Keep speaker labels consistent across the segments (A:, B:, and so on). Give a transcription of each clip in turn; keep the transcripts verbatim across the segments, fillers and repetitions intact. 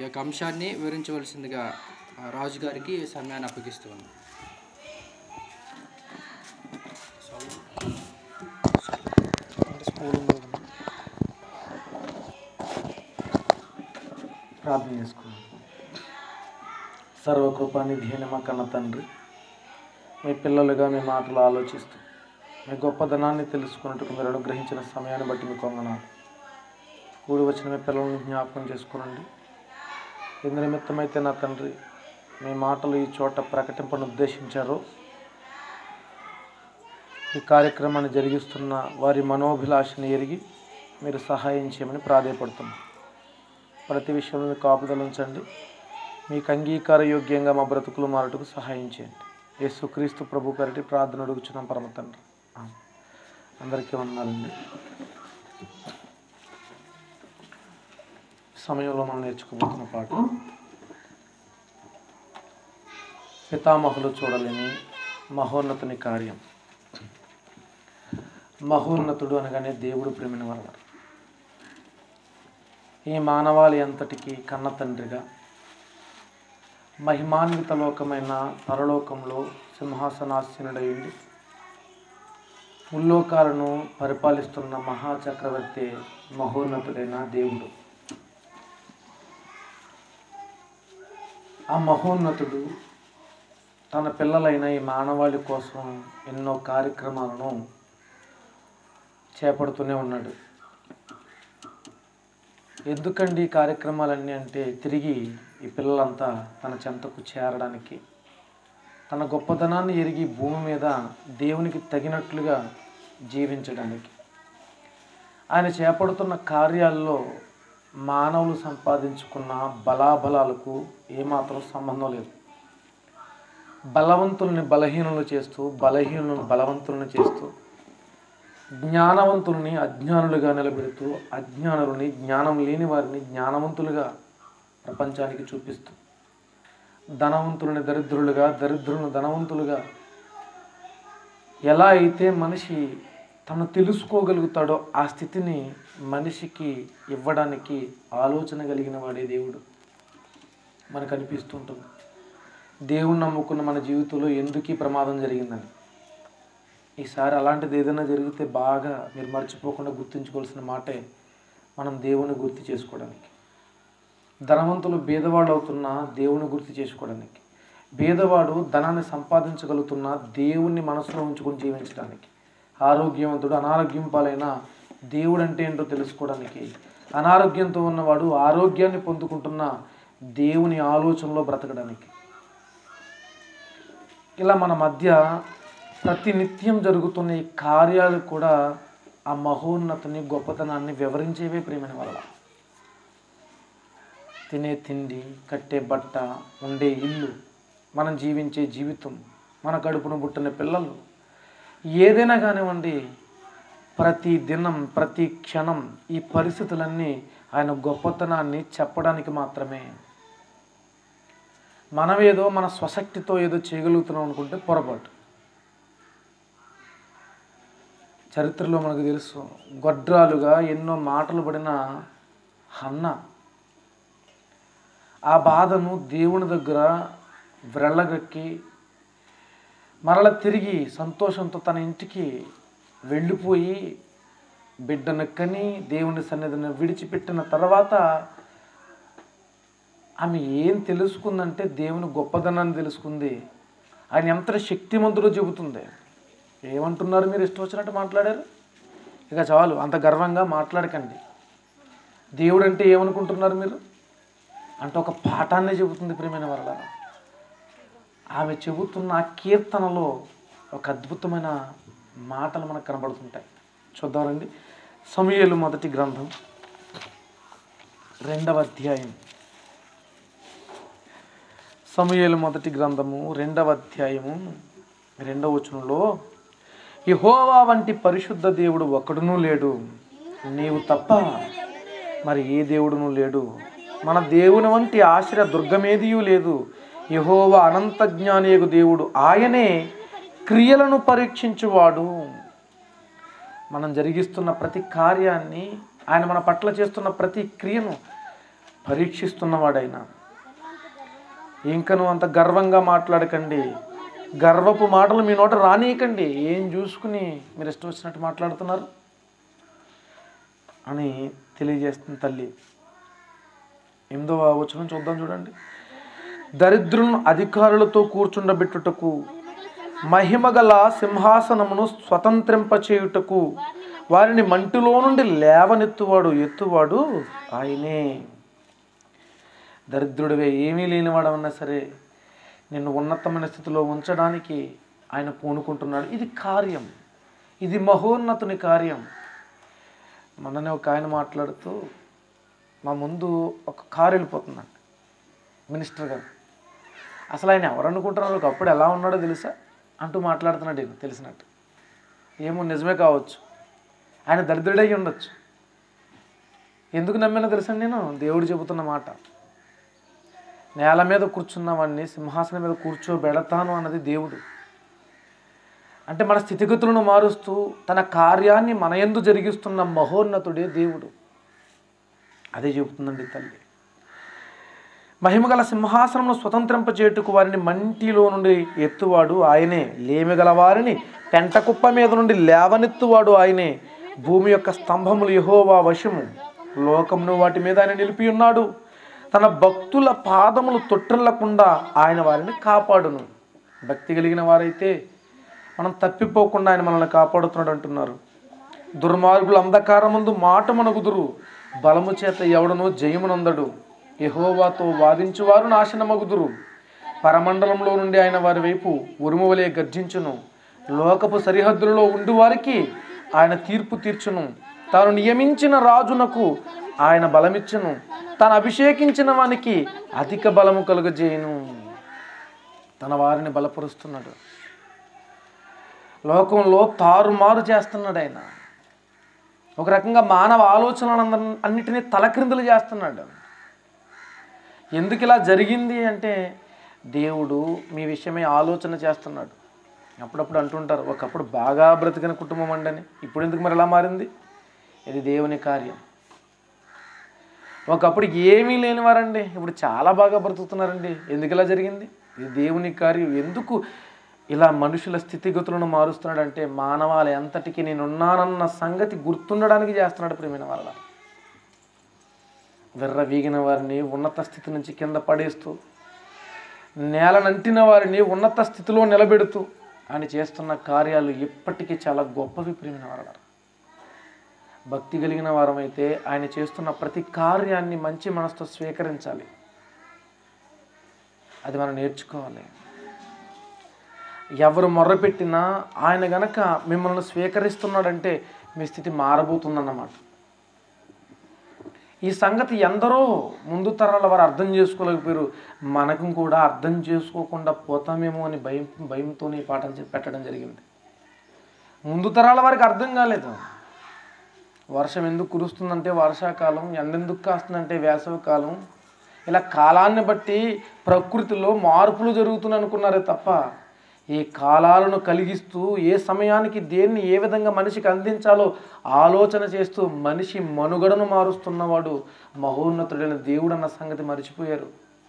A: ఈ యొక్క అంశాన్ని వివరించవలసిందిగా రాజుగారికి సమయాన్ని అప్పగిస్తున్నాను.
B: ప్రార్థన చేసుకున్నాం. సర్వకృపానిధి అయిన మా కన్న తండ్రి, మీ పిల్లలుగా మీ మాటలు ఆలోచిస్తూ మీ గొప్పదనాన్ని తెలుసుకున్నట్టుకు మీరు అనుగ్రహించిన సమయాన్ని బట్టి మీకు వందనాలు. కూడి వచ్చిన మీ పిల్లలను జ్ఞాపకం చేసుకునండి. ఎందు నిమిత్తమైతే నా తండ్రి మీ మాటలు ఈ చోట ప్రకటింపను ఉద్దేశించారో ఈ కార్యక్రమాన్ని జరిగిస్తున్న వారి మనోభిలాషని ఎరిగి మీరు సహాయం చేయమని ప్రాధేయపడుతున్నాం. ప్రతి విషయంలో మీకు కాపుదల ఉంచండి. మీకు అంగీకార యోగ్యంగా మా బ్రతుకులు మారుటకు సహాయం చేయండి. యేసుక్రీస్తు ప్రభు పేరిట ప్రార్థన అడుగుచున్నాం పరమ తండ్రి. అందరికీ వందనాలండి. సమయంలో మనం నేర్చుకోబోతున్న పాట పితామహులు చూడలేని మహోన్నతుని కార్యం. మహోన్నతుడు అనగానే దేవుడు ప్రేమిన వల్ల ఈ మానవాళి అంతటికీ కన్న తండ్రిగా మహిమాన్విత లోకమైన పరలోకంలో సింహాసనాసీనుడైంది ముల్లోకాలను పరిపాలిస్తున్న మహాచక్రవర్తి మహోన్నతుడైన దేవుడు. ఆ మహోన్నతుడు తన పిల్లలైన ఈ మానవాళి కోసం ఎన్నో కార్యక్రమాలను చేపడుతూనే ఉన్నాడు. ఎందుకండి ఈ కార్యక్రమాలన్నీ అంటే తిరిగి ఈ పిల్లలంతా తన చెంతకు చేరడానికి, తన గొప్పతనాన్ని ఎరిగి భూమి మీద దేవునికి తగినట్లుగా జీవించడానికి. ఆయన చేపడుతున్న కార్యాల్లో మానవులు సంపాదించుకున్న బలాబలాలకు ఏమాత్రం సంబంధం లేదు. బలవంతుల్ని బలహీనులు చేస్తూ, బలహీనులను బలవంతులను చేస్తూ, జ్ఞానవంతుల్ని అజ్ఞానులుగా నిలబెడుతూ, అజ్ఞానులని జ్ఞానం లేని వారిని జ్ఞానవంతులుగా ప్రపంచానికి చూపిస్తూ, ధనవంతులని దరిద్రులుగా, దరిద్రులను ధనవంతులుగా ఎలా అయితే మనిషి తను తెలుసుకోగలుగుతాడో ఆ స్థితిని మనిషికి ఇవ్వడానికి ఆలోచన కలిగిన వాడే దేవుడు మనకు అనిపిస్తుంటుంది. దేవుని నమ్ముకున్న మన జీవితంలో ఎందుకీ ప్రమాదం జరిగిందని. ఈసారి అలాంటిది ఏదైనా జరిగితే బాగా మీరు మర్చిపోకుండా గుర్తుంచుకోవాల్సిన మాటే మనం దేవుని గుర్తు చేసుకోవడానికి. ధనవంతులు బీదవాడు అవుతున్నా దేవుని గుర్తు చేసుకోవడానికి, బీదవాడు ధనాన్ని సంపాదించగలుగుతున్నా దేవుణ్ణి మనసులో ఉంచుకొని జీవించడానికి, ఆరోగ్యవంతుడు అనారోగ్యం పాలైన దేవుడు అంటే ఏంటో తెలుసుకోవడానికి, అనారోగ్యంతో ఉన్నవాడు ఆరోగ్యాన్ని పొందుకుంటున్న దేవుని ఆలోచనలో బ్రతకడానికి. ఇలా మన మధ్య ప్రతి నిత్యం జరుగుతున్న ఈ కార్యాలు కూడా ఆ మహోన్నతుని గొప్పతనాన్ని వివరించేవే ప్రేమైన వల్ల. తినే తిండి, కట్టే బట్ట, ఉండే ఇల్లు, మనం జీవించే జీవితం, మన కడుపును పుట్టిన పిల్లలు, ఏదైనా కానివ్వండి, ప్రతి దినం ప్రతి క్షణం ఈ పరిస్థితులన్నీ ఆయన గొప్పతనాన్ని చెప్పడానికి మాత్రమే. మనం ఏదో మన స్వశక్తితో ఏదో చేయగలుగుతున్నాం అనుకుంటే పొరపాటు. చరిత్రలో మనకు తెలుసు, గొడ్రాలుగా ఎన్నో మాటలు పడిన హన్న ఆ బాధను దేవుని దగ్గర వ్రెళ్ళగక్కి మరల తిరిగి సంతోషంతో తన ఇంటికి వెళ్ళిపోయి బిడ్డను కని దేవుని సన్నిధిని విడిచిపెట్టిన తర్వాత ఆమె ఏం తెలుసుకుందంటే దేవుని గొప్పదనాన్ని తెలుసుకుంది. ఆయన ఎంత శక్తిమంతుడో చెబుతుంది. ఏమంటున్నారు మీరు? ఇష్టం వచ్చినట్టు మాట్లాడారు. ఇక చాలు, అంత గర్వంగా మాట్లాడకండి. దేవుడు అంటే ఏమనుకుంటున్నారు మీరు అంటే ఒక పాఠాన్నే చెబుతుంది ప్రియమైన వల్ల. ఆమె చెబుతున్న ఆ కీర్తనలో ఒక అద్భుతమైన మాటలు మనకు కనబడుతుంటాయి. చూద్దామండి. సమూయేలు మొదటి గ్రంథం రెండవ అధ్యాయం. సమూయేలు మొదటి గ్రంథము రెండవ అధ్యాయము రెండవ వచనంలో, యెహోవా వంటి పరిశుద్ధ దేవుడు ఒక్కడునూ లేడు, నీవు తప్ప మరి ఏ దేవుడునూ లేడు. మన దేవుని వంటి ఆశ్రయ దుర్గమేదియూ లేదు. యెహోవా అనంత జ్ఞానియగు దేవుడు, ఆయనే క్రియలను పరీక్షించువాడు. మనం జరిగిస్తున్న ప్రతి కార్యాన్ని, ఆయన మన పట్ల చేస్తున్న ప్రతి క్రియను పరీక్షిస్తున్నవాడైనా. ఇంకా నువ్వు అంత గర్వంగా మాట్లాడకండి, గర్వపు మాటలు మీ నోట రానియకండి. ఏం చూసుకుని మీరు ఇష్టం వచ్చినట్టు మాట్లాడుతున్నారు అని తెలియజేస్తుంది తల్లి. ఎనిమిదవ వచనం చూద్దాం, చూడండి. దరిద్రులను అధికారులతో కూర్చుండబెట్టుటకు, మహిమగల సింహాసనమును స్వతంత్రింపచేయుటకు వారిని మంటిలో నుండి లేవనెత్తువాడు ఎత్తువాడు ఆయనే. దరిద్రుడివే, ఏమీ లేనివాడవన్నా సరే నిన్ను ఉన్నతమైన స్థితిలో ఉంచడానికి ఆయన పూనుకుంటున్నాడు. ఇది కార్యం, ఇది మహోన్నతుని కార్యం. మొన్ననే ఒక ఆయన మాట్లాడుతూ, మా ముందు ఒక కారు వెళ్ళిపోతుందండి, మినిస్టర్ గారు. అసలు ఆయన ఎవరు అనుకుంటున్నారు, ఒకప్పుడు ఎలా ఉన్నాడో తెలుసా అంటూ మాట్లాడుతున్నాడు. నేను తెలిసినట్టు ఏమో నిజమే కావచ్చు, ఆయన దరిద్రుడై ఉండొచ్చు. ఎందుకు నమ్మినా తెలుసా, నేను దేవుడు చెబుతున్న మాట. నేల మీద కూర్చున్నవాడిని సింహాసనం మీద కూర్చోబెడతాను అన్నది దేవుడు. అంటే మన స్థితిగతులను మారుస్తూ తన కార్యాన్ని మన యందు జరిగిస్తున్న మహోన్నతుడే దేవుడు. అదే చెబుతుందండి తల్లి. మహిమగల సింహాసనమును స్వతంత్రింపచేయుటకు వారిని మంటిలో నుండి ఎత్తువాడు ఆయనే. లేమిగల వారిని పెంట కుప్ప మీద నుండి లేవనెత్తువాడు ఆయనే. భూమి యొక్క స్తంభములు యెహోవా వశము, లోకమును వాటి మీద ఆయన నిలిపి ఉన్నాడు. తన భక్తుల పాదములు తొట్టిల్లకుండా ఆయన వారిని కాపాడును. భక్తి కలిగిన వారైతే మనం తప్పిపోకుండా ఆయన మనల్ని కాపాడుతున్నాడు అంటున్నారు. దుర్మార్గులు అంధకారమందు మాట మనుగుదురు, బలము చేత ఎవడనో జయమునందడు. యెహోవాతో వాదించువారు నాశనమగుదురు. పరమండలంలో నుండి ఆయన వారి వైపు ఉరుము వలె గర్జించును. లోకపు సరిహద్దులలో ఉండి వారికి ఆయన తీర్పు తీర్చును. తాను నియమించిన రాజునకు ఆయన బలమిచ్చును. తాను అభిషేకించిన వానికి అధిక బలము కలుగజేయును. తన వారిని బలపరుస్తున్నాడు. లోకంలో తారుమారు చేస్తున్నాడు ఆయన. ఒక రకంగా మానవ ఆలోచనలు అన్నిటినీ తలక్రిందులు చేస్తున్నాడు. ఎందుకు ఇలా జరిగింది అంటే దేవుడు మీ విషయమై ఆలోచన చేస్తున్నాడు. అప్పుడప్పుడు అంటుంటారు, ఒకప్పుడు బాగా బ్రతికిన కుటుంబం అండని, ఇప్పుడు ఎందుకు మరి ఎలా మారింది? ఇది దేవుని కార్యం. ఒకప్పుడు ఏమీ లేనివారండి, ఇప్పుడు చాలా బాగా బ్రతుకుతున్నారండి. ఎందుకు ఇలా జరిగింది? ఇది దేవుని కార్యం. ఎందుకు ఇలా మనుషుల స్థితిగతులను మారుస్తున్నాడంటే మానవాళి ఎంతటికి నేనున్నానన్న సంగతి గుర్తుండడానికి చేస్తున్నాడు. ప్రేమైన వాళ్ళ వెర్ర వీగిన వారిని ఉన్నత స్థితి నుంచి కింద పడేస్తూ, నేలనంటిన వారిని ఉన్నత స్థితిలో నిలబెడుతూ ఆయన చేస్తున్న కార్యాలు ఎప్పటికీ చాలా గొప్పవి. ప్రేమైన వాళ్ళ భక్తి కలిగిన వారమైతే ఆయన చేస్తున్న ప్రతి కార్యాన్ని మంచి మనసుతో స్వీకరించాలి. అది మనం నేర్చుకోవాలి. ఎవరు మొర్రపెట్టినా ఆయన గనక మిమ్మల్ని స్వీకరిస్తున్నాడంటే మీ స్థితి మారబోతుందన్నమాట. ఈ సంగతి ఎందరో ముందు తరాల వారు అర్థం చేసుకోలేకపోయారు. మనకు కూడా అర్థం చేసుకోకుండా పోతామేమో అని భయం భయంతో ఈ పాఠం పెట్టడం జరిగింది. ముందు తరాల వారికి అర్థం కాలేదు. వర్షం ఎందుకు కురుస్తుందంటే వర్షాకాలం, ఎండెందుకు కాస్తుందంటే వేసవికాలం. ఇలా కాలాన్ని బట్టి ప్రకృతిలో మార్పులు జరుగుతున్నాయి అనుకున్నారే తప్ప ఈ కాలాలను కలిగిస్తూ ఏ సమయానికి దేన్ని ఏ విధంగా మనిషికి అందించాలో ఆలోచన చేస్తూ మనిషి మనుగడను మారుస్తున్నవాడు మహోన్నతుడైన దేవుడు అన్న సంగతి మర్చిపోయారు.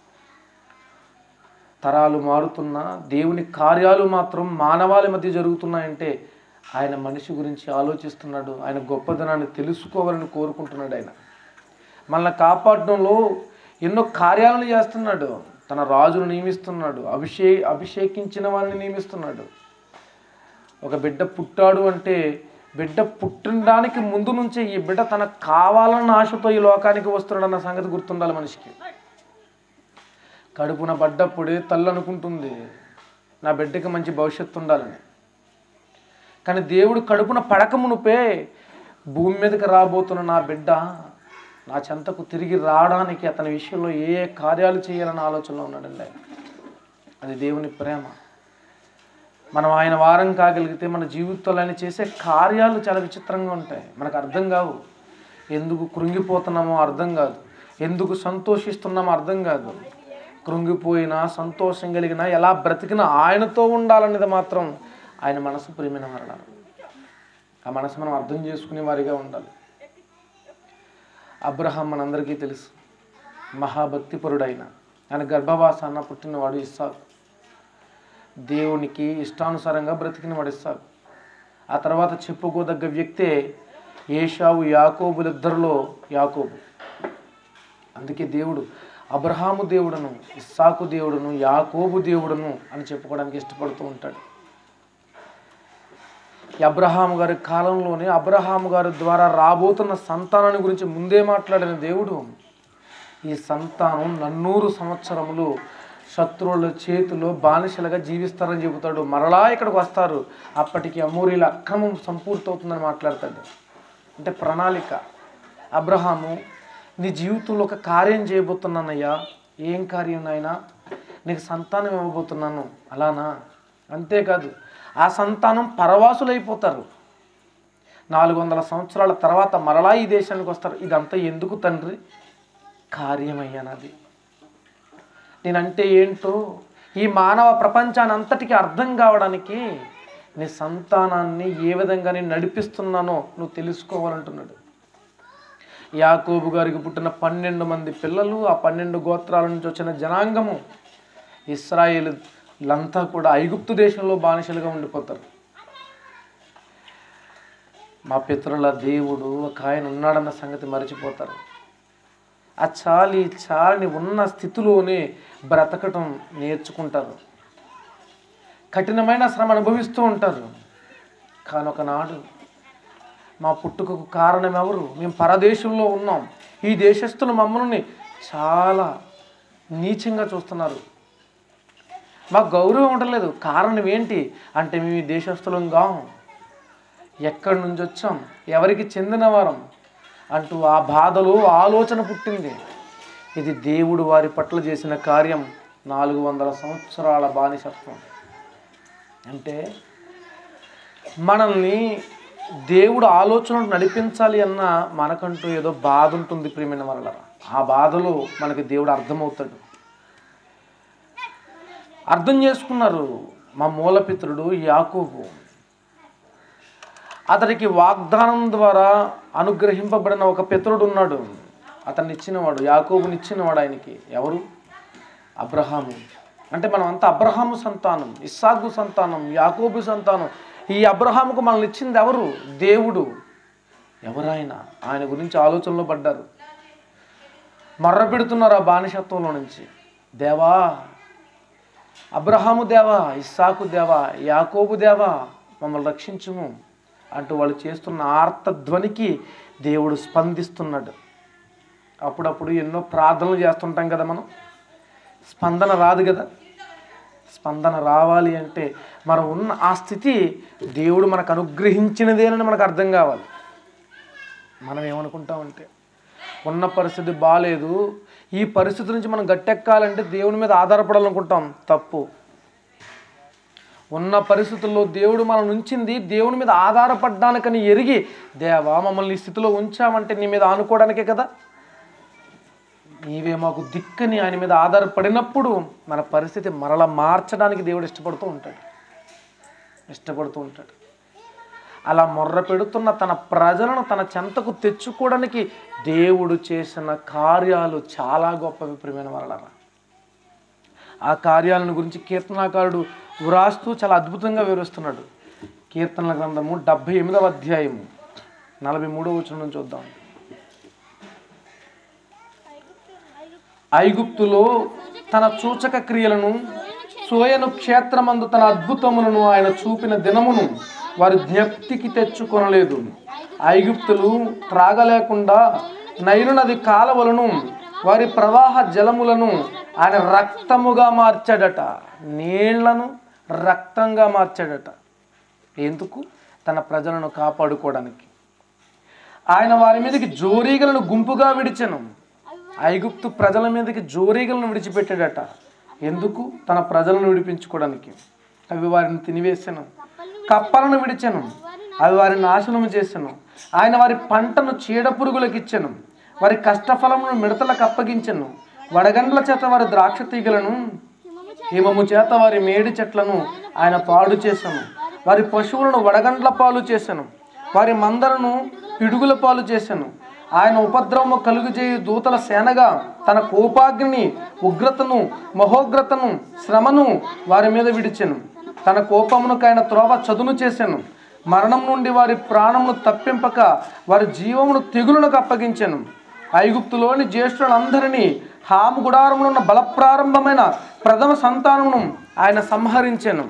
B: తరాలు మారుతున్నా దేవుని కార్యాలు మాత్రం మానవాళి మధ్య జరుగుతున్నాయంటే ఆయన మనిషి గురించి ఆలోచిస్తున్నాడు. ఆయన గొప్పదనాన్ని తెలుసుకోవాలని కోరుకుంటున్నాడు. ఆయన మనల్ని కాపాడడంలో ఎన్నో కార్యాలను చేస్తున్నాడు. తన రాజును నియమిస్తున్నాడు, అభిషే అభిషేకించిన వారిని నియమిస్తున్నాడు. ఒక బిడ్డ పుట్టాడు అంటే బిడ్డ పుట్టడానికి ముందు నుంచే ఈ బిడ్డ తనకు కావాలన్న ఆశతో ఈ లోకానికి వస్తున్నాడు అన్న సంగతి గుర్తుండాలి మనిషికి. కడుపున పడ్డప్పుడే తల్లి అనుకుంటుంది నా బిడ్డకి మంచి భవిష్యత్తు ఉండాలని. కానీ దేవుడు కడుపున పడక మునుపే భూమి మీదకి రాబోతున్న నా బిడ్డ నా చెంతకు తిరిగి రావడానికి అతని విషయంలో ఏ ఏ కార్యాలు చేయాలన్న ఆలోచనలో ఉన్నాడండి. అది దేవుని ప్రేమ. మనం ఆయన వారం కాగలిగితే మన జీవితంలో ఆయన చేసే కార్యాలు చాలా విచిత్రంగా ఉంటాయి. మనకు అర్థం కావు. ఎందుకు కృంగిపోతున్నామో అర్థం కాదు, ఎందుకు సంతోషిస్తున్నామో అర్థం కాదు. కృంగిపోయినా సంతోషం కలిగినా ఎలా బ్రతికినా ఆయనతో ఉండాలనేది మాత్రం ఆయన మనసు ప్రేమైన మరణం. ఆ మనసు మనం అర్థం చేసుకునే వారిగా ఉండాలి. అబ్రహాం మనందరికీ తెలుసు. మహాభక్తిపరుడైన ఆయన గర్భవాసాన పుట్టినవాడు ఇస్సాకు. దేవునికి ఇష్టానుసారంగా బ్రతికినవాడు ఇస్సాకు. ఆ తర్వాత చెప్పుకోదగ్గ వ్యక్తే ఏషావు యాకోబులిద్దరిలో యాకోబు. అందుకే దేవుడు అబ్రహాము దేవుడును, ఇస్సాకు దేవుడును, యాకోబు దేవుడును అని చెప్పుకోవడానికి ఇష్టపడుతూ ఉంటాడు. అబ్రహాము గారి కాలంలోనే అబ్రహాము గారి ద్వారా రాబోతున్న సంతానాన్ని గురించి ముందే మాట్లాడిన దేవుడు ఈ సంతానం నన్నూరు సంవత్సరములు శత్రువుల చేతిలో బానిసలుగా జీవిస్తారని చెబుతాడు. మరలా ఇక్కడికి వస్తారు, అప్పటికి అమోరీల అక్రమం సంపూర్తవుతుందని మాట్లాడతాడు. అంటే ప్రణాళిక. అబ్రహాము, నీ జీవితంలో ఒక కార్యం చేయబోతున్నానయ్యా. ఏం కార్యం నాయనా? నీకు సంతానం ఇవ్వబోతున్నాను. అలానా? అంతేకాదు, ఆ సంతానం పరవాసులైపోతారు. నాలుగు వందల సంవత్సరాల తర్వాత మరలా ఈ దేశానికి వస్తారు. ఇదంతా ఎందుకు తండ్రి? కార్యమయ్యానది. నేనంటే ఏంటో ఈ మానవ ప్రపంచాన్ని అంతటికీ అర్థం కావడానికి నీ సంతానాన్ని ఏ విధంగా నేను నడిపిస్తున్నానో నువ్వు తెలుసుకోవాలంటున్నాడు. యాకోబు గారికి పుట్టిన పన్నెండు మంది పిల్లలు, ఆ పన్నెండు గోత్రాల నుంచి వచ్చిన జనాంగము ఇశ్రాయేలులంతా కూడా ఐగుప్తు దేశంలో బానిసలుగా ఉండిపోతారు. మా పితరుల దేవుడు ఒక ఆయన ఉన్నాడన్న సంగతి మర్చిపోతారు. ఆ చాలి చాలని ఉన్న స్థితిలోనే బ్రతకటం నేర్చుకుంటారు. కఠినమైన శ్రమ అనుభవిస్తూ ఉంటారు. కానీ ఒకనాడు మా పుట్టుకకు కారణం ఎవరు? మేము పరదేశంలో ఉన్నాం, ఈ దేశస్తులు మమ్మల్ని చాలా నీచంగా చూస్తున్నారు, మాకు గౌరవం ఉండలేదు. కారణం ఏంటి అంటే మేము ఈ దేశస్తులం కాం, ఎక్కడి నుంచి వచ్చాం, ఎవరికి చెందిన వారం అంటూ ఆ బాధలో ఆలోచన పుట్టింది. ఇది దేవుడు వారి పట్ల చేసిన కార్యం. నాలుగు వందల సంవత్సరాల బానిసత్వం అంటే మనల్ని దేవుడు ఆలోచనలు నడిపించాలి అన్న మనకంటూ ఏదో బాధ ఉంటుంది ప్రియమైన వల్ల. ఆ బాధలో మనకి దేవుడు అర్థమవుతాడు. అర్థం చేసుకున్నారు మా మూలపితరుడు యాకోబు. అతడికి వాగ్దానం ద్వారా అనుగ్రహింపబడిన ఒక పితరుడు ఉన్నాడు. అతన్ని ఇచ్చినవాడు, యాకోబుని ఇచ్చినవాడు ఆయనకి. ఎవరు? అబ్రహాము. అంటే మనం అంతా అబ్రహాము సంతానం, ఇస్సాకు సంతానం, యాకోబు సంతానం. ఈ అబ్రహాముకు మనల్ని ఇచ్చింది ఎవరు? దేవుడు. ఎవరైనా ఆయన గురించి ఆలోచనలో పడ్డారు, మర్ర పెడుతున్నారు ఆ బానిసత్వంలో నుంచి. దేవా, అబ్రహాము దేవా, ఇస్సాకు దేవా, యాకోబు దేవా, మమ్మల్ని రక్షించుము అంటూ వాళ్ళు చేస్తున్న ఆర్తధ్వనికి దేవుడు స్పందిస్తున్నాడు. అప్పుడప్పుడు ఎన్నో ప్రార్థనలు చేస్తుంటాం కదా మనం, స్పందన రాదు కదా. స్పందన రావాలి అంటే మనం ఉన్న ఆ స్థితి దేవుడు మనకు అనుగ్రహించినదేనని మనకు అర్థం కావాలి. మనం ఏమనుకుంటామంటే ఉన్న పరిస్థితి బాగాలేదు, ఈ పరిస్థితి నుంచి మనం గట్టెక్కాలంటే దేవుని మీద ఆధారపడాలనుకుంటాం. తప్పు. ఉన్న పరిస్థితుల్లో దేవుడు మనం ఉంచింది దేవుని మీద ఆధారపడడానికని ఎరిగి, దేవా మమ్మల్ని ఈ స్థితిలో ఉంచామంటే నీ మీద ఆనుకోవడానికే కదా, నీవే మాకు దిక్కని ఆయన మీద ఆధారపడినప్పుడు మన పరిస్థితి మరలా మార్చడానికి దేవుడు ఇష్టపడుతూ ఉంటాడు ఇష్టపడుతూ ఉంటాడు అలా మొర్ర పెడుతున్న తన ప్రజలను తన చెంతకు తెచ్చుకోవడానికి దేవుడు చేసిన కార్యాలు చాలా గొప్పవి ప్రియమైన వాళ్ళరా. ఆ కార్యాలను గురించి కీర్తనాకారుడు వ్రాస్తూ చాలా అద్భుతంగా వివరిస్తున్నాడు. కీర్తనల గ్రంథము డెబ్భై ఎనిమిదవ అధ్యాయము నలభై మూడవ వచనం నుంచి చూద్దాం. ఐగుప్తులో తన సూచక క్రియలను, సోయను క్షేత్రమందు తన అద్భుతములను ఆయన చూపిన దినమును వారు జ్ఞప్తికి తెచ్చుకొనలేదు. ఐగుప్తులు త్రాగలేకుండా నైలు నది కాలవలను, వారి ప్రవాహ జలములను ఆయన రక్తముగా మార్చాడట. నీళ్లను రక్తంగా మార్చాడట. ఎందుకు? తన ప్రజలను కాపాడుకోవడానికి. ఆయన వారి మీదకి జోరీగలను గుంపుగా విడిచెను. ఐగుప్తు ప్రజల మీదకి జోరీగలను విడిచిపెట్టాడట. ఎందుకు? తన ప్రజలను విడిపించుకోవడానికి. అవి వారిని తినివేశాను. కప్పలను విడిచాను, అవి వారిని నాశనము చేశాను. ఆయన వారి పంటను చీడ పురుగులకు ఇచ్చాను, వారి కష్టఫలమును మిడతలకు అప్పగించను. వడగండ్ల చేత వారి ద్రాక్ష తీగలను, హిమము చేత వారి మేడి చెట్లను ఆయన పాడు చేశాను. వారి పశువులను వడగండ్ల పాలు చేశాను, వారి మందలను పిడుగుల పాలు చేశాను. ఆయన ఉపద్రవము కలుగుచేయు దూతల సేనగా తన కోపాగ్ని, ఉగ్రతను, మహోగ్రతను, శ్రమను వారి మీద విడిచెను. తన కోపమునకు ఆయన త్రోవ చదును చేశాను. మరణం నుండి వారి ప్రాణమును తప్పింపక వారి జీవమును తెగులునకు అప్పగించెను. ఐగుప్తులోని జ్యేష్ఠులందరినీ, హాము గుడారములో ఉన్న బలప్రారంభమైన ప్రథమ సంతానమును ఆయన సంహరించెను.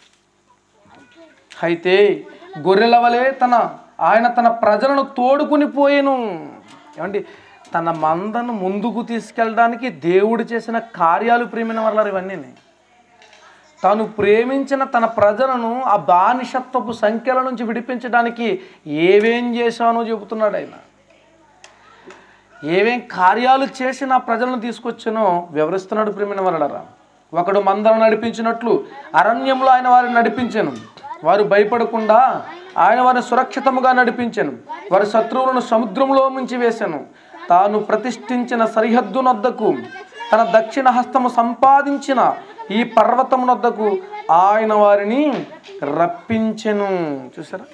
B: అయితే గొర్రెల వలె తన ఆయన తన ప్రజలను తోడుకుని పోయెను. ఏమండి, తన మందను ముందుకు తీసుకెళ్ళడానికి దేవుడు చేసిన కార్యాలు ప్రేమిన వల్ల ఇవన్నీ. తాను ప్రేమించిన తన ప్రజలను ఆ బానిసత్వపు సంఖ్యల నుంచి విడిపించడానికి ఏవేం చేశానో చెబుతున్నాడు ఆయన. ఏవేం కార్యాలు చేసి నా ప్రజలను తీసుకొచ్చానో వివరిస్తున్నాడు ప్రేమిన వలరా. ఒకడు మందను నడిపించినట్లు అరణ్యంలో ఆయన వారిని నడిపించాను. వారు భయపడకుండా ఆయన వారిని సురక్షితముగా నడిపించాను. వారి శత్రువులను సముద్రంలో ముంచి వేశాను. తాను ప్రతిష్ఠించిన సరిహద్దునొద్దకు, తన దక్షిణ హస్తము సంపాదించిన ఈ పర్వతమునొద్దకు ఆయన వారిని రప్పించెను. చూసారా,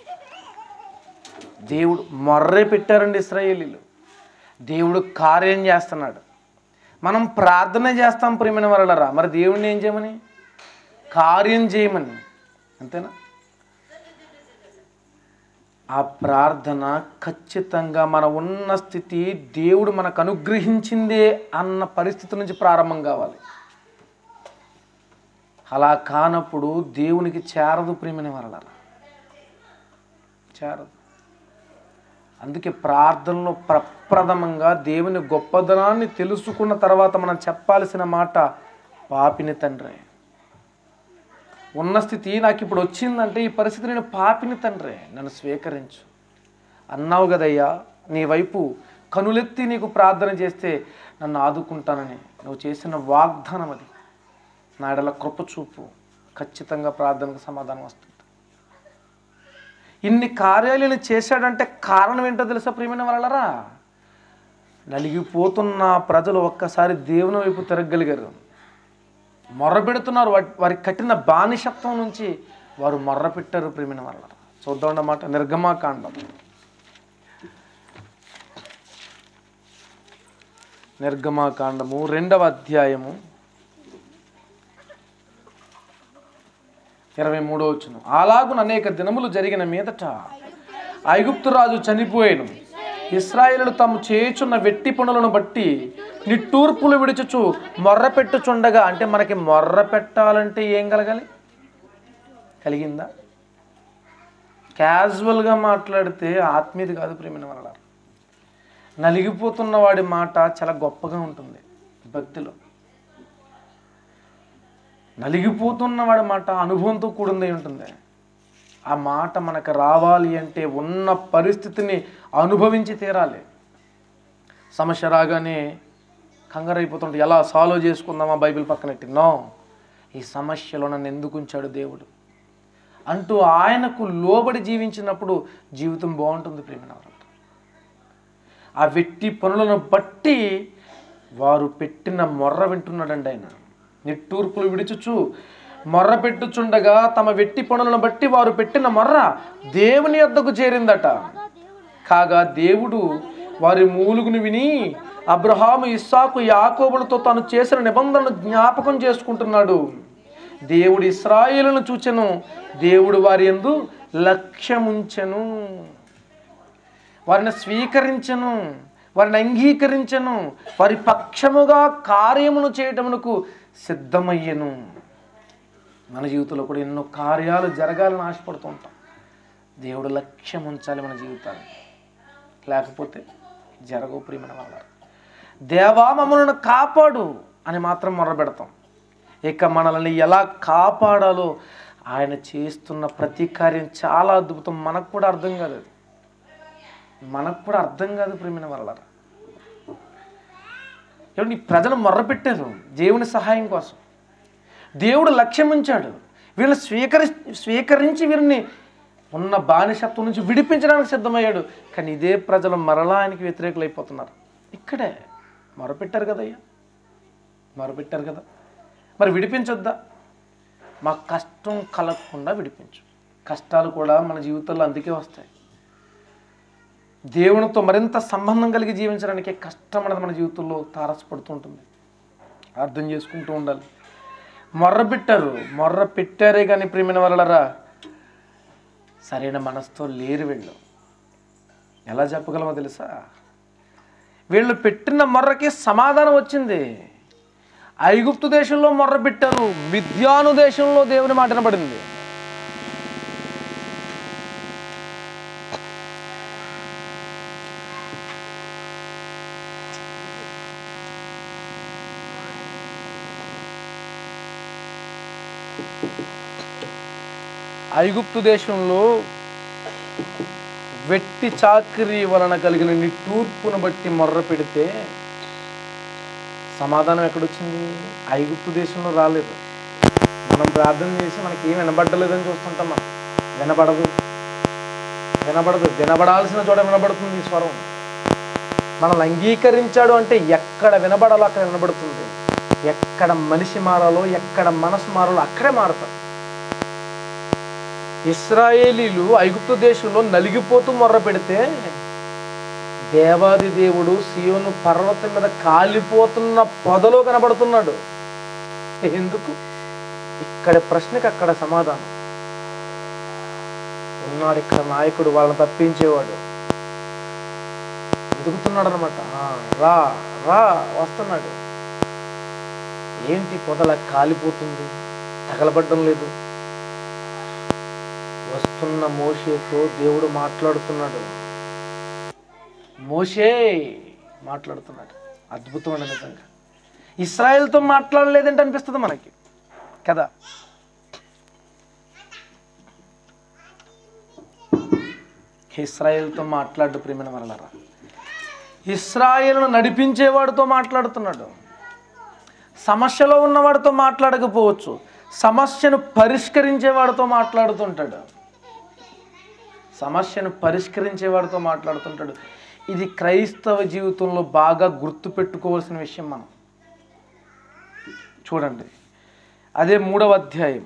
B: దేవుడు మొర్రే పెట్టారండి ఇశ్రాయేలీలు. దేవుడు కార్యం చేస్తున్నాడు. మనం ప్రార్థన చేస్తాం ప్రియమైన వలరా, మరి దేవుడిని ఏం చేయమని? కార్యం చేయమని, అంతేనా? ఆ ప్రార్థన ఖచ్చితంగా మన ఉన్న స్థితి దేవుడు మనకు అనుగ్రహించిందే అన్న పరిస్థితి నుంచి ప్రారంభం కావాలి. అలా కానప్పుడు దేవునికి చేరదు ప్రియమైన వలరా, చేరదు. అందుకే ప్రార్థనలో ప్రప్రథమంగా దేవుని గొప్పదనాన్ని తెలుసుకున్న తర్వాత మనం చెప్పాల్సిన మాట, పాపిని తండ్రి, ఉన్న స్థితి నాకు ఇప్పుడు వచ్చిందంటే ఈ పరిస్థితి, నేను పాపిని తండ్రి, నన్ను స్వీకరించు అన్నావు కదయ్యా. నీ వైపు కనులెత్తి నీకు ప్రార్థన చేస్తే నన్ను ఆదుకుంటానని నువ్వు చేసిన వాగ్దానం అది. నాడల కృప చూపు, ఖచ్చితంగా ప్రార్థనకు సమాధానం వస్తుంది. ఇన్ని కార్యాలను చేశాడంటే కారణం ఏంటో తెలుసా ప్రియమైన వాళ్ళరా? నలిగిపోతున్న ప్రజలు ఒక్కసారి దేవుని వైపు తిరగలిగారు, మొర్ర పెడుతున్నారు. వారి కఠిన బానిసత్వం నుంచి వారు మొర్ర పెట్టారు ప్రియమైన వాళ్ళరా. చూద్దాం అన్నమాట. నిర్గమాకాండం నిర్గమాకాండము రెండవ అధ్యాయము ఇరవై మూడో వచనం. అలాగున అనేక దినములు జరిగిన మీదట ఐగుప్తు రాజు చనిపోయాను. ఇశ్రాయేలులు తాము చేయుచున్న వెట్టి పనులను బట్టి నిట్టూర్పులు విడుచుచు మొర్ర పెట్టుచుండగా, అంటే మనకి మొర్ర పెట్టాలంటే ఏం కలగాలి? కలిగిందా? క్యాజువల్గా మాట్లాడితే ఆత్మీయత కాదు ప్రేమిన వల్ల. నలిగిపోతున్న వాడి మాట చాలా గొప్పగా ఉంటుంది భక్తిలో. నలిగిపోతున్న వాడి మాట అనుభవంతో కూడింది ఉంటుంది. ఆ మాట మనకు రావాలి అంటే ఉన్న పరిస్థితిని అనుభవించి తీరాలి. సమస్య రాగానే కంగారైపోతుంటే ఎలా సాల్వ్ చేసుకుందామా బైబిల్ పక్కనెట్టి, నో, ఈ సమస్యలో నన్ను ఎందుకు ఉంచాడు దేవుడు అంటూ ఆయనకు లోబడి జీవించినప్పుడు జీవితం బాగుంటుంది ప్రేమిన. ఆ వెట్టి పనులను బట్టి వారు పెట్టిన మొర్ర వింటున్నాడండి ఆయన. నిట్టూర్పులు విడుచుచు మొర్ర పెట్టుచుండగా తమ వెట్టి పనులను బట్టి వారు పెట్టిన మొర్ర దేవుని యొద్దకు చేరిందట. కాగా దేవుడు వారి మూలుగును విని అబ్రహాము, ఇస్సాకు, యాకోబులతో తాను చేసిన నిబంధనను జ్ఞాపకం చేసుకుంటున్నాడు. దేవుడు ఇశ్రాయేలును చూచెను, దేవుడు వారి యందు లక్ష్యముంచెను, వారిని స్వీకరించెను, వారిని అంగీకరించెను, వారి పక్షముగా కార్యమును చేయటమునకు సిద్ధమయ్యను. మన జీవితంలో కూడా ఎన్నో కార్యాలు జరగాలని ఆశపడుతూ ఉంటాం. దేవుడు లక్ష్యం ఉంచాలి మన జీవితాన్ని, లేకపోతే జరగవు ప్రియమైన వాళ్ళ. దేవా మమ్మల్ని కాపాడు అని మాత్రం మొరబెడతాం. ఇక మనల్ని ఎలా కాపాడాలో ఆయన చేస్తున్న ప్రతి కార్యం చాలా అద్భుతం. మనకు కూడా అర్థం కాదు, అది మనకు కూడా అర్థం కాదు ప్రియమైన వాళ్ళ. ఏమంటే ప్రజలు మొర్రపెట్టారు దేవుని సహాయం కోసం. దేవుడు లక్ష్యం ఉంచాడు, వీళ్ళని స్వీకరి స్వీకరించి వీరిని ఉన్న బానిసత్వం నుంచి విడిపించడానికి సిద్ధమయ్యాడు. కానీ ఇదే ప్రజలు మరలా ఆయనకి వ్యతిరేకులు అయిపోతున్నారు. ఇక్కడే మొరపెట్టారు కదయ్యా, మొరపెట్టారు కదా, మరి విడిపించొద్దా? మాకు కష్టం కలగకుండా విడిపించు. కష్టాలు కూడా మన జీవితంలో అందుకే వస్తాయి. దేవునితో మరింత సంబంధం కలిగి జీవించడానికి కష్టం అనేది మన జీవితంలో తారసపడుతూ ఉంటుంది. అర్థం చేసుకుంటూ ఉండాలి. మొర్ర పెట్టారు, మొర్ర పెట్టారే కానీ ప్రియమైన వాళ్ళరా సరైన మనసుతో లేరు వీళ్ళు. ఎలా చెప్పగలమో తెలుసా? వీళ్ళు పెట్టిన మొర్రకి సమాధానం వచ్చింది. ఐగుప్తు దేశంలో మొర్ర పెట్టారు, మిద్యాను దేశంలో దేవుని మాట వినబడింది. ఐగుప్తు దేశంలో వెట్టి చాకిరీ వలన కలిగిన నిట్టూర్పును బట్టి మొర్ర పెడితే సమాధానం ఎక్కడొచ్చింది? ఐగుప్తు దేశంలో రాలేదు. మనం ప్రార్థన చేసి మనకి ఏం వినబడలేదని చూస్తుంటాం. మనం వినబడదు వినబడదు వినబడాల్సిన చోట వినబడుతుంది ఈ స్వరం. మనల్ని అంగీకరించాడు అంటే ఎక్కడ వినబడాలో అక్కడ వినబడుతుంది. ఎక్కడ మనిషి మారాలో, ఎక్కడ మనసు మారాలో అక్కడే మారుతారు. ఇశ్రాయేలీలు ఐగుప్తు దేశంలో నలిగిపోతూ మొర్ర పెడితే దేవాది దేవుడు సీయోను పర్వతం మీద కాలిపోతున్న పొదలో కనబడుతున్నాడు. ఎందుకు? ఇక్కడ ప్రశ్నకి అక్కడ సమాధానం ఉన్నాడు. ఇక్కడ నాయకుడు వాళ్ళని తప్పించేవాడు ఎదుగుతున్నాడు అనమాట. రా రా వస్తున్నాడు. ఏంటి పొదల కాలిపోతుంది, తగలబడ్డం లేదు. వస్తున్న మోషేతో దేవుడు మాట్లాడుతున్నాడు. మోషే మాట్లాడుతున్నాడు. అద్భుతమైన నిజంగా. ఇశ్రాయేల్తో మాట్లాడలేదంటే అనిపిస్తుంది మనకి కదా. ఇశ్రాయేల్తో మాట్లాడు ప్రియమైన వాళ్ళరా. ఇశ్రాయేలును నడిపించేవాడితో మాట్లాడుతున్నాడు. సమస్యలో ఉన్నవాడితో మాట్లాడకపోవచ్చు, సమస్యను పరిష్కరించేవాడితో మాట్లాడుతుంటాడు. సమస్యను పరిష్కరించేవాడితో మాట్లాడుతుంటాడు. ఇది క్రైస్తవ జీవితంలో బాగా గుర్తుపెట్టుకోవాల్సిన విషయం. మనం చూడండి, అదే మూడవ అధ్యాయం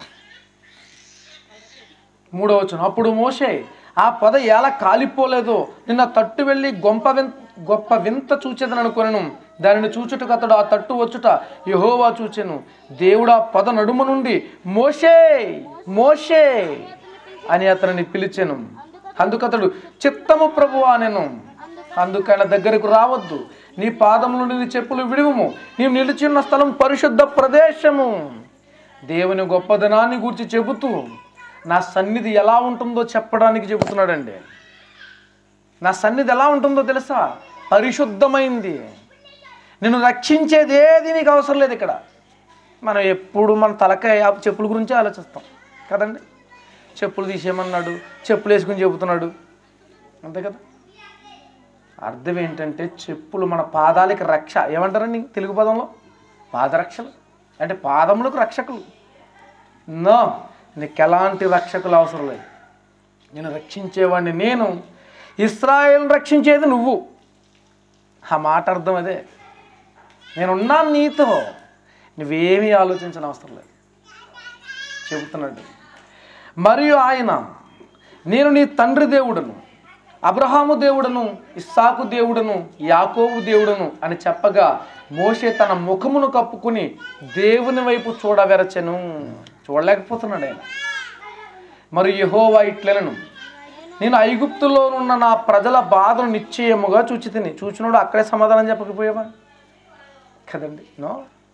B: మూడవ వచనం. అప్పుడు మోషే, ఆ పొద ఎలా కాలిపోలేదో నిన్న తట్టు వెళ్ళి గొప్ప వింత గొప్ప వింత చూచేదని అనుకొనెను. దానిని చూచుటకు అతడు ఆ తట్టు వచ్చుట యెహోవా చూచెను. దేవుడు ఆ పొద నడుము నుండి మోషే మోషే అని అతనిని పిలిచెను. అందుకతడు చిత్తము ప్రభువా అనెను. అందుకు ఆయన దగ్గరకు రావద్దు, నీ పాదముల నుండి నీ చెప్పులు విడువుము, నీవు నిలిచిన్న స్థలం పరిశుద్ధ ప్రదేశము. దేవుని గొప్పదనాన్ని గూర్చి చెబుతూ నా సన్నిధి ఎలా ఉంటుందో చెప్పడానికి చెబుతున్నాడండి. నా సన్నిధి ఎలా ఉంటుందో తెలుసా? పరిశుద్ధమైంది. నిన్ను రక్షించేది ఏది నీకు అవసరం లేదు. ఇక్కడ మనం ఎప్పుడు మన తలకాయ చెప్పుల గురించి ఆలోచిస్తాం కదండి. చెప్పులు తీసేయమన్నాడు, చెప్పులు వేసుకుని చెబుతున్నాడు, అంతే కదా. అర్థం ఏంటంటే చెప్పులు మన పాదాలకి రక్ష. ఏమంటారండి తెలుగు పదంలో? పాదరక్షలు అంటే పాదములకు రక్షకులు. నో, నీకు ఎలాంటి రక్షకులు అవసరం లేదు. నేను రక్షించేవాడిని నేను, ఇశ్రాయేలును రక్షించేది నువ్వు. ఆ మాట అర్థం అదే. నేనున్నాను నీతో, నువ్వేమీ ఆలోచించిన అవసరం లేదు చెబుతున్నాడు. మరియు ఆయన, నేను నీ తండ్రి దేవుడను, అబ్రహాము దేవుడను, ఇస్సాకు దేవుడను, యాకోబు దేవుడను అని చెప్పగా మోషే తన ముఖమును కప్పుకుని దేవుని వైపు చూడవెరచెను. చూడలేకపోతున్నాడు ఆయన. మరి యెహోవా ఇట్లనెను, నేను ఐగుప్తులో ఉన్న నా ప్రజల బాధను నిశ్చయముగా చూచి తిని. చూచినోడు అక్కడే సమాధానం చెప్పకపోయావా కదండి. నో,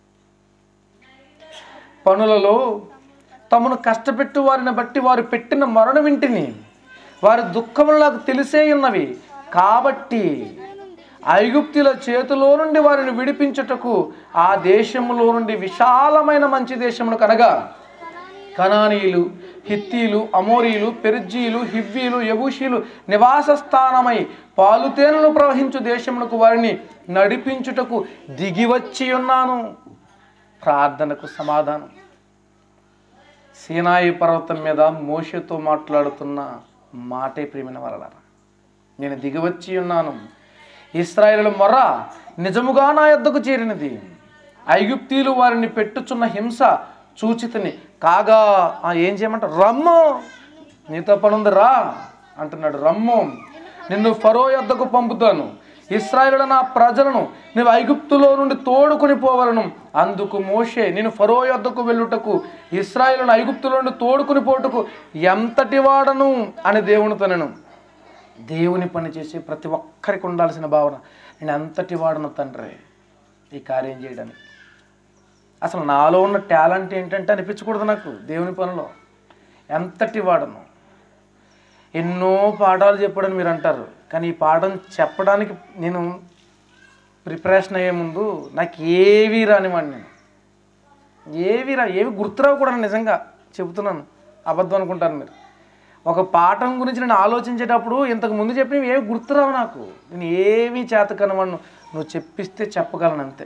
B: పనులలో తమను కష్టపెట్టు వారిని బట్టి వారు పెట్టిన మరణ వింటిని, వారి దుఃఖములు నాకు తెలిసే ఉన్నవి. కాబట్టి ఐగుప్తుల చేతిలో నుండి వారిని విడిపించుటకు ఆ దేశములో నుండి విశాలమైన మంచి దేశమును కనగా కనానీయులు, హిత్తీలు, అమోరీలు, పెరిజ్జీలు, హివ్వీలు, యబూషీలు నివాస స్థానమై పాలుతేనెలు ప్రవహించు దేశమునకు వారిని నడిపించుటకు దిగివచ్చి ఉన్నాను. ప్రార్థనకు సమాధానం. సీనాయి పర్వతం మీద మోషేతో మాట్లాడుతున్న మాటే ప్రియమైన వారలారా. నేను దిగివచ్చి ఉన్నాను. ఇశ్రాయేలు మొర్ర నిజముగా నా యొద్దకు చేరినది. ఐగుప్తీయులు వారిని పెట్టుచున్న హింస చూచితిని. కాగా ఏం చేయమంటారు? రమ్ము, నీతో పనుంది రా అంటున్నాడు. రమ్ము, నిన్ను ఫరో యొద్దకు పంపుతాను, ఇశ్రాయేలు నా ప్రజలను నీవు ఐగుప్తులో నుండి తోడుకొని పోవలను. అందుకు మోషే, నేను ఫరో యొద్దకు వెళ్ళుటకు ఇశ్రాయేలును ఐగుప్తులో నుండి తోడుకొని పోటుకు ఎంతటి వాడను అని దేవుని తనను. దేవుని పని చేసే ప్రతి ఒక్కరికి ఉండాల్సిన భావన, నేను ఎంతటి వాడను తండ్రి ఈ కార్యం చేయడానికి. అసలు నాలో ఉన్న టాలెంట్ ఏంటంటే అనిపించకూడదు నాకు దేవుని పనిలో. ఎంతటి వాడను. ఎన్నో పాఠాలు చెప్పాడని మీరు అంటారు, కానీ ఈ పాఠం చెప్పడానికి నేను ప్రిపరేషన్ అయ్యే ముందు నాకు ఏవి రానివ్వండి, నేను ఏవి రా ఏవి గుర్తురావు కూడా. నిజంగా చెబుతున్నాను, అబద్ధం అనుకుంటారు మీరు. ఒక పాఠం గురించి నేను ఆలోచించేటప్పుడు ఇంతకు ముందు చెప్పినవి ఏవి గుర్తురావు నాకు. నేను ఏమీ చేత కనవను, నువ్వు చెప్పిస్తే చెప్పగలను అంతే.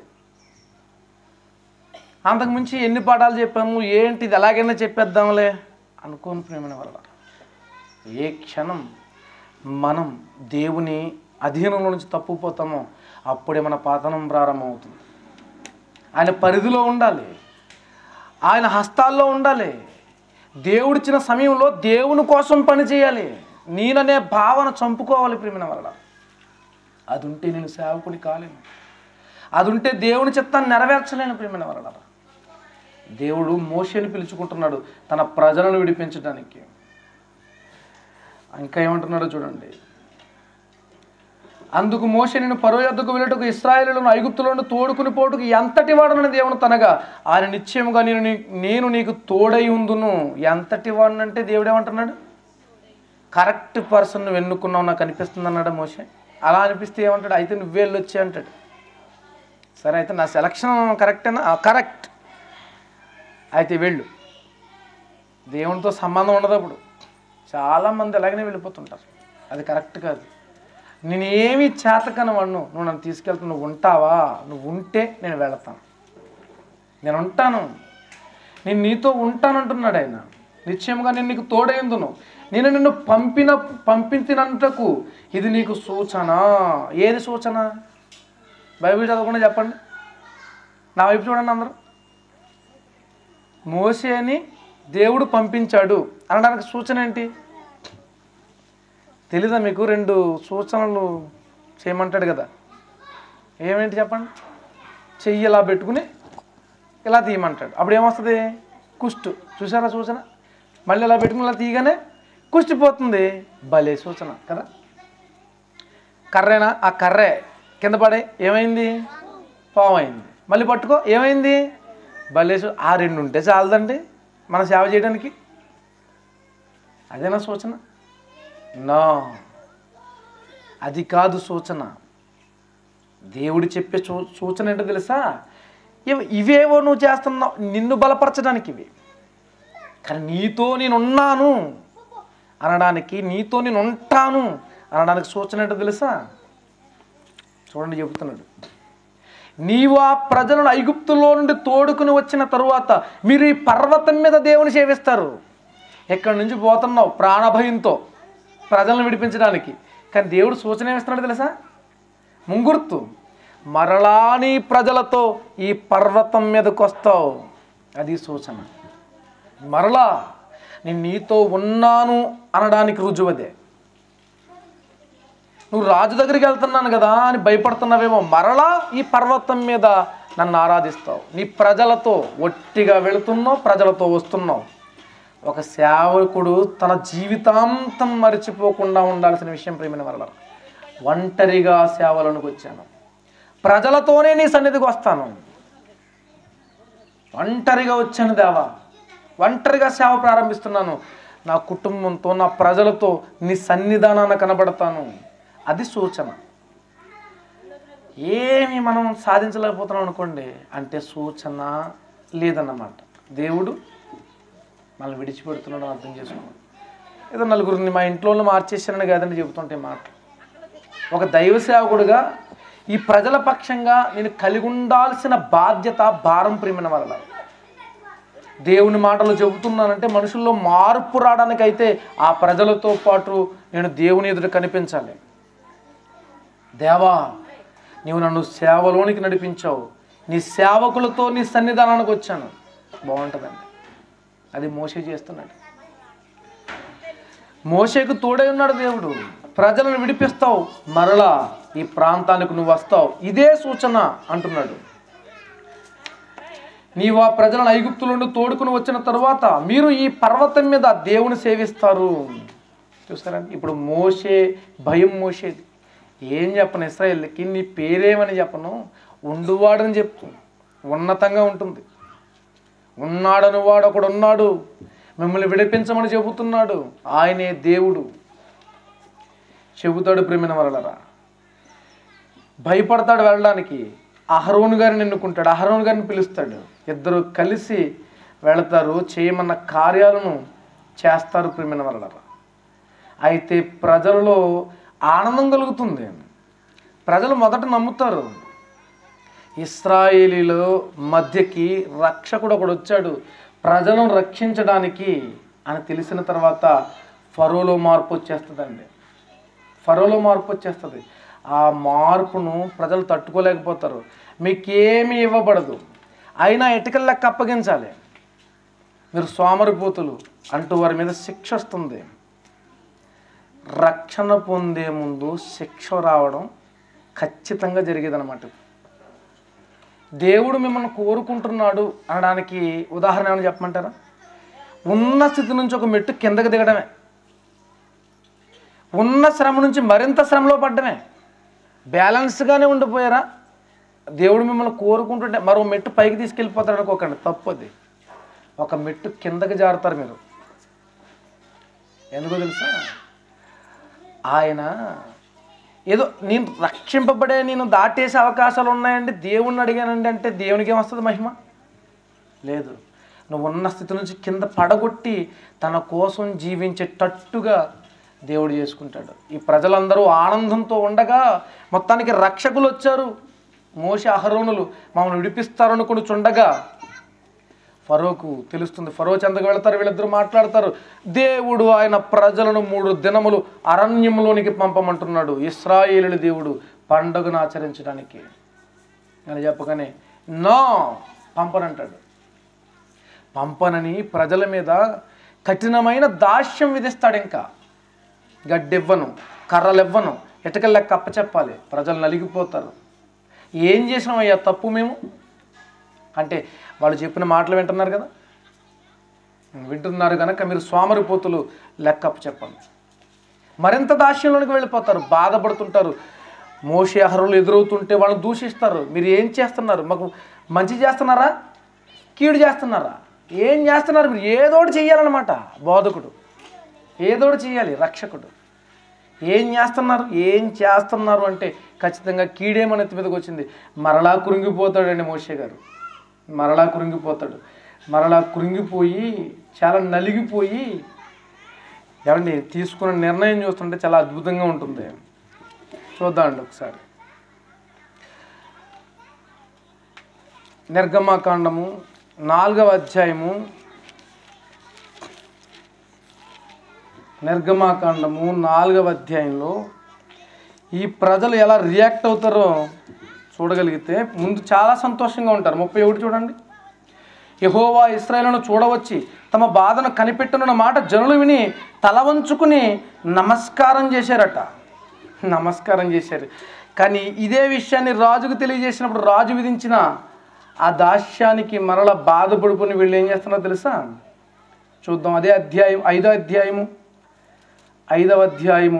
B: అంతకుమించి ఎన్ని పాఠాలు చెప్పాము, ఏంటి ఇది ఎలాగైనా చెప్పేద్దాంలే అనుకోని ప్రేమైన వల్ల ఏ క్షణం మనం దేవుని అధీనంలో నుంచి తప్పుపోతామో అప్పుడే మన పతనం ప్రారంభమవుతుంది. ఆయన పరిధిలో ఉండాలి, ఆయన హస్తాల్లో ఉండాలి. దేవుడిచ్చిన సమయంలో దేవుని కోసం పని చేయాలి. నేననే భావన చంపుకోవాలి ప్రేమైన వల్ల. అది ఉంటే నేను సేవకుని కాలేను, అది ఉంటే దేవుని చిత్తాన్ని నెరవేర్చలేను ప్రేమైన వల్ల. దేవుడు మోషేని పిలుచుకుంటున్నాడు తన ప్రజలను విడిపించడానికి. ఇంకా ఏమంటున్నాడో చూడండి. అందుకు మోషే, నేను ఫరో యొద్దకు వెళ్ళుటకు ఇశ్రాయేలును ఐగుప్తులను తోడుకుని పోటుకు ఎంతటి వాడనని దేవుని తనగా, ఆయన నిశ్చయముగా నేను నేను నీకు తోడై ఉందును. ఎంతటి వాడనంటే దేవుడు ఏమంటున్నాడు? కరెక్ట్ పర్సన్ నువ్వు ఎన్నుకున్నావు నాకు అనిపిస్తుంది అన్నాడు మోషే. అలా అనిపిస్తే ఏమంటాడు? అయితే నువ్వే వెళ్ళొచ్చే అంటాడు. సరే అయితే నా సెలక్షన్ కరెక్టేనా? కరెక్ట్, అయితే వెళ్ళు. దేవునితో సంబంధం ఉండదు అప్పుడు. చాలామంది అలాగనే వెళ్ళిపోతుంటారు, అది కరెక్ట్ కాదు. నేను ఏమి చేతకను వాడును, నువ్వు నన్ను తీసుకెళ్తాను, నువ్వు ఉంటావా? నువ్వు ఉంటే నేను వెళతాను, నేను ఉంటాను, నేను నీతో ఉంటానంటున్నాడు ఆయన. నిశ్చయంగా నేను నీకు తోడైందును, నేను నిన్ను పంపిన పంపించినంతకు ఇది నీకు సూచన. ఏది సూచన? బైబిల్ చదవకుండా చెప్పండి, నా వైపు చూడండి అందరూ. మోషేని దేవుడు పంపించాడు అనడానికి సూచన ఏంటి తెలీదా మీకు? రెండు సూచనలు చేయమంటాడు కదా, ఏమేంటి చెప్పండి? చెయ్యి ఇలా పెట్టుకుని ఇలా తీయమంటాడు, అప్పుడు ఏమొస్తుంది? కుష్టు. చూసారా సూచన? మళ్ళీ ఇలా పెట్టుకుని ఇలా తీయగానే కుష్టిపోతుంది. భలే సూచన కదా. కర్రేనా? ఆ కర్రే కింద పడే ఏమైంది? పాము అయింది. మళ్ళీ పట్టుకో ఏమైంది? భలే. ఆ రెండు ఉంటే చాలదండి మన సేవ చేయడానికి. అదేనా సూచన? నా అది కాదు సూచన. దేవుడు చెప్పే సూ సూచన ఏంటో తెలుసా? ఇవి ఇవేవో నువ్వు చేస్తున్నావు నిన్ను బలపరచడానికి ఇవి, కానీ నీతో నేనున్నాను అనడానికి, నీతో నేను ఉంటాను అనడానికి సూచన ఏంటో తెలుసా? చూడండి చెబుతున్నాడు. నీవు ఆ ప్రజలను ఐగుప్తులో నుండి తోడుకుని వచ్చిన తరువాత మీరు ఈ పర్వతం మీద దేవుని సేవిస్తారు. ఎక్కడి నుంచి పోతున్నావు ప్రాణభయంతో ప్రజలను విడిపించడానికి, కానీ దేవుడు సూచన ఏమిస్తున్నాడు తెలుసా? ముంగుర్తు, మరలా నీ ప్రజలతో ఈ పర్వతం మీదకి వస్తావు. అది సూచన. మరలా నేను నీతో ఉన్నాను అనడానికి రుజువదే. నువ్వు రాజు దగ్గరికి వెళ్తున్నాను కదా అని భయపడుతున్నావేమో, మరలా ఈ పర్వతం మీద నన్ను ఆరాధిస్తావు. నీ ప్రజలతో ఒట్టిగా వెళుతున్నావు, ప్రజలతో వస్తున్నావు. ఒక సేవకుడు తన జీవితాంతం మరిచిపోకుండా ఉండాల్సిన విషయం ప్రేమైన వల్ల, ఒంటరిగా సేవలోనికి వచ్చాను, ప్రజలతోనే నీ సన్నిధికి వస్తాను. ఒంటరిగా వచ్చాను దేవా, ఒంటరిగా సేవ ప్రారంభిస్తున్నాను. నా కుటుంబంతో నా ప్రజలతో నీ సన్నిధానాన కనబడతాను. అది సూచన. ఏమి మనం సాధించలేకపోతున్నాం అనుకోండి అంటే సూచన లేదన్నమాట. దేవుడు మనల్ని విడిచిపెడుతున్నాడు అర్థం చేసుకోండి. ఏదో నలుగురిని మా ఇంట్లో మార్చేసానని కాదని చెబుతుంటే మాట. ఒక దైవ సేవకుడుగా ఈ ప్రజల పక్షంగా నేను కలిగి ఉండాల్సిన బాధ్యత, భారం ప్రేమైన వల్ల దేవుని మాటలు చెబుతున్నానంటే మనుషుల్లో మార్పు రావడానికైతే ఆ ప్రజలతో పాటు నేను దేవుని ఎదుట కనిపించాలి. దేవా నీవు నన్ను సేవలోనికి నడిపించావు, నీ సేవకులతో నీ సన్నిధానానికి వచ్చాను. బాగుంటుందండి. అది మోషే చేస్తున్నాడు. మోషేకు తోడై ఉన్నాడు దేవుడు. ప్రజలను విడిపిస్తావు, మరలా ఈ ప్రాంతానికి నువ్వు వస్తావు, ఇదే సూచన అంటున్నాడు. నీవు ఆ ప్రజలను ఐగుప్తు నుండి తోడుకుని వచ్చిన తరువాత మీరు ఈ పర్వతం మీద దేవుని సేవిస్తారు. చూసారండి, ఇప్పుడు మోషే భయం మోషేది. ఏం చెప్పను ఇశ్రాయేలుకి, నీ పేరేమని చెప్పను, ఉండువాడని చెప్తూ ఉన్నతంగా ఉంటుంది. ఉన్నాడని వాడు ఒకడు ఉన్నాడు, మిమ్మల్ని విడిపించమని చెబుతున్నాడు, ఆయనే దేవుడు చెబుతాడు. ప్రేమిన వరలరా, భయపడతాడు వెళ్ళడానికి. అహరోను గారిని ఎన్నుకుంటాడు, అహరోను గారిని పిలుస్తాడు. ఇద్దరు కలిసి వెళతారు, చేయమన్న కార్యాలను చేస్తారు. ప్రేమిన వరలరా, అయితే ప్రజలలో ఆనందం కలుగుతుంది. ప్రజలు మొదట నమ్ముతారు. ఇశ్రాయేలీల మధ్యకి రక్షకుడు ఒకడు వచ్చాడు ప్రజలను రక్షించడానికి అని తెలిసిన తర్వాత ఫరోలో మార్పు వచ్చేస్తుందండి. ఫరోలో మార్పు వచ్చేస్తుంది. ఆ మార్పును ప్రజలు తట్టుకోలేకపోతారు. మీకేమీ ఇవ్వబడదు, అయినా ఇటుకల లెక్క అప్పగించాలి, మీరు సోమరిపోతులు అంటూ వారి మీద శిక్ష వస్తుంది. రక్షణ పొందే ముందు శిక్ష రావడం ఖచ్చితంగా జరిగేదన్నమాట. దేవుడు మిమ్మల్ని కోరుకుంటున్నాడు అనడానికి ఉదాహరణ ఏమైనా చెప్పమంటారా? ఉన్న స్థితి నుంచి ఒక మెట్టు కిందకి దిగడమే, ఉన్న శ్రమ నుంచి మరింత శ్రమలో పడ్డమే. బ్యాలెన్స్గానే ఉండిపోయారా? దేవుడు మిమ్మల్ని కోరుకుంటుంటే మరో మెట్టు పైకి తీసుకెళ్ళిపోతాడు అనుకోకండి, తప్పది. ఒక మెట్టు కిందకి జారుతారు మీరు. ఎందుకో తెలుసా? ఆయన ఏదో నేను రక్షింపబడే, నేను దాటేసే అవకాశాలు ఉన్నాయండి, దేవుణ్ణి అడిగానండి అంటే దేవునికి ఏమొస్తుంది మహిమ? లేదు. నువ్వు ఉన్న స్థితి నుంచి కింద పడగొట్టి తన కోసం జీవించేటట్టుగా దేవుడు చేసుకుంటాడు. ఈ ప్రజలందరూ ఆనందంతో ఉండగా మొత్తానికి రక్షకులు వచ్చారు. మోషే అహరోనులు మమ్మల్ని విడిపిస్తారనుకుని చుండగా ఫరోకు తెలుస్తుంది. ఫరో చెందకు వెళతారు, వీళ్ళిద్దరూ మాట్లాడతారు. దేవుడు ఆయన ప్రజలను మూడు దినములు అరణ్యంలోనికి పంపమంటున్నాడు, ఇశ్రాయేలు దేవుడు పండుగను ఆచరించడానికి అని చెప్పగానే నో పంపనంటాడు. పంపనని ప్రజల మీద కఠినమైన దాస్యం విధిస్తాడు. ఇంకా గడ్డివ్వను, కర్రలివ్వను, ఇటుకల లెక్క అప్పచెప్పాలి. ప్రజలు నలిగిపోతారు. ఏం చేసినామయ్యా తప్పు మేము అంటే, వాళ్ళు చెప్పిన మాటలు వింటున్నారు కదా, వింటున్నారు కనుక మీరు సోమరిపోతులు లెక్కప్పు చెప్పండి. మరింత దాస్యంలోనికి వెళ్ళిపోతారు, బాధపడుతుంటారు. మోషే అహరోనులు ఎదురవుతుంటే వాళ్ళని దూషిస్తారు. మీరు ఏం చేస్తున్నారు? మాకు మంచి చేస్తున్నారా, కీడు చేస్తున్నారా, ఏం చేస్తున్నారు? మీరు ఏదోటి చెయ్యాలన్నమాట. బోధకుడు ఏదోటి చెయ్యాలి, రక్షకుడు ఏం చేస్తున్నారు? ఏం చేస్తున్నారు అంటే ఖచ్చితంగా కీడేమని ఎత్తి మీదకి వచ్చింది. మరలా కురింగిపోతాడండి మోషే గారు, మరలా కురింగిపోతాడు. మరలా కురింగిపోయి చాలా నలిగిపోయి, ఏమండి తీసుకున్న నిర్ణయం చూస్తుంటే చాలా అద్భుతంగా ఉంటుంది. చూద్దామండి ఒకసారి. నిర్గమాకాండము నాలుగవ అధ్యాయము నిర్గమాకాండము నాలుగవ అధ్యాయంలో ఈ ప్రజలు ఎలా రియాక్ట్ అవుతారో చూడగలిగితే ముందు చాలా సంతోషంగా ఉంటారు. ముప్పై ఒకటి చూడండి. యెహోవా ఇశ్రాయేలును చూడవచ్చి తమ బాధను కనిపెట్టునున్న మాట జనులు విని తల వంచుకుని నమస్కారం చేశారట. నమస్కారం చేశారు. కానీ ఇదే విషయాన్ని రాజుకు తెలియజేసినప్పుడు రాజు విధించిన ఆ దాస్యానికి మరల బాధపడుకుని వీళ్ళు ఏం చేస్తున్నారో తెలుసా? చూద్దాం. అదే అధ్యాయం ఐదో అధ్యాయము ఐదవ అధ్యాయము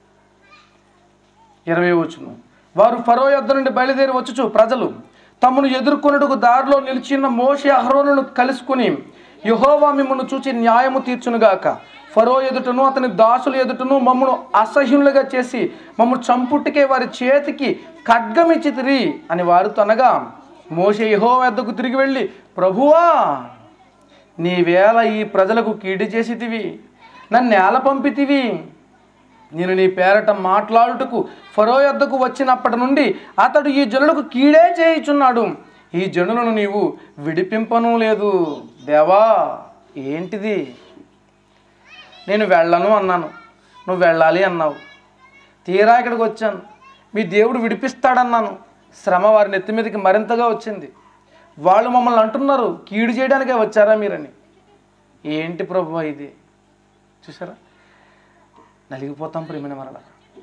B: ఇరవై వచనం. వారు ఫరో యొద్ద నుండి బయలుదేరి వచ్చుచు ప్రజలు తమను ఎదుర్కొనుటకు దారిలో నిలిచిన మోషే అహరోనును కలుసుకుని, యెహోవా మిమ్మల్ని చూచి న్యాయము తీర్చునుగాక, ఫరో ఎదుటను అతని దాసుల ఎదుటను మమ్మను అసహ్యులుగా చేసి మమ్ము చంపుటికే వారి చేతికి ఖడ్గమిచ్చితిరి అని వారితో అనగా, మోషే యెహోవా యొద్దకు తిరిగి వెళ్ళి, ప్రభువా నీవేళ ఈ ప్రజలకు కీడు చేసితివి, నన్ను నేల పంపితివి. నేను నీ పేరట మాట్లాడుటకు ఫరో యొద్దకు వచ్చినప్పటి నుండి అతడు ఈ జనులకు కీడే చేయుచున్నాడు. ఈ జనులను నీవు విడిపింపను లేదు. దేవా ఏంటిది? నేను వెళ్ళను అన్నాను, నువ్వు వెళ్ళాలి అన్నావు. తీరా ఇక్కడికి వచ్చాను, మీ దేవుడు విడిపిస్తాడన్నాను. శ్రమ వారి నెత్తి మీదకి మరింతగా వచ్చింది. వాళ్ళు మమ్మల్ని అంటున్నారు, కీడు చేయడానికే వచ్చారా మీరని. ఏంటి ప్రభువా ఇది? చూసారా, నలిగిపోతాం ప్రేమిన మరల.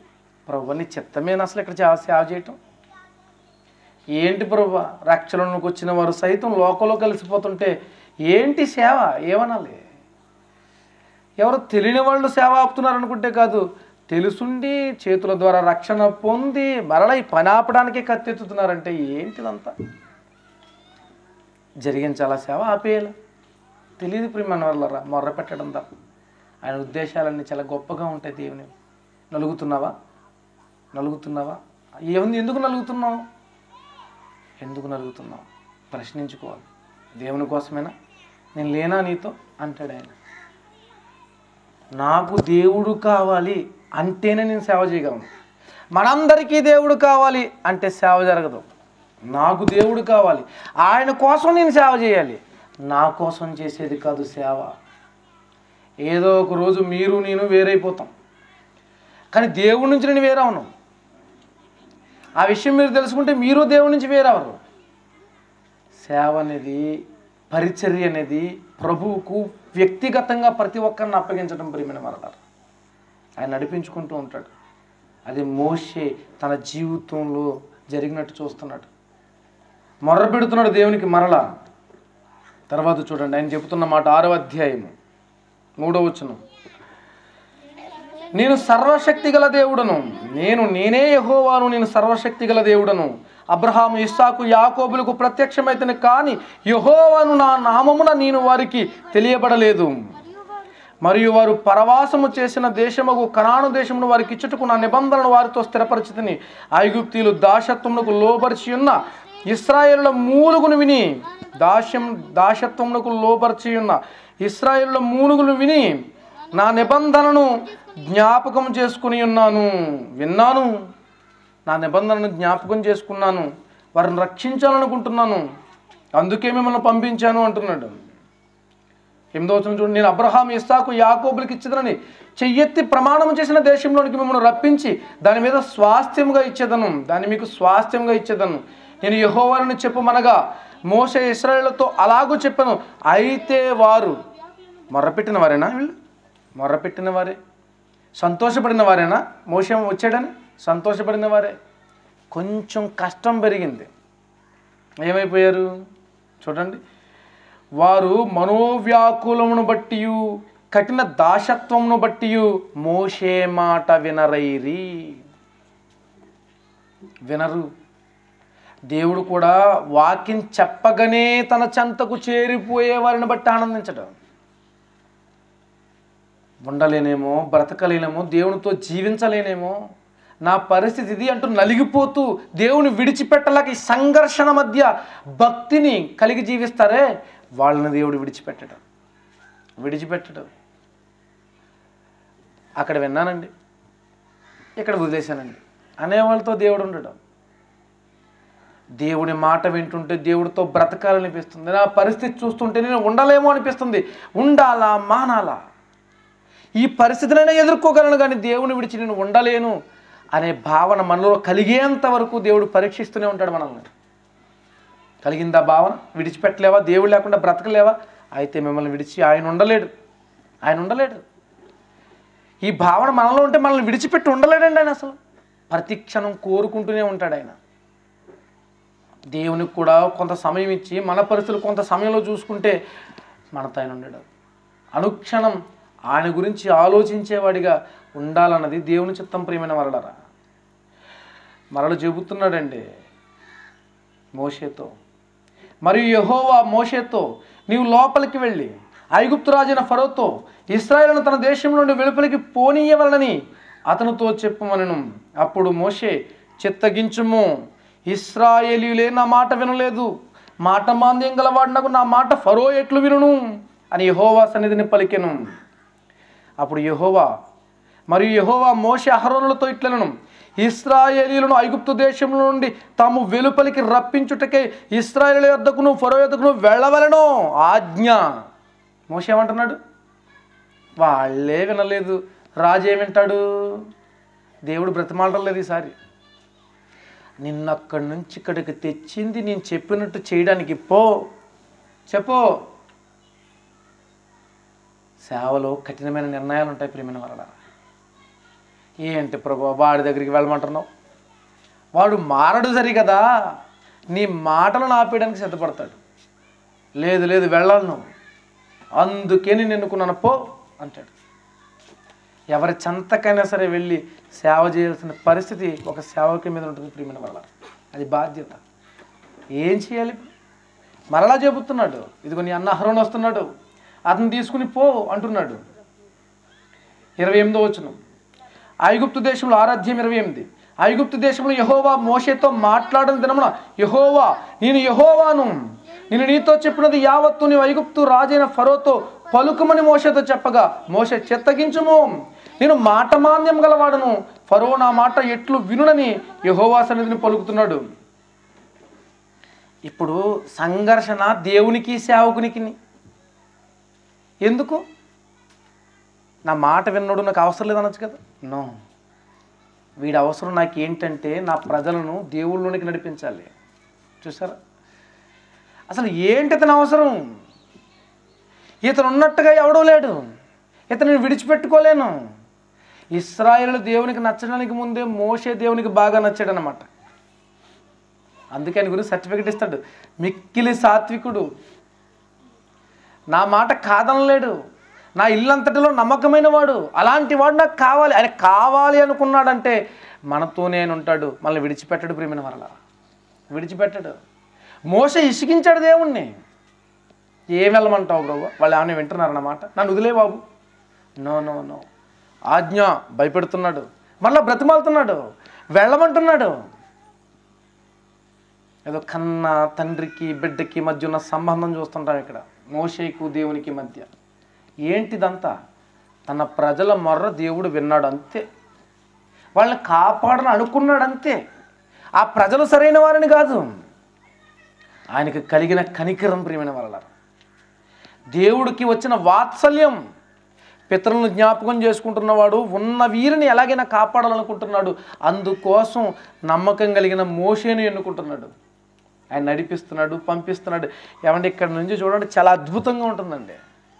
B: ప్రభు నీ చిత్తమేనా అసలు ఇక్కడ చా- సేవ చేయటం ఏంటి ప్రభు? రక్షణలోకి వచ్చిన వారు సైతం లోకంలో కలిసిపోతుంటే ఏంటి సేవ ఏమనాలి? ఎవరు తెలియని వాళ్ళు సేవ ఆపుతున్నారు అనుకుంటే కాదు, తెలుసుండి చేతుల ద్వారా రక్షణ పొంది మరలా ఈ పని ఆపడానికే కత్తెత్తుతున్నారంటే ఏంటిదంతా? జరిగించాలా సేవ ఆపేయాలి? తెలియదు ప్రియమైన వాళ్ళరా, మొర్ర పెట్టడం తప్ప. ఆయన ఉద్దేశాలన్నీ చాలా గొప్పగా ఉంటాయి. దేవుని నలుగుతున్నావా నలుగుతున్నావా ఏముంది? ఎందుకు నలుగుతున్నావు? ఎందుకు నలుగుతున్నావు ప్రశ్నించుకోవాలి. దేవుని కోసమేనా? నేను లేనా నీతో అంటాడు ఆయన. నాకు దేవుడు కావాలి అంటేనే నేను సేవ చేయగలను. మనందరికీ దేవుడు కావాలి అంటే సేవ జరగదు. నాకు దేవుడు కావాలి, ఆయన కోసం నేను సేవ చేయాలి. నా కోసం చేసేది కాదు సేవ. ఏదో ఒక రోజు మీరు నేను వేరైపోతాం, కానీ దేవుడి నుంచి నేను వేరవను. ఆ విషయం మీరు తెలుసుకుంటే మీరు దేవుడి నుంచి వేరవరు. సేవ అనేది, పరిచర్య అనేది ప్రభువుకు వ్యక్తిగతంగా ప్రతి ఒక్కరిని అప్పగించడం ప్రియమైన వారలారా. ఆయన నడిపించుకుంటూ ఉంటాడు. అది మోషే తన జీవితంలో జరిగినట్టు చూస్తున్నాడు. మొర్ర పెడుతున్నాడు దేవునికి మరలా. తర్వాత చూడండి ఆయన చెబుతున్న మాట, ఆరో అధ్యాయము మూడో వచనం. నేను సర్వశక్తి గల దేవుడను, నేను నేనే యెహోవాను, నేను సర్వశక్తి గల దేవుడను. అబ్రహాము, ఇస్సాకు, యాకోబులకు ప్రత్యక్షమైతేనే కానీ యెహోవాను నా నామమున నేను వారికి తెలియబడలేదు. మరియు వారు పరవాసము చేసిన దేశముకు కనాను దేశమును వారికి ఇచ్చుటకు నా నిబంధనను వారితో స్థిరపరిచితిని. ఐగుప్తీయులు దాసత్వమునకు లోబరిచి ఉన్న ఇశ్రాయేలుల మూలుగును విని దాస్యం దాసత్వమునకు లోబరిచి ఉన్న ఇశ్రాయేలుల మూలుగును విని నా నిబంధనను జ్ఞాపకం చేసుకుని ఉన్నాను. విన్నాను, నా నిబంధనను జ్ఞాపకం చేసుకున్నాను, వారిని రక్షించాలనుకుంటున్నాను, అందుకే మిమ్మల్ని పంపించాను అంటున్నాడు. ఎనిమిదో వచనం చూడండి. నేను అబ్రహాం, ఇస్సాకు, యాకోబులకు ఇచ్చేదనని చెయ్యెత్తి ప్రమాణం చేసిన దేశంలోనికి మిమ్మల్ని రప్పించి దాని మీద స్వాస్థ్యంగా ఇచ్చేదను, దాన్ని మీకు స్వాస్థ్యంగా ఇచ్చేదను. నేను యెహోవాను చెప్పమనగా మోషే ఇశ్రాయేలుతో అలాగూ చెప్పాను. అయితే వారు మొర్రపెట్టిన వారేనా? వీళ్ళు మొర్రపెట్టిన వారే, సంతోషపడిన వారేనా? మోషే వచ్చాడని సంతోషపడిన వారే. కొంచెం కష్టం పెరిగింది, ఏమైపోయారు చూడండి. వారు మనోవ్యాకులమును బట్టి కఠిన దాసత్వమును బట్టి మోషే మాట వినరైరి. వినరు. దేవుడు కూడా వాక్యం చెప్పగానే తన చెంతకు చేరిపోయే వారిని బట్టి ఆనందించడం. ఉండలేనేమో, బ్రతకలేనేమో, దేవునితో జీవించలేనేమో, నా పరిస్థితి ఇది అంటూ నలిగిపోతూ దేవుని విడిచిపెట్టలేక ఈ సంఘర్షణ మధ్య భక్తిని కలిగి జీవిస్తారే, వాళ్ళని దేవుడు విడిచిపెట్టడం విడిచిపెట్టడం అక్కడ విన్నానండి, ఇక్కడ వదిలేశానండి అనేవాళ్ళతో దేవుడు ఉండడం. దేవుడి మాట వింటుంటే దేవుడితో బ్రతకాలనిపిస్తుంది. నా పరిస్థితి చూస్తుంటే నేను ఉండలేమో అనిపిస్తుంది. ఉండాలా మానాలా? ఈ పరిస్థితులైనా ఎదుర్కోగలను, కానీ దేవుని విడిచి నేను ఉండలేను అనే భావన మనలో కలిగేంత వరకు దేవుడు పరీక్షిస్తూనే ఉంటాడు మనల్ని. కలిగిందా భావన? విడిచిపెట్టలేవా? దేవుడు లేకుండా బ్రతకలేవా? అయితే మిమ్మల్ని విడిచి ఆయన ఉండలేడు, ఆయన ఉండలేడు. ఈ భావన మనలో ఉంటే మనల్ని విడిచిపెట్టి ఉండలేడండి ఆయన. అసలు ప్రతి క్షణం కోరుకుంటూనే ఉంటాడు ఆయన. దేవునికి కూడా కొంత సమయం ఇచ్చి మన పరిస్థితులు కొంత సమయంలో చూసుకుంటే మనతో ఆయన ఉండడు. అనుక్షణం ఆయన గురించి ఆలోచించేవాడిగా ఉండాలన్నది దేవుని చిత్తం ప్రియమైన వరలరా. మరల చెబుతున్నాడండి మోషేతో, మరియు యెహోవా మోషేతో నీవు లోపలికి వెళ్ళి ఐగుప్తు రాజైన ఫరోతో ఇశ్రాయేలును తన దేశం నుండి వెలుపలికి పోనీయవలనని అతనితో చెప్పమనెను. అప్పుడు మోషే, చిత్తగించుము, ఇశ్రాయేలీయులే నా మాట వినలేదు, మాట మాంద్యం గలవాడినకు నా మాట ఫరో ఎట్లు వినును అని యెహోవా సన్నిధిని పలికెను. అప్పుడు యెహోవా మరియు యెహోవా మోషే అహరోనులతో ఇట్లనెను, ఇశ్రాయేలీయులను ఐగుప్తు దేశంలో నుండి తాము వెలుపలికి రప్పించుటకే ఇశ్రాయేలు యొద్దకును ఫరో యొద్దకును వెళ్ళవలెను ఆజ్ఞ. మోషే ఏమంటున్నాడు? వాళ్ళే వినలేదు, రాజు ఏమింటాడు? దేవుడు బ్రతిమాలడం లేదు ఈసారి. నిన్నక్కడి నుంచి ఇక్కడికి తెచ్చింది నేను చెప్పినట్టు చేయడానికి, పో చెప్పు. సేవలో కఠినమైన నిర్ణయాలు ఉంటాయి ప్రియమైన వరల. ఏంటి ప్రభు వాడి దగ్గరికి వెళ్ళమంటున్నావు? వాడు మారడు సరి కదా, నీ మాటలను ఆపేయడానికి సిద్ధపడతాడు. లేదు లేదు వెళ్ళాలి నువ్వు, అందుకే నేను ఎన్నుకున్నాను పో అంటాడు. ఎవరి చెంతకైనా సరే వెళ్ళి సేవ చేయాల్సిన పరిస్థితి ఒక సేవకుడి మీద ఉంటుంది ప్రియమైన వల్ల. అది బాధ్యత. ఏం చేయాలి? మరలా చెబుతున్నాడు, ఇదిగో నీ అన్న అహరోను వస్తున్నాడు, అతను తీసుకుని పో అంటున్నాడు. ఇరవై ఎనిమిదో వచనం, ఐగుప్తు దేశంలో ఆరాధ్యం ఇరవై ఎనిమిది ఐగుప్తు దేశంలో యెహోవా మోషేతో మాట్లాడిన దినమున యెహోవా నేను యెహోవాను, నేను నీతో చెప్పినది యావత్తు నీవు ఐగుప్తు రాజైన ఫరోతో పలుకుమని మోషేతో చెప్పగా మోషే చిత్తగించుము, నేను మాట మాంద్యం గలవాడను, ఫరో నా మాట ఎట్లు వినునని యెహోవా సన్నిధిని పలుకుతున్నాడు. ఇప్పుడు సంఘర్షణ దేవునికి సేవకునికి. ఎందుకు? నా మాట విన్నోడు నాకు అవసరం లేదనొచ్చు కదా. నో, వీడి అవసరం నాకు ఏంటంటే నా ప్రజలను దేవుళ్ళలోనికి నడిపించాలి. చూసారా అసలు ఏంటి ఇతని అవసరం? ఇతను ఉన్నట్టుగా ఎవడూ లేడు, ఇతను విడిచిపెట్టుకోలేను. ఇశ్రాయేలు దేవునికి నచ్చడానికి ముందే మోషే దేవునికి బాగా నచ్చాడు అన్నమాట. అందుకే ఆయన గురించి సర్టిఫికెట్ ఇస్తాడు, మిక్కిలి సాత్వికుడు, నా మాట కాదనలేడు, నా ఇల్లంతటిలో నమ్మకమైన వాడు, అలాంటి వాడు నాకు కావాలి. ఆయన కావాలి అనుకున్నాడంటే మనతోనే ఆయన ఉంటాడు, మనల్ని విడిచిపెట్టాడు. ప్రియమైన వరల విడిచిపెట్టాడు. మోషే ఇసిగించాడు దేవుణ్ణి. ఏం వెళ్ళమంటావు ప్రభు? వాళ్ళు ఏమైనా వింటున్నారన్నమాట, నన్ను వదిలే బాబు. నో నో నో ఆజ్ఞ భయపెడుతున్నాడు, మళ్ళీ బ్రతిమాలుతున్నాడు, వెళ్ళమంటున్నాడు. ఏదో కన్న తండ్రికి బిడ్డకి మధ్య ఉన్న సంబంధం చూస్తుంటాం ఇక్కడ, మోషేకు దేవునికి మధ్య. ఏంటిదంతా? తన ప్రజల మొర్ర దేవుడు విన్నాడు అంతే, వాళ్ళని కాపాడని అనుకున్నాడు అంతే. ఆ ప్రజలు సరైన వారిని కాదు, ఆయనకి కలిగిన కనికరం. ప్రియమైన వాళ్ళ దేవుడికి వచ్చిన వాత్సల్యం, పితరులను జ్ఞాపకం చేసుకుంటున్నవాడు ఉన్న వీరిని ఎలాగైనా కాపాడాలనుకుంటున్నాడు. అందుకోసం నమ్మకం కలిగిన మోషేను ఎన్నుకుంటున్నాడు. ఆయన నడిపిస్తున్నాడు, పంపిస్తున్నాడు. ఏమంటే ఇక్కడ నుంచి చూడండి, చాలా అద్భుతంగా ఉంటుందండి.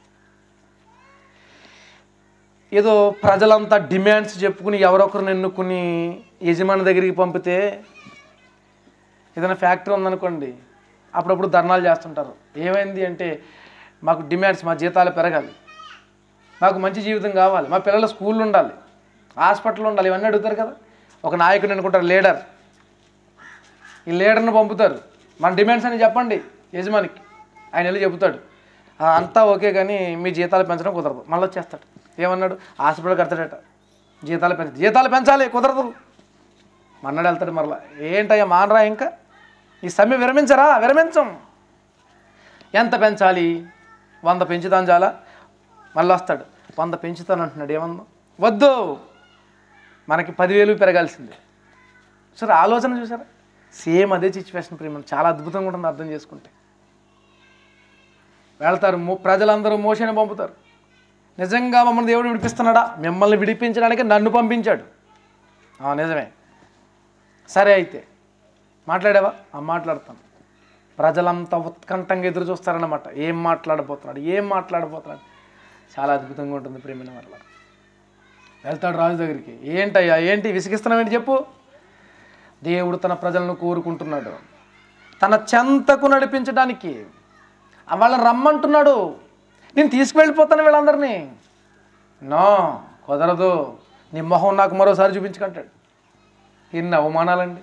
B: ఏదో ప్రజలంతా డిమాండ్స్ చెప్పుకుని ఎవరొకరిని ఎన్నుకుని యజమాని దగ్గరికి పంపితే, ఏదైనా ఫ్యాక్టరీ ఉందనుకోండి, అప్పుడప్పుడు ధర్నాలు చేస్తుంటారు. ఏమైంది అంటే, మాకు డిమాండ్స్, మా జీతాలు పెరగాలి, మాకు మంచి జీవితం కావాలి, మా పిల్లల స్కూళ్ళు ఉండాలి, హాస్పిటల్ ఉండాలి, ఇవన్నీ అడుగుతారు కదా. ఒక నాయకుడు అనుకుంటారు, లీడర్. ఈ లీడర్ని పంపుతారు, మన డిమాండ్స్ అని చెప్పండి యజమానికి. ఆయన వెళ్ళి చెబుతాడు, అంతా ఓకే కానీ మీ జీతాలు పెంచడం కుదరదు. మళ్ళీ వచ్చేస్తాడు, ఏమన్నాడు, హాస్పిటల్ కడతాడట, జీతాలు పెంచ జీతాలు పెంచాలి, కుదరదు. మన్నాడు వెళ్తాడు మరలా, ఏంటయ్యా మానరా, ఇంకా ఈ సమ్మె విరమించరా? విరమించం. ఎంత పెంచాలి? వంద పెంచుతాను చాలా. మళ్ళీ వస్తాడు, వంద పెంచుతాను అంటున్నాడు. ఏమన్నా వద్దు, మనకి పదివేలు పెరగాల్సిందే. సరే ఆలోచన చూసారా? సేమ్ అదే సిచ్యువేషన్. ప్రేమ చాలా అద్భుతంగా ఉంటుంది అర్థం చేసుకుంటే. వెళ్తారు, ప్రజలందరూ మోషేని పంపుతారు. నిజంగా మమ్మల్ని దేవుడు విడిపిస్తున్నాడా? మిమ్మల్ని విడిపించడానికి నన్ను పంపించాడు. నిజమే, సరే అయితే మాట్లాడావా? మాట్లాడతాను. ప్రజలంతా ఉత్కంఠంగా ఎదురు చూస్తారన్నమాట, ఏం మాట్లాడబోతున్నాడు, ఏం మాట్లాడబోతున్నాడు. చాలా అద్భుతంగా ఉంటుంది ప్రేమిన వల్ల. వెళ్తాడు రాజు దగ్గరికి, ఏంటయ్యా ఏంటి విసిగిస్తున్నావేంటి చెప్పు. దేవుడు తన ప్రజలను కోరుకుంటున్నాడు, తన చెంతకు నడిపించడానికి. వాళ్ళని రమ్మంటున్నాడు, నేను తీసుకువెళ్ళిపోతాను వీళ్ళందరినీ. నో, కుదరదు, నీ మొహం నాకు మరోసారి చూపించుకుంటాడు. ఎన్ని అవమానాలండి,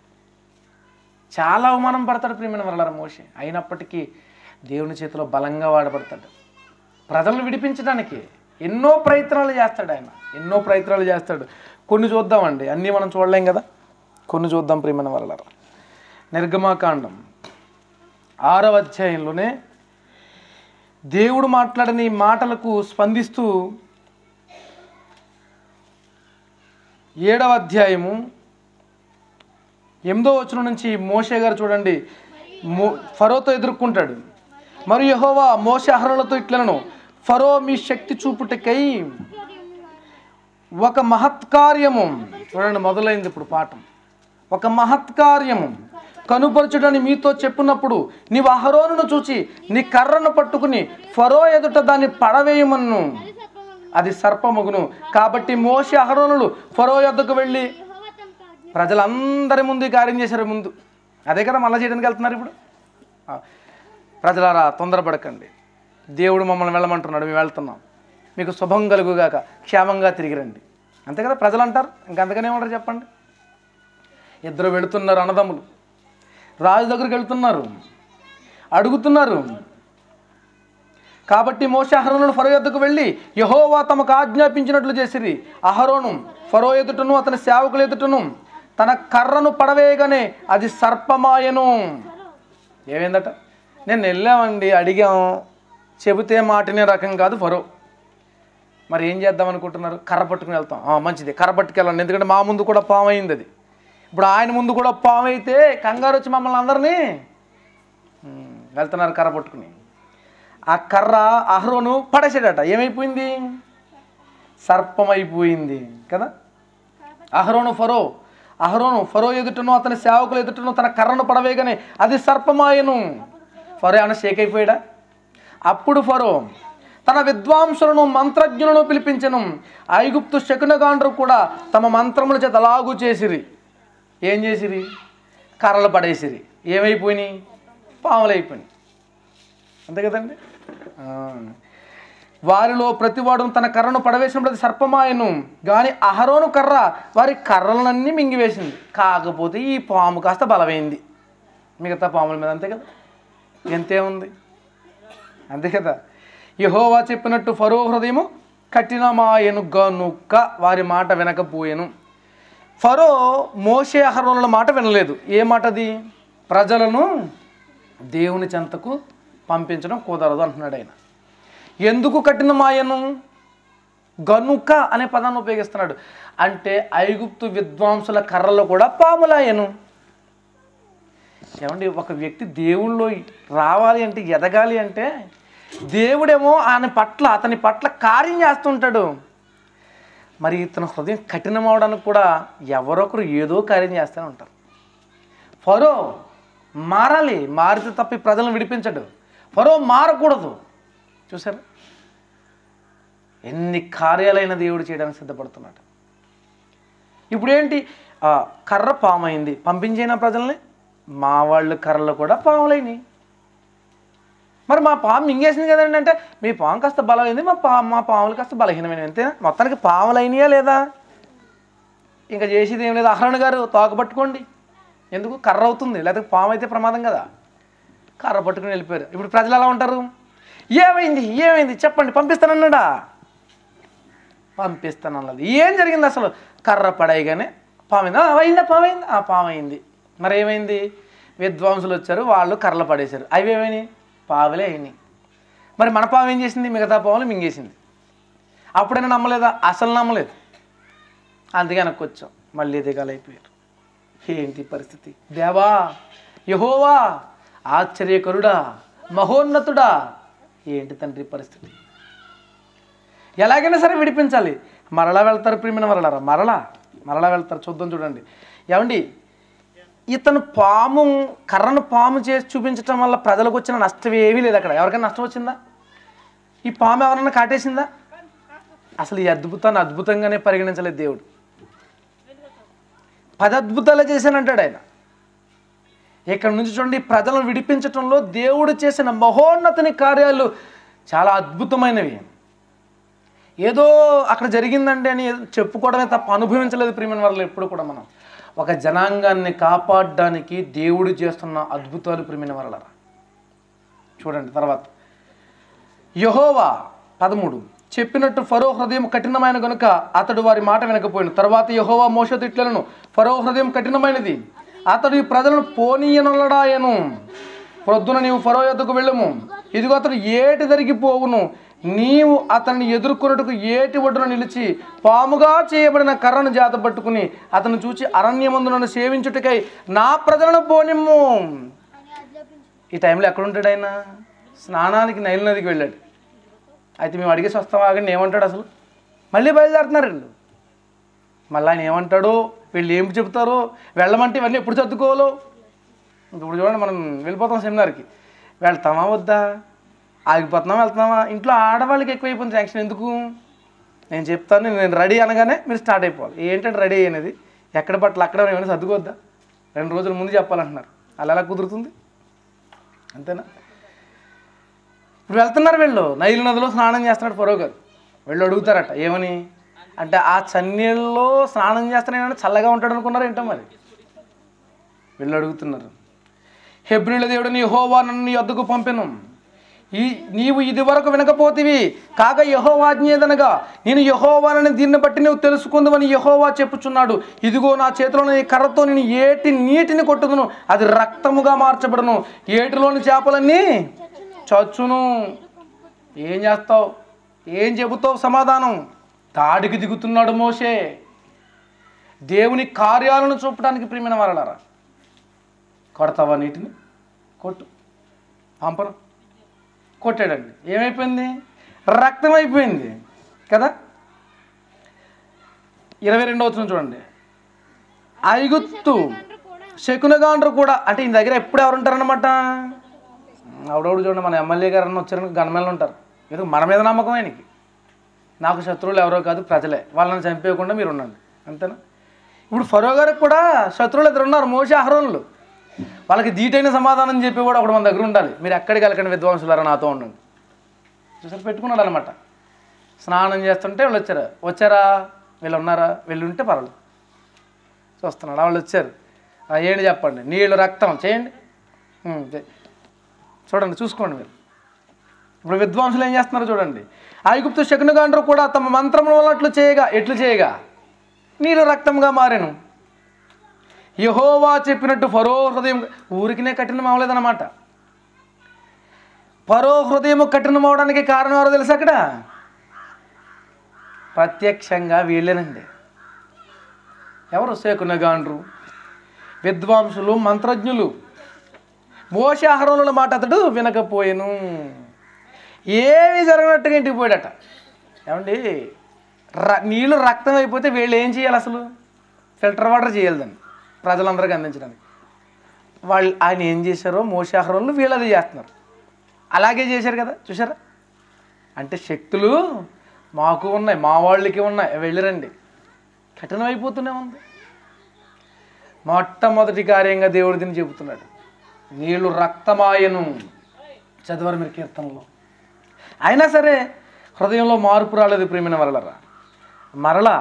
B: చాలా అవమానం పడతాడు ప్రియమైన వల్ల మోషే. అయినప్పటికీ దేవుని చేతిలో బలంగా వాడబడతాడు. ప్రజలను విడిపించడానికి ఎన్నో ప్రయత్నాలు చేస్తాడు ఆయన, ఎన్నో ప్రయత్నాలు చేస్తాడు. కొన్ని చూద్దామండి, అన్నీ మనం చూడలేం కదా, కొన్ని చూద్దాం ప్రియమైన వల్ల. నిర్గమాకాండం ఆరవ అధ్యాయంలోనే దేవుడు మాట్లాడిన ఈ మాటలకు స్పందిస్తూ ఏడవ అధ్యాయము ఎనిమిదో వచనం నుంచి మోషే గారు చూడండి, మో ఫరోతో ఎదుర్కొంటాడు. మరియు యెహోవా మోషే అహరోనులతో ఇట్లనెను, ఫరో మీ శక్తి చూపుటకై ఒక మహత్కార్యము, చూడండి మొదలైంది ఇప్పుడు పాఠం, ఒక మహత్కార్యము కనుపరచుడని మీతో చెప్పినప్పుడు నీవు అహరోనును చూచి నీ కర్రను పట్టుకుని ఫరో ఎదుట దాన్ని పడవేయమను. అది సర్పమగును. కాబట్టి మోషే అహరోనులు ఫరో యొద్దకు వెళ్ళి ప్రజలందరి ముందు ఈ కార్యం చేశారు. ముందు అదే కదా మళ్ళీ చేయడానికి వెళ్తున్నారు. ఇప్పుడు ప్రజలారా తొందరపడకండి, దేవుడు మమ్మల్ని వెళ్ళమంటున్నాడు, మేము వెళ్తున్నాం, మీకు శుభం కలుగుగాక, క్షేమంగా తిరిగి రండి. అంతే కదా ప్రజలు అంటారు. ఇంకంతగానే ఏమంటారు చెప్పండి. ఇద్దరు వెళుతున్నారు, అన్నదమ్ములు రాజు దగ్గరికి వెళ్తున్నారు, అడుగుతున్నారు. కాబట్టి మోషే అహరోనులు ఫరో యొద్దకు వెళ్ళి యెహోవా తమకు ఆజ్ఞాపించినట్లు చేసిరి. అహరోను ఫరో ఎదుటను అతని సేవకుల ఎదుటను తన కర్రను పడవేయగానే అది సర్పమాయను. ఏమైందట? నేను వెళ్ళామండి, అడిగాం, చెబితే మాటనే రకం కాదు ఫరో. మరి ఏం చేద్దాం అనుకుంటున్నారు? కర్ర పట్టుకుని వెళ్తాం. మంచిది, కర్ర పట్టుకెళ్ళండి, ఎందుకంటే మా ముందు కూడా పాము అయింది. అది ఇప్పుడు ఆయన ముందు కూడా పాము అయితే కంగారు వచ్చి మమ్మల్ని అందరినీ వెళ్తున్నారు కర్ర పట్టుకుని. ఆ కర్ర అహరోను పడేసాడట. ఏమైపోయింది? సర్పమైపోయింది కదా. అహరోను ఫరో అహరోను ఫరో ఎదుటను అతని సేవకులు ఎదుటను తన కర్రను పడవేయగానే అది సర్పమాయను. ఫరో ఏమైనా షేక్ అయిపోయాడా? అప్పుడు ఫరో తన విద్వాంసులను మంత్రజ్ఞులను పిలిపించను. ఐగుప్తు శకునగాండ్రు కూడా తమ మంత్రముల చేత అలాగూ చేసిరి. ఏం చేసిరి? కర్రలు పడేసిరి. ఏమైపోయినాయి? పాములు అయిపోయినాయి. అంతే కదండి. వారిలో ప్రతివాడు తన కర్రను పడవేసినప్పుడు అది సర్పమాయను. కానీ అహరోను కర్ర వారి కర్రలన్నీ మింగివేసింది. కాకపోతే ఈ పాము కాస్త బలమైంది మిగతా పాముల మీద. అంతే కదా, ఎంతేముంది, అంతే కదా. యెహోవా చెప్పినట్టు ఫరో హృదయము కఠినమాయను గనుక వారి మాట వినకపోయెను. ఫరో మోషే అహరోనుల మాట వినలేదు. ఏ మాటది? ప్రజలను దేవుని చెంతకు పంపించడం కుదరదు అంటున్నాడు ఆయన. ఎందుకు కఠినమాయను? గనుక అనే పదాన్ని ఉపయోగిస్తున్నాడు. అంటే ఐగుప్తు విద్వాంసుల కర్రలో కూడా పాములాయను. ఏమండి, ఒక వ్యక్తి దేవుళ్ళో రావాలి అంటే, ఎదగాలి అంటే, దేవుడేమో ఆయన పట్ల అతని పట్ల కార్యం చేస్తుంటాడు. మరి ఇతని హృదయం కఠినం అవడానికి కూడా ఎవరొకరు ఏదో కార్యం చేస్తూనే ఉంటారు. ఫరో మారాలి, మారితే తప్పి ప్రజలను విడిపించడు. ఫరో మారకూడదు. చూసారు, ఎన్ని కార్యాలైన దేవుడు చేయడానికి సిద్ధపడుతున్నాడు. ఇప్పుడు ఏంటి? కర్ర పామైంది, పంపించేనా ప్రజల్ని? మా వాళ్ళు కర్రలు కూడా పాములైనవి. మరి మా పాము మింగేసింది కదండి అంటే, మీ పాము కాస్త బలమైంది, మా పా మా పాములు కాస్త బలహీనమైనవి. అంతేనా? మొత్తానికి పాములైనయా లేదా? ఇంకా చేసేది ఏం లేదు. అహరోను గారు తోక పట్టుకోండి, ఎందుకు? కర్ర అవుతుంది, లేకపోతే పాము అయితే ప్రమాదం కదా. కర్ర పట్టుకుని వెళ్ళిపోయారు. ఇప్పుడు ప్రజలు ఎలా ఉంటారు? ఏమైంది ఏమైంది చెప్పండి, పంపిస్తానన్నాడా? పంపిస్తానన్నది. ఏం జరిగింది అసలు? కర్ర పడేయగానే పామైంది. అయిందా? పామైంది. ఆ పామైంది. మరి ఏమైంది? విద్వాంసులు వచ్చారు, వాళ్ళు కర్రలు పడేశారు. అవి ఏమైనాయి? పావులే అయినాయి. మరి మన పాము ఏం చేసింది? మిగతా పావులు మింగేసింది. అప్పుడైనా నమ్మలేదా? అసలు నమ్మలేదు. అందుకే వెనక్కి వచ్చాం, మళ్ళీ దిగాలైపోయారు. ఏంటి పరిస్థితి? దేవా, యెహోవా, ఆశ్చర్యకరుడా, మహోన్నతుడా, ఏంటి తండ్రి పరిస్థితి? ఎలాగైనా సరే విడిపించాలి. మరలా వెళ్తారు ప్రియమైన వరలారా, మరలా మరలా వెళ్తారు. చూద్దాం, చూడండి. ఏమండి, ఇతను పాము కర్రను పాము చేసి చూపించడం వల్ల ప్రజలకు వచ్చిన నష్టం ఏమీ లేదు. అక్కడ ఎవరికైనా నష్టం వచ్చిందా? ఈ పాము ఎవరన్నా కాటేసిందా? అసలు ఈ అద్భుతాన్ని అద్భుతంగానే పరిగణించలేదు దేవుడు. పది అద్భుతాలు చేశానంటాడు ఆయన. ఇక్కడ నుంచి చూడండి, ప్రజలను విడిపించటంలో దేవుడు చేసిన మహోన్నతని కార్యాలు చాలా అద్భుతమైనవి. ఏదో అక్కడ జరిగిందండి అని చెప్పుకోవడమే తప్ప అనుభవించలేదు ప్రియమైన వాళ్ళు. ఎప్పుడు కూడా మనం ఒక జనాంగాన్ని కాపాడడానికి దేవుడు చేస్తున్న అద్భుతాలు ప్రియమైన వాళ్ళరా. చూడండి తర్వాత, యెహోవా పదమూడు చెప్పినట్టు ఫరో హృదయం కఠినమైన గనుక అతడు వారి మాట వినకపోయాను. తర్వాత యెహోవా మోషేతో ఇట్లనెను, ఫరో హృదయం కఠినమైనది, అతడు ఈ ప్రజలను పోనీయనొల్లడాయను. ప్రొద్దున నీవు ఫరో యొద్దకు వెళ్ళము, ఇదిగో అతడు ఏటి జరిగిపోవును. నీవు అతన్ని ఎదుర్కొన్నట్టుకు ఏటి ఒడ్డున నిలిచి పాముగా చేయబడిన కర్రను జాత పట్టుకుని అతను చూచి అరణ్యమందు నన్ను సేవించుటకై నా ప్రజలను పోనిమ్ము. ఈ టైంలో ఎక్కడుంటాడు ఆయన? స్నానానికి నైలు నదికి వెళ్ళాడు. అయితే మేము అడిగేసి వస్తావా కానీ ఏమంటాడు అసలు? మళ్ళీ బయలుదేరుతున్నారు వీళ్ళు. మళ్ళీ ఆయన ఏమంటాడో, వీళ్ళు ఏం చెబుతారో, వెళ్ళమంటే ఇవన్నీ ఎప్పుడు చదువుకోవాలో. ఇప్పుడు చూడండి, మనం వెళ్ళిపోతాం సెమినార్కి, వెళ్తామా వద్దా, ఆగిపోతున్నామా వెళ్తున్నామా? ఇంట్లో ఆడవాళ్ళకి ఎక్కువైపోయింది యాక్షన్. ఎందుకు? నేను చెప్తాను, నేను రెడీ అనగానే మీరు స్టార్ట్ అయిపోవాలి. ఏంటంటే రెడీ అయినది ఎక్కడ బట్టలు అక్కడ ఏమైనా సర్దుకోద్దా, రెండు రోజుల ముందు చెప్పాలంటున్నారు. అలా ఎలా కుదురుతుంది? అంతేనా? ఇప్పుడు వెళ్తున్నారు వీళ్ళు, నైలు నదిలో స్నానం చేస్తున్నాడు ఫరో గారు. వీళ్ళు అడుగుతారట ఏమని, అంటే ఆ చన్నీళ్ళలో స్నానం చేస్తానే చల్లగా ఉంటాడు అనుకున్నారు ఏంటో మరి. వీళ్ళు అడుగుతున్నారు, హెబ్రీయుల దేవుడు యెహోవా నన్ను నీ యొద్దకు పంపెను, ఈ నీవు ఇది వరకు వినకపోతివి కాక యెహోవా ఆజ్ఞేదనగా నేను యెహోవానని దీన్ని బట్టి నువ్వు తెలుసుకుందువని యెహోవా చెప్పుచున్నాడు. ఇదిగో నా చేతిలో నీ కర్రతో నేను ఏటి నీటిని కొట్టుదును, అది రక్తముగా మార్చబడును, ఏటిలోని చేపలన్నీ చచ్చును. ఏం చేస్తావు? ఏం చెబుతావు సమాధానం? దాడికి దిగుతున్నాడు మోషే, దేవుని కార్యాలను చూపడానికి. ప్రియమైన వారలారా, కొడతావా నీటిని? కొట్టు. పంపను. కొట్టాడండి. ఏమైపోయింది? రక్తం అయిపోయింది కదా. ఇరవై రెండో వచనం చూడండి. ఐగుప్తు శకునగాండ్రు కూడా, అంటే ఈ దగ్గర ఎప్పుడు ఎవరు ఉంటారనమాట? ఆవిడవుడు చూడండి, మన ఎమ్మెల్యే గారు అన్న వచ్చారని గన్మెన్లు ఉంటారు. ఎందుకు? మన మీద నమ్మకం ఆయనకి. నాకు శత్రువులు ఎవరో కాదు, ప్రజలే, వాళ్ళని చంపేయకుండా మీరు ఉండండి, అంతేనా? ఇప్పుడు ఫరో గారికి కూడా శత్రువులు ఇద్దరు ఉన్నారు, మోషే అహరోనులు. వాళ్ళకి ధీటైన సమాధానం చెప్పి కూడా ఒకటి మన దగ్గర ఉండాలి. మీరు ఎక్కడికి వెళ్ళకండి విద్వాంసులారా, నాతో ఉండండి. చూసారు, పెట్టుకున్నాడు అనమాట. స్నానం చేస్తుంటే వాళ్ళు వచ్చారా? వచ్చారా? వీళ్ళు ఉన్నారా? వీళ్ళు ఉంటే పర్వాలేదు. చూస్తున్నాడు, వాళ్ళు వచ్చారు. ఏంటి చెప్పండి? నీళ్ళు రక్తం చేయండి, చూడండి, చూసుకోండి మీరు. ఇప్పుడు విద్వాంసులు ఏం చేస్తున్నారు చూడండి. ఐగుప్తు శకునగాండ్రు కూడా తమ మంత్రముల వల్ల అట్లు చేయగా, ఎట్లు చేయగా నీళ్ళు రక్తంగా మారెను. యెహోవా చెప్పినట్టు ఫరో హృదయం, ఊరికినే కఠినం అవ్వలేదన్నమాట. ఫరో హృదయం కఠినం అవడానికి కారణం ఎవరో తెలుసు? అక్కడ ప్రత్యక్షంగా వీళ్ళేనండి. ఎవరు? శకునగాండ్రు, విద్వాంసులు, మంత్రజ్ఞులు. మోషే అహరోనుల మాట అతడు వినకపోయెను. ఏమి జరగనట్టుగా ఇంటికి పోయాడట. ఏమండి, ర నీళ్ళు రక్తం అయిపోతే వీళ్ళు ఏం చేయాలి? అసలు ఫిల్టర్ వాటర్ చేయాలి దాన్ని ప్రజలందరికీ అందించడానికి. వాళ్ళు ఆయన ఏం చేశారో మోషే అహరోనులు వీళ్ళు అది చేస్తున్నారు. అలాగే చేశారు కదా, చూసారా? అంటే శక్తులు మాకు ఉన్నాయి, మా వాళ్ళకి ఉన్నాయి, వెళ్ళిరండి. కఠినం అయిపోతూనే ఉంది. మొట్టమొదటి కార్యంగా దేవుడు దీన్ని చెబుతున్నాడు, నీళ్ళు రక్తమాయను. చదివారు మీరు కీర్తనలో. అయినా సరే హృదయంలో మార్పు రాలేదు. ప్రియమైన వరలరా, మరలా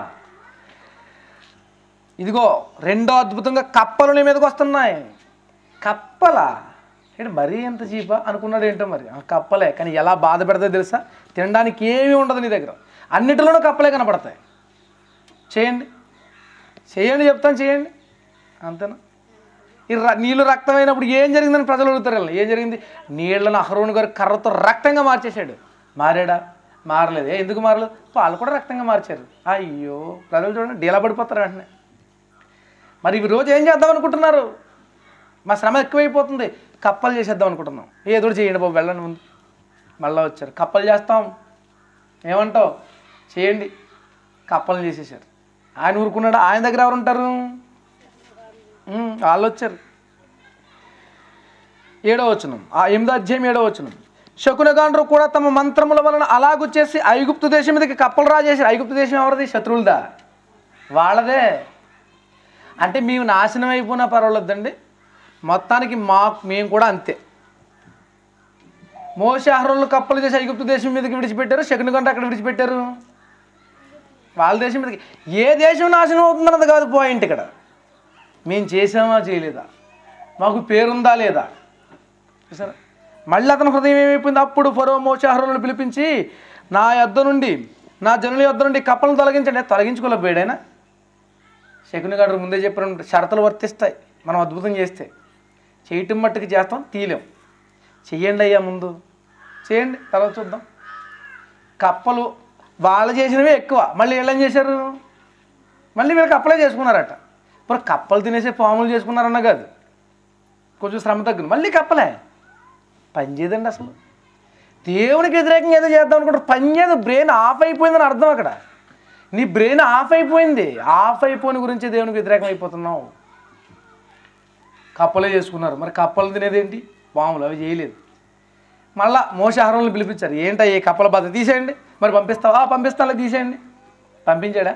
B: ఇదిగో రెండో అద్భుతంగా కప్పలు నీ మీదకి వస్తున్నాయి. కప్పల ఏంటి మరీ ఎంత చీపా అనుకున్నాడు ఏంటో మరి. కప్పలే, కానీ ఎలా బాధ పెడతాయో తెలుసా? తినడానికి ఏమీ ఉండదు నీ దగ్గర, అన్నిటిలోనూ కప్పలే కనపడతాయి. చేయండి చేయండి చెప్తాను, చేయండి, అంతేనా? ఈ నీళ్ళు రక్తమైనప్పుడు ఏం జరిగిందని ప్రజలు అడుగుతారు. ఏం జరిగింది? నీళ్లను అహరోను గారు కర్రతో రక్తంగా మార్చేశాడు. మారాడా? మారలేదు. ఎందుకు మారలేదు? వాళ్ళు కూడా రక్తంగా మార్చారు. అయ్యో, ప్రజలు చూడండి డీలా పడిపోతారు వెంటనే. మరి ఈ రోజు ఏం చేద్దాం అనుకుంటున్నారు? మా శ్రమ ఎక్కువైపోతుంది, కప్పలు చేసేద్దాం అనుకుంటున్నాం. ఏదో చేయండి బాబు, వెళ్ళండి ముందు. మళ్ళీ వచ్చారు, కప్పలు చేస్తాం. ఏమంటావు? చేయండి. కప్పలు చేసేసారు. ఆయన ఊరుకున్నాడు. ఆయన దగ్గర ఎవరు ఉంటారు? వాళ్ళు వచ్చారు. ఏడో వచనం, ఆ ఎనిమిదో అధ్యాయం ఏడో వచనం. శకునగాండ్రు కూడా తమ మంత్రముల వలన అలాగొచ్చేసి ఐగుప్తు దేశం మీదకి కప్పలు రాజేసారు. ఐగుప్తు దేశం ఎవరిది? శత్రువులదా? వాళ్ళదే. అంటే మేము నాశనం అయిపోయినా పర్వాలేదండి, మొత్తానికి మా మేము కూడా అంతే. మోషే అహరోనులు కప్పలు చేసి ఐగుప్తు దేశం మీదకి విడిచిపెట్టారు. శకునగాండ్రు అక్కడ విడిచిపెట్టారు వాళ్ళ దేశం మీదకి. ఏ దేశం నాశనం అవుతుందన్నది కాదు పాయింట్ ఇక్కడ. మేము చేసామా చేయలేదా, మాకు పేరుందా లేదా, చూసారా? మళ్ళీ అతని హృదయం ఏమైపోయింది? అప్పుడు ఫరో మోషే అహరోనులను పిలిపించి, నా యొద్ద నుండి, నా జనుల యొద్ద నుండి కప్పలను తొలగించండి. తొలగించుకోలేకపోయాడైనా. శకునగాండ్రు ముందే చెప్పిన షరతులు వర్తిస్తాయి మనం అద్భుతం చేస్తే. చేయటం మట్టుకు చేస్తాం, తీయలేం. చెయ్యండి అయ్యా, ముందు చేయండి, తర్వాత చూద్దాం. కప్పలు వాళ్ళు చేసినవే ఎక్కువ, మళ్ళీ వీళ్ళు ఏం చేశారు? మళ్ళీ వీళ్ళు కప్పలే చేసుకున్నారట. ఇప్పుడు కప్పలు తినేసే పాములు చేసుకున్నారన్న కాదు, కొంచెం శ్రమ తగ్గింది, మళ్ళీ కప్పలే. పని చేయదండి అసలు. దేవునికి వ్యతిరేకంగా ఏదో చేద్దాం అనుకుంటారు, పని చేయదు. బ్రెయిన్ ఆఫ్ అయిపోయిందని అర్థం. అక్కడ నీ బ్రెయిన్ ఆఫ్ అయిపోయింది. ఆఫ్ అయిపోయిన గురించి దేవునికి వ్యతిరేకం అయిపోతున్నావు. కప్పలే చేసుకున్నారు, మరి కప్పలు తినేది ఏంటి? పాములు. అవి చేయలేదు. మళ్ళా మోషే అహరోనులను పిలిపించారు. ఏంటో ఈ కప్పల బాధ తీసేయండి. మరి పంపిస్తావా? పంపిస్తానులే, తీసేయండి. పంపించాడా?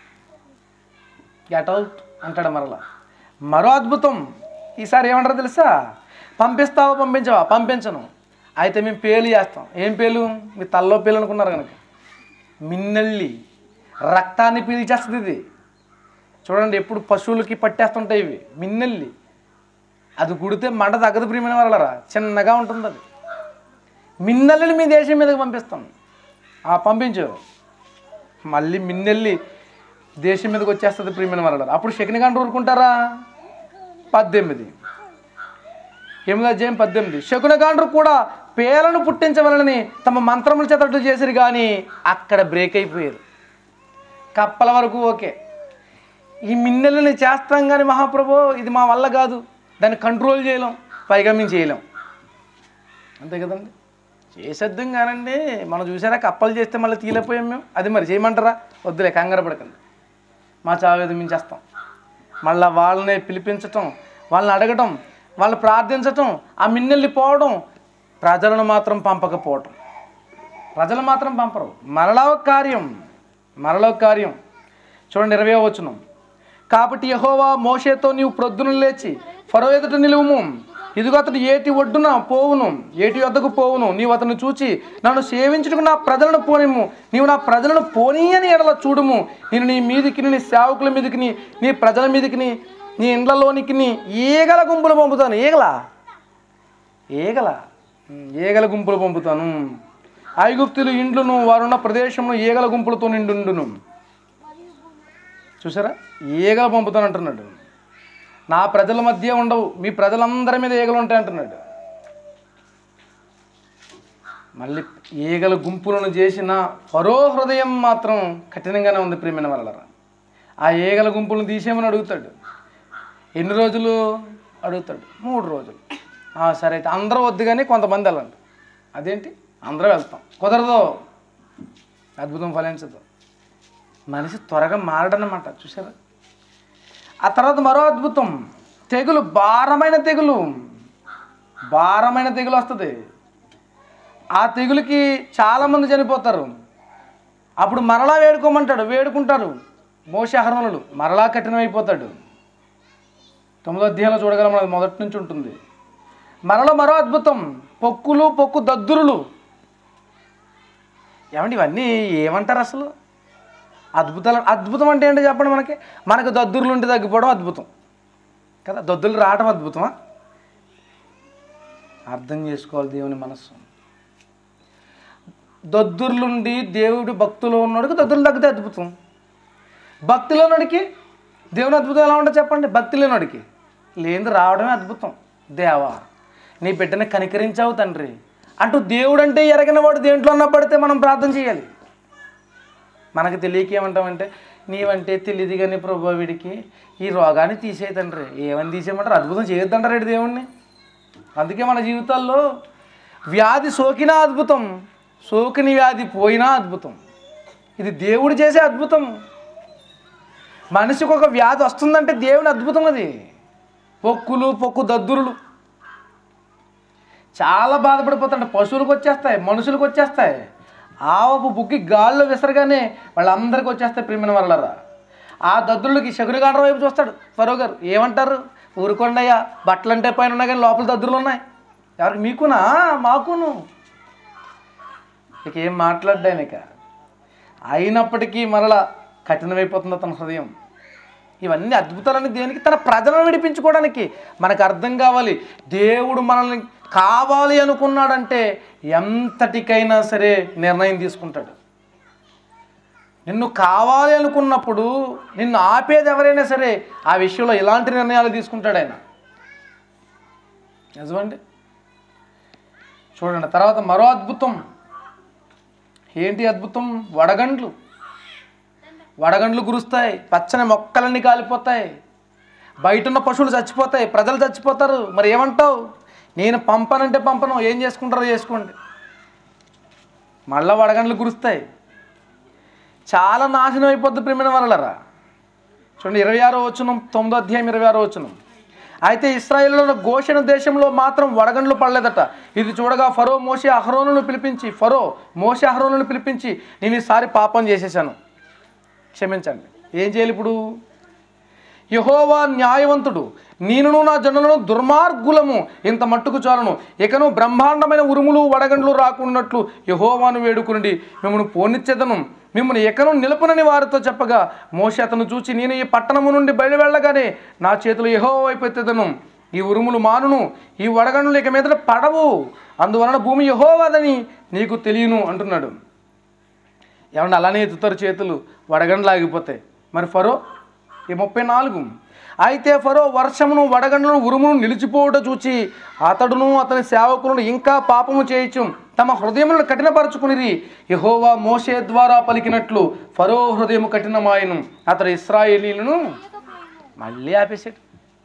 B: గెట్ అవుట్ అంటాడు మరలా. మరో అద్భుతం. ఈసారి ఏమంటారో తెలుసా? పంపిస్తావా పంపించవా? పంపించను. అయితే మేము పేలు చేస్తాం. ఏం పేలు? మీ తల్లో పేలు అనుకున్నారు కనుక. మిన్నెల్లి రక్తాన్ని పీల్చేస్తుంది ఇది. చూడండి, ఎప్పుడు పశువులకి పట్టేస్తుంటాయి ఇవి. మిన్నెల్లి అది గుడితే మంట తగ్గదు ప్రియమైన వాళ్ళరా, చిన్నగా ఉంటుంది అది. మిన్నెల్లిని మీ దేశం మీదకి పంపిస్తాం. ఆ పంపించు. మళ్ళీ మిన్నెల్లి దేశం మీదకి వచ్చేస్తుంది ప్రియమైన వాళ్ళరా. అప్పుడు శకునిగాండ్రు ఊరుకుంటారా? పద్దెనిమిది ఎనిమిది అధ్యాయం పద్దెనిమిది. శకునగాండ్రు కూడా పేలను పుట్టించవలనని తమ మంత్రముల చేతట్లు చేసిరు, కానీ అక్కడ బ్రేక్ అయిపోయారు. కప్పల వరకు ఓకే, ఈ మిన్నెల్ని చేస్తాం కానీ మహాప్రభు ఇది మా వల్ల కాదు, దాన్ని కంట్రోల్ చేయలేం, పైగా మేము చేయలేం. అంతే కదండి. చేసేద్దాం కానండి. మనం చూసారా కప్పలు చేస్తే మళ్ళీ తీలేపోయాం మేము. అది మరి చేయమంటారా? వద్దులే, కంగారు పడకండి, మా చావేది మేము చేస్తాం. మళ్ళీ వాళ్ళని పిలిపించటం, వాళ్ళని అడగటం, వాళ్ళు ప్రార్థించటం, ఆ మిన్నెల్లి పోవడం, ప్రజలను మాత్రం పంపకపోవటం. ప్రజలు మాత్రం పంపరు. మరలా ఒక కార్యం, మరలా ఒక కార్యం చూడండి, ఇరవై వచనం. కాబట్టి యెహోవా మోషేతో నీవు ప్రొద్దున లేచి ఫరో ఎదుట నిలువుము, ఇదిగో అతడు ఏటి ఒడ్డున పోవును, ఏటి వద్దకు పోవును, నీవు అతను చూచి నన్ను సేవించుటకు నా ప్రజలను పోనిమ్ము, నీవు నా ప్రజలను పోనీయని ఎడల చూడుము, నేను నీ మీదికి నీ సేవకుల మీదకి నీ ప్రజల మీదకి నీ ఇండ్లలోనికి నీ ఈగల గుంపులు పంపుతాను. ఈగల ఈగల ఈగల గుంపులు పంపుతాను. ఐగుప్తులు ఇండ్లను వారున్న ప్రదేశంలో ఈగల గుంపులతో నిండును. చూసారా, ఈగలు పంపుతాను అంటున్నాడు. నా ప్రజల మధ్య ఉండవు, మీ ప్రజలందరి మీద ఈగలు ఉంటాయి అంటున్నాడు. మళ్ళీ ఈగల గుంపులను చేసిన ఫరో హృదయం మాత్రం కఠినంగానే ఉంది ప్రియమైన వాళ్ళరా. ఆ ఈగల గుంపులను తీసేమని అడుగుతాడు. ఎన్ని రోజులు అడుగుతాడు? మూడు రోజులు. సరే అయితే అందరూ వద్దు కానీ కొంతమంది వెళ్ళండి. అదేంటి అందరూ వెళ్తాం? కుదరదు, అద్భుతం ఫలించదు. మనిషి త్వరగా మారడనమాట. చూసారా? ఆ తర్వాత మరో అద్భుతం, తెగులు, భారమైన తెగులు, భారమైన తెగులు వస్తుంది. ఆ తెగులుకి చాలామంది చనిపోతారు. అప్పుడు మరలా వేడుకోమంటాడు, వేడుకుంటారు. మోషే అహరోనులు, మరలా కఠినమైపోతాడు. తొమ్మిదో అధ్యాయంలో చూడగలం, అది మొదటి నుంచి ఉంటుంది. మరలా మరో అద్భుతం, పొక్కులు, పొక్కు దద్దురులు. ఏమండి ఇవన్నీ ఏమంటారు అసలు? అద్భుతాలు. అద్భుతం అంటే ఏంటో చెప్పండి. మనకి మనకు దద్దుర్లు ఉంటే తగ్గిపోవడం అద్భుతం కదా, దద్దులు రావడం అద్భుతమా? అర్థం చేసుకోవాలి దేవుని మనస్సు. దద్దుర్లుండి దేవుడు భక్తులో ఉన్నోడికి దద్దులు తగ్గితే అద్భుతం. భక్తిలో ఉన్నోడికి దేవుని అద్భుతం ఎలా ఉంటుందో చెప్పండి. భక్తి లేనోడికి లేనిది రావడమే అద్భుతం. దేవా నీ బిడ్డని కనికరించావు తండ్రి అంటూ దేవుడు అంటే ఎరగిన వాడు దేంట్లో అన్నా పడితే మనం ప్రార్థన చేయాలి. మనకు తెలియక ఏమంటామంటే, నీవంటే తెలియదు కానీ ప్రభు వీడికి ఈ రోగాన్ని తీసే తండ్రి. ఏమని తీసేయమంటారు? అద్భుతం చేయొద్దంటారు దేవుణ్ణి. అందుకే మన జీవితాల్లో వ్యాధి సోకినా అద్భుతం, సోకిని వ్యాధి పోయినా అద్భుతం. ఇది దేవుడు చేసే అద్భుతం. మనిషికి ఒక వ్యాధి వస్తుందంటే దేవుని అద్భుతం అది. పొక్కులు, పొక్కు దద్దురులు చాలా బాధపడిపోతాడు. పశువులకు వచ్చేస్తాయి, మనుషులకు వచ్చేస్తాయి. ఆవపు బుక్కి గాల్లో విసరగానే వాళ్ళందరికీ వచ్చేస్తాయి ప్రియమైన వాళ్ళరా. ఆ దద్దురులకి శకునిగాండ్ర వైపు చూస్తాడు ఫరో గారు. ఏమంటారు? ఊరుకోండయ్యా, బట్టలు అంటే పైన ఉన్నాయి కానీ లోపల దద్దురులు ఉన్నాయి. ఎవరికి? మీకునా? మాకును. ఇక ఏం మాట్లాడ్డాను ఇక. అయినప్పటికీ మరలా కఠినమైపోతుంది తన హృదయం. ఇవన్నీ అద్భుతాలని దేనికి? తన ప్రజలను విడిపించుకోవడానికి. మనకు అర్థం కావాలి, దేవుడు మనల్ని కావాలి అనుకున్నాడంటే ఎంతటికైనా సరే నిర్ణయం తీసుకుంటాడు. నిన్ను కావాలి అనుకున్నప్పుడు నిన్ను ఆపేది ఎవరైనా సరే ఆ విషయంలో ఇలాంటి నిర్ణయాలు తీసుకుంటాడు ఆయన. నిజమండి. చూడండి, తర్వాత మరో అద్భుతం. ఏంటి అద్భుతం? వడగండ్లు. వడగండ్లు కురుస్తాయి, పచ్చని మొక్కలన్నీ కాలిపోతాయి, బయట ఉన్న పశువులు చచ్చిపోతాయి, ప్రజలు చచ్చిపోతారు. మరి ఏమంటావు? నేను పంపనంటే పంపను, ఏం చేసుకుంటారో చేసుకోండి. మళ్ళీ వడగండ్లు కురుస్తాయి, చాలా నాశనం అయిపోద్ది ప్రియమైన వాళ్ళరా. చూడండి, ఇరవై ఆరో వచనం, తొమ్మిదో అధ్యాయం ఇరవై ఆరో వచనం. అయితే ఇశ్రాయేలులో గోషెను దేశంలో మాత్రం వడగండ్లు పడలేదట. ఇది చూడగా ఫరో మోషే అహరోనును పిలిపించి ఫరో మోషే అహరోనును పిలిపించి నేను ఈసారి పాపం చేసేసాను, క్షమించండి. ఏం చేయాలి ఇప్పుడు? యెహోవా న్యాయవంతుడు, నేనును నా జనులను దుర్మార్గులము ఇంత మట్టుకు చాలును. ఇకను బ్రహ్మాండమైన ఉరుములు వడగండ్లు రాకున్నట్లు యెహోవాను వేడుకునుడి, మిమ్మల్ని పోనిచ్చేదను, మిమ్మల్ని ఎకను నిలుపునని వారితో చెప్పగా మోషే అతను చూచి, నేను ఈ పట్టణము నుండి బయలు వెళ్ళగానే నా చేతులు యెహోవా వైపు ఎత్తెదను, ఈ ఉరుములు మానును, ఈ వడగండ్లు ఇక మీద పడవు, అందువలన భూమి యెహోవాదని నీకు తెలియను అంటున్నాడు. ఏమన్నా అలానే ఎత్తుతారు చేతులు, వడగండ్లు ఆగిపోతాయి. మరి ఫరో ఈ ముప్పై నాలుగు అయితే ఫరో వర్షమును వడగండ్లను ఉరుమును నిలిచిపోవుట చూచి అతడును అతని సేవకులను ఇంకా పాపము చేయొచ్చు తమ హృదయములను కఠినపరచుకునిరి. యెహోవా మోషే ద్వారా పలికినట్లు ఫరో హృదయము కఠినమాయను, అతడు ఇశ్రాయేలీలను మళ్ళీ ఆపేసాడు.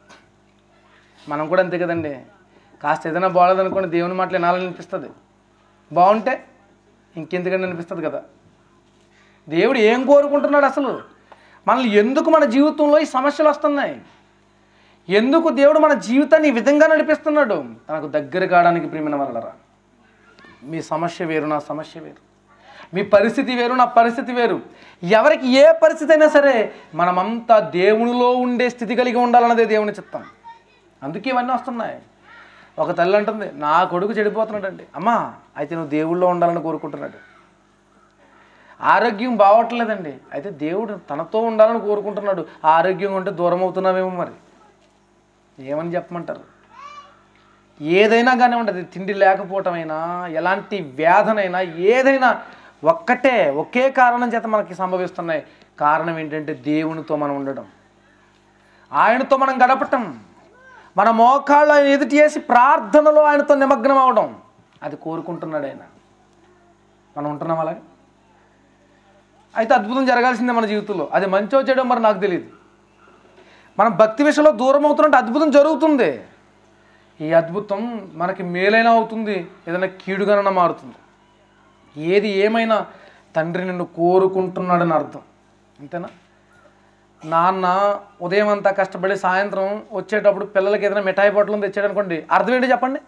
B: మనం కూడా అంతే కదండి. కాస్త ఏదైనా బాగోలేదనుకోండి, దేవుని మాటలు వినాలని అనిపిస్తుంది. బాగుంటే ఇంకెందుకని అనిపిస్తుంది కదా. దేవుడు ఏం కోరుకుంటున్నాడు అసలు? మనల్ని ఎందుకు మన జీవితంలో ఈ సమస్యలు వస్తున్నాయి? ఎందుకు దేవుడు మన జీవితాన్ని ఈ విధంగా నడిపిస్తున్నాడు? తనకు దగ్గర కావడానికి ప్రియమైన వాళ్ళరా. మీ సమస్య వేరు, నా సమస్య వేరు. మీ పరిస్థితి వేరు, నా పరిస్థితి వేరు. ఎవరికి ఏ పరిస్థితి అయినా సరే మనమంతా దేవునిలో ఉండే స్థితి కలిగి ఉండాలన్నదే దేవుని చిత్తం. అందుకే ఇవన్నీ వస్తున్నాయి. ఒక తల్లి అంటుంది, నా కొడుకు చెడిపోతున్నాడండి. అమ్మా, అయితే నువ్వు దేవుళ్ళో ఉండాలని కోరుకుంటున్నాడు. ఆరోగ్యం బాగోట్లేదండి, అయితే దేవుడు తనతో ఉండాలని కోరుకుంటున్నాడు. ఆరోగ్యం ఉంటే దూరం అవుతున్నావేమో. మరి ఏమని చెప్పమంటారు? ఏదైనా కానీ ఉండదు, తిండి లేకపోవటమైనా, ఎలాంటి వ్యాధనైనా, ఏదైనా ఒక్కటే ఒకే కారణం చేత మనకి సంభవిస్తున్నాయి. కారణం ఏంటంటే దేవునితో మనం ఉండడం, ఆయనతో మనం గడపటం, మన మోకాళ్ళు ఆయన ఎదుటి చేసి ప్రార్థనలో ఆయనతో నిమగ్నం అవడం, అది కోరుకుంటున్నాడు ఆయన. మనం ఉంటున్నాం అలాగే. అయితే అద్భుతం జరగాల్సిందే మన జీవితంలో. అది మంచో చేయడం మరి నాకు తెలియదు. మనం భక్తి విషయంలో దూరం అవుతున్నట్టు అద్భుతం జరుగుతుంది. ఈ అద్భుతం మనకి మేలైనా అవుతుంది, ఏదైనా కీడుగానైనా మారుతుంది. ఏది ఏమైనా తండ్రి నిన్ను కోరుకుంటున్నాడని అర్థం, అంతేనా? నాన్న ఉదయం అంతా కష్టపడి సాయంత్రం వచ్చేటప్పుడు పిల్లలకి ఏదైనా మిఠాయి పొట్లం తెచ్చాడు అనుకోండి, అర్థం ఏంటి చెప్పండి?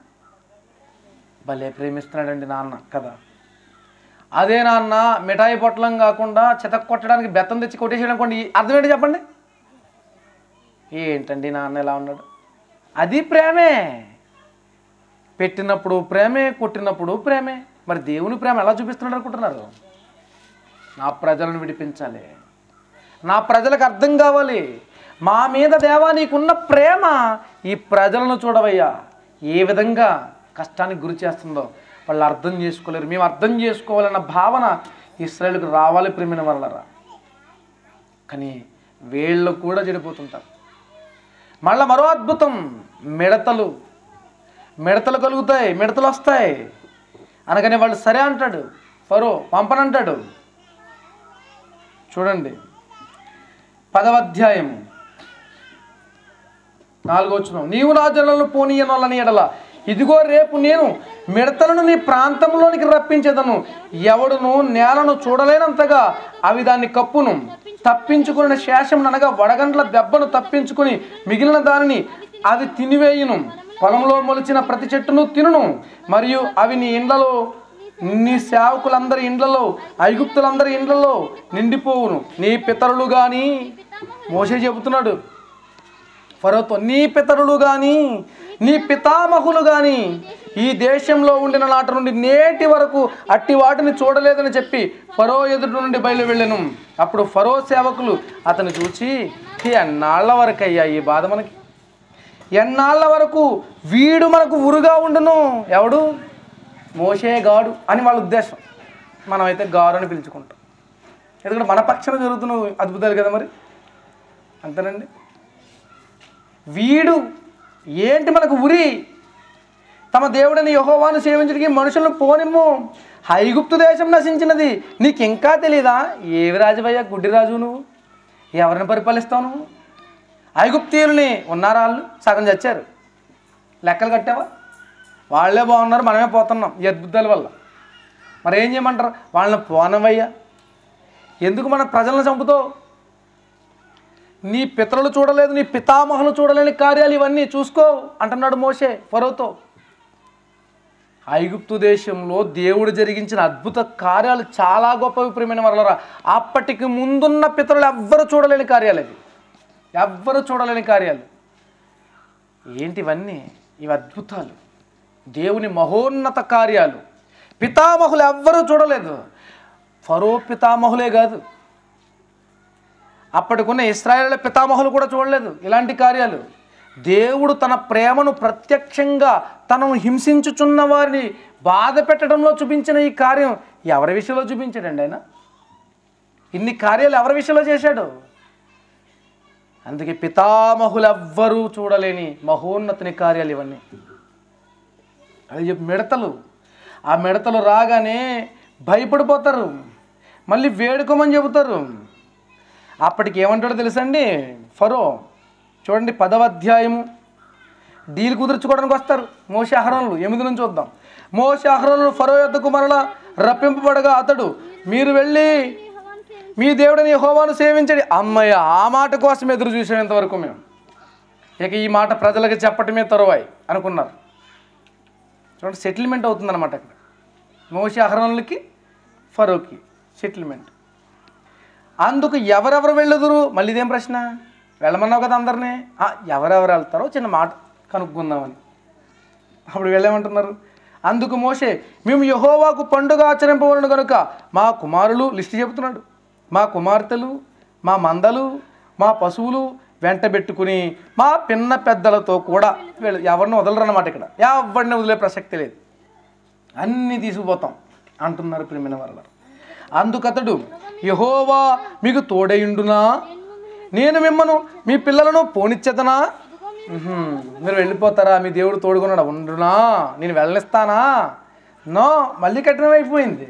B: భలే ప్రేమిస్తున్నాడండి నాన్న కదా. అదే నాన్న మిఠాయి పొట్లం కాకుండా చితక్ కొట్టడానికి బెత్తం తెచ్చి కొట్టేసాడు అనుకోండి, అర్థం ఏంటి చెప్పండి? ఏంటండి నాన్న ఎలా ఉన్నాడు? అది ప్రేమే. పెట్టినప్పుడు ప్రేమే, కొట్టినప్పుడు ప్రేమే. మరి దేవుని ప్రేమ ఎలా చూపిస్తున్నాడు అనుకుంటున్నారు? నా ప్రజలను విడిపించాలి, నా ప్రజలకు అర్థం కావాలి, మా మీద దేవా నీకున్న ప్రేమ ఈ ప్రజలను చూడవయ్యా ఏ విధంగా కష్టానికి గురి చేస్తుందో వాళ్ళు అర్థం చేసుకోలేరు. మేము అర్థం చేసుకోవాలన్న భావన ఇశ్రాయేలుకు రావాలి ప్రేమిన వాళ్ళరా. కానీ వీళ్ళు కూడా చెడిపోతుంటారు. మళ్ళీ మరో అద్భుతం, మిడతలు మిడతలు కలుగుతాయి, మిడతలు వస్తాయి అనగానే వాళ్ళు సరే అంటాడు ఫరో, పంపనంటాడు. చూడండి పదవ అధ్యాయం నాలుగో వచనం, నీవు నా జనులను పోనీయనొల్లని ఎడల ఇదిగో రేపు నేను మిడతలను నీ ప్రాంతంలోనికి రప్పించేదను, ఎవడును నేలను చూడలేనంతగా అవి దాన్ని కప్పును, తప్పించుకున్న శేషం అనగా వడగండ్ల దెబ్బను తప్పించుకుని మిగిలిన దానిని అది తినివేయును, పొలంలో మొలిచిన ప్రతి చెట్టును తినును, మరియు అవి నీ ఇండ్లలో నీ సేవకులందరి ఇండ్లలో ఐగుప్తులందరి ఇండ్లలో నిండిపోవును. నీ పితరులు కానీ, మోషే చెబుతున్నాడు ఫరోతో, నీ పితరులు కానీ నీ పితామహులు కానీ ఈ దేశంలో ఉండిన నాటి నుండి నేటి వరకు అట్టి వాటిని చూడలేదని చెప్పి ఫరో ఎదుటి నుండి బయలు వెళ్ళాను. అప్పుడు ఫరో సేవకులు అతను చూచి, ఎన్నాళ్ల వరకు అయ్యా ఈ బాధ మనకి, ఎన్నాళ్ల వరకు వీడు మనకు ఉరుగా ఉండును, ఎవడు మోషే గాడు అని వాళ్ళ ఉద్దేశం. మనమైతే గారు అని పిలుచుకుంటాం, ఎందుకంటే మన పక్షాన జరుగుతున్న అద్భుతాలు కదా మరి, అంతేనండి. వీడు ఏంటి మనకు ఉరి, తమ దేవుడిని యెహోవాను సేవించడానికి మనుషులను పోనిమ్ము, ఐగుప్తు దేశం నశించినది నీకు ఇంకా తెలీదా? ఏవి రాజువయ్యా, గుడ్డి రాజు నువ్వు, ఎవరిని పరిపాలిస్తావు నువ్వు? ఐగుప్తీయుల్ని ఉన్నారా, వాళ్ళు సగం చచ్చారు, లెక్కలు కట్టావా? వాళ్ళే బాగున్నారు, మనమే పోతున్నాం ఈ అద్భుతాల వల్ల. మరి ఏం చేయమంటారు? వాళ్ళని పోనవయ్యా, ఎందుకు మన ప్రజలను చంపుతావు? నీ పితరులు చూడలేదు, నీ పితామహులు చూడలేని కార్యాలు ఇవన్నీ చూసుకో అంటున్నాడు మోషే ఫరోతో. ఐగుప్తు దేశంలో దేవుడు జరిగించిన అద్భుత కార్యాలు చాలా గొప్ప ప్రియమైన వారలారా. అప్పటికి ముందున్న పితరులు ఎవ్వరు చూడలేని కార్యాలు అవి, ఎవ్వరు చూడలేని కార్యాలు. ఏంటివన్నీ? ఇవి అద్భుతాలు, దేవుని మహోన్నత కార్యాలు. పితామహులు ఎవ్వరూ చూడలేదు. ఫరో పితామహులే కాదు, అప్పటికున్న ఇశ్రాయేలు పితామహులు కూడా చూడలేదు ఇలాంటి కార్యాలు. దేవుడు తన ప్రేమను ప్రత్యక్షంగా తనను హింసించుచున్న వారిని బాధ పెట్టడంలో చూపించిన ఈ కార్యం ఎవరి విషయంలో చూపించాడండి ఆయన? ఇన్ని కార్యాలు ఎవరి విషయంలో చేశాడు? అందుకే పితామహులు ఎవ్వరూ చూడలేని మహోన్నతుని కార్యాలు ఇవన్నీ. అది చెప్పి మిడతలు, ఆ మిడతలు రాగానే భయపడిపోతారు, మళ్ళీ వేడుకోమని చెబుతారు. అప్పటికి ఏమంటాడో తెలుసండి ఫరో? చూడండి పదవ అధ్యాయము, డీల్ కుదుర్చుకోవడానికి వస్తారు మోషే అహరోనులు. ఎనిమిది నుంచి చూద్దాం. మోషే అహరోనులు ఫరో యొద్దకు మరలా రప్పింపబడగా అతడు, మీరు వెళ్ళి మీ దేవుడిని యెహోవాను సేవించండి. అమ్మయ్య, ఆ మాట కోసం ఎదురు చూసేంతవరకు మేము ఇక ఈ మాట ప్రజలకు చెప్పటమే తరువాయి అనుకున్నారు. చూడండి సెటిల్మెంట్ అవుతుందన్నమాట అక్కడ. మోషే అహరోనులకి ఫరోకి సెటిల్మెంట్. అందుకు ఎవరెవరు వెళ్ళదురు? మళ్ళీ ఇదేం ప్రశ్న? వెళ్ళమన్నావు కదా అందరినీ. ఎవరెవరు వెళ్తారో చిన్న మాట కనుక్కుందామని అప్పుడు వెళ్ళేమంటున్నారు. అందుకు మోషే, మేము యెహోవాకు పండుగ ఆచరింపవలను కనుక మా కుమారులు, లిస్ట్ చెబుతున్నాడు, మా కుమార్తెలు, మా మందలు, మా పశువులు వెంట పెట్టుకుని మా పిన్న పెద్దలతో కూడా వీళ్ళు ఎవరిని వదలరు అన్నమాట. ఇక్కడ ఎవరిని వదిలే ప్రసక్తి లేదు, అన్నీ తీసుకుపోతాం అంటున్నారు ప్రియమైన వారలారా. అందుకతడు, యెహోవా మీకు తోడయుండునా? నేను మిమ్మను మీ పిల్లలను పోనిచ్చేదనా? మీరు వెళ్ళిపోతారా? మీ దేవుడు తోడుకున్నాడు ఉండునా? నేను వెళ్ళనిస్తానా? నో, మళ్ళీ కఠినం అయిపోయింది.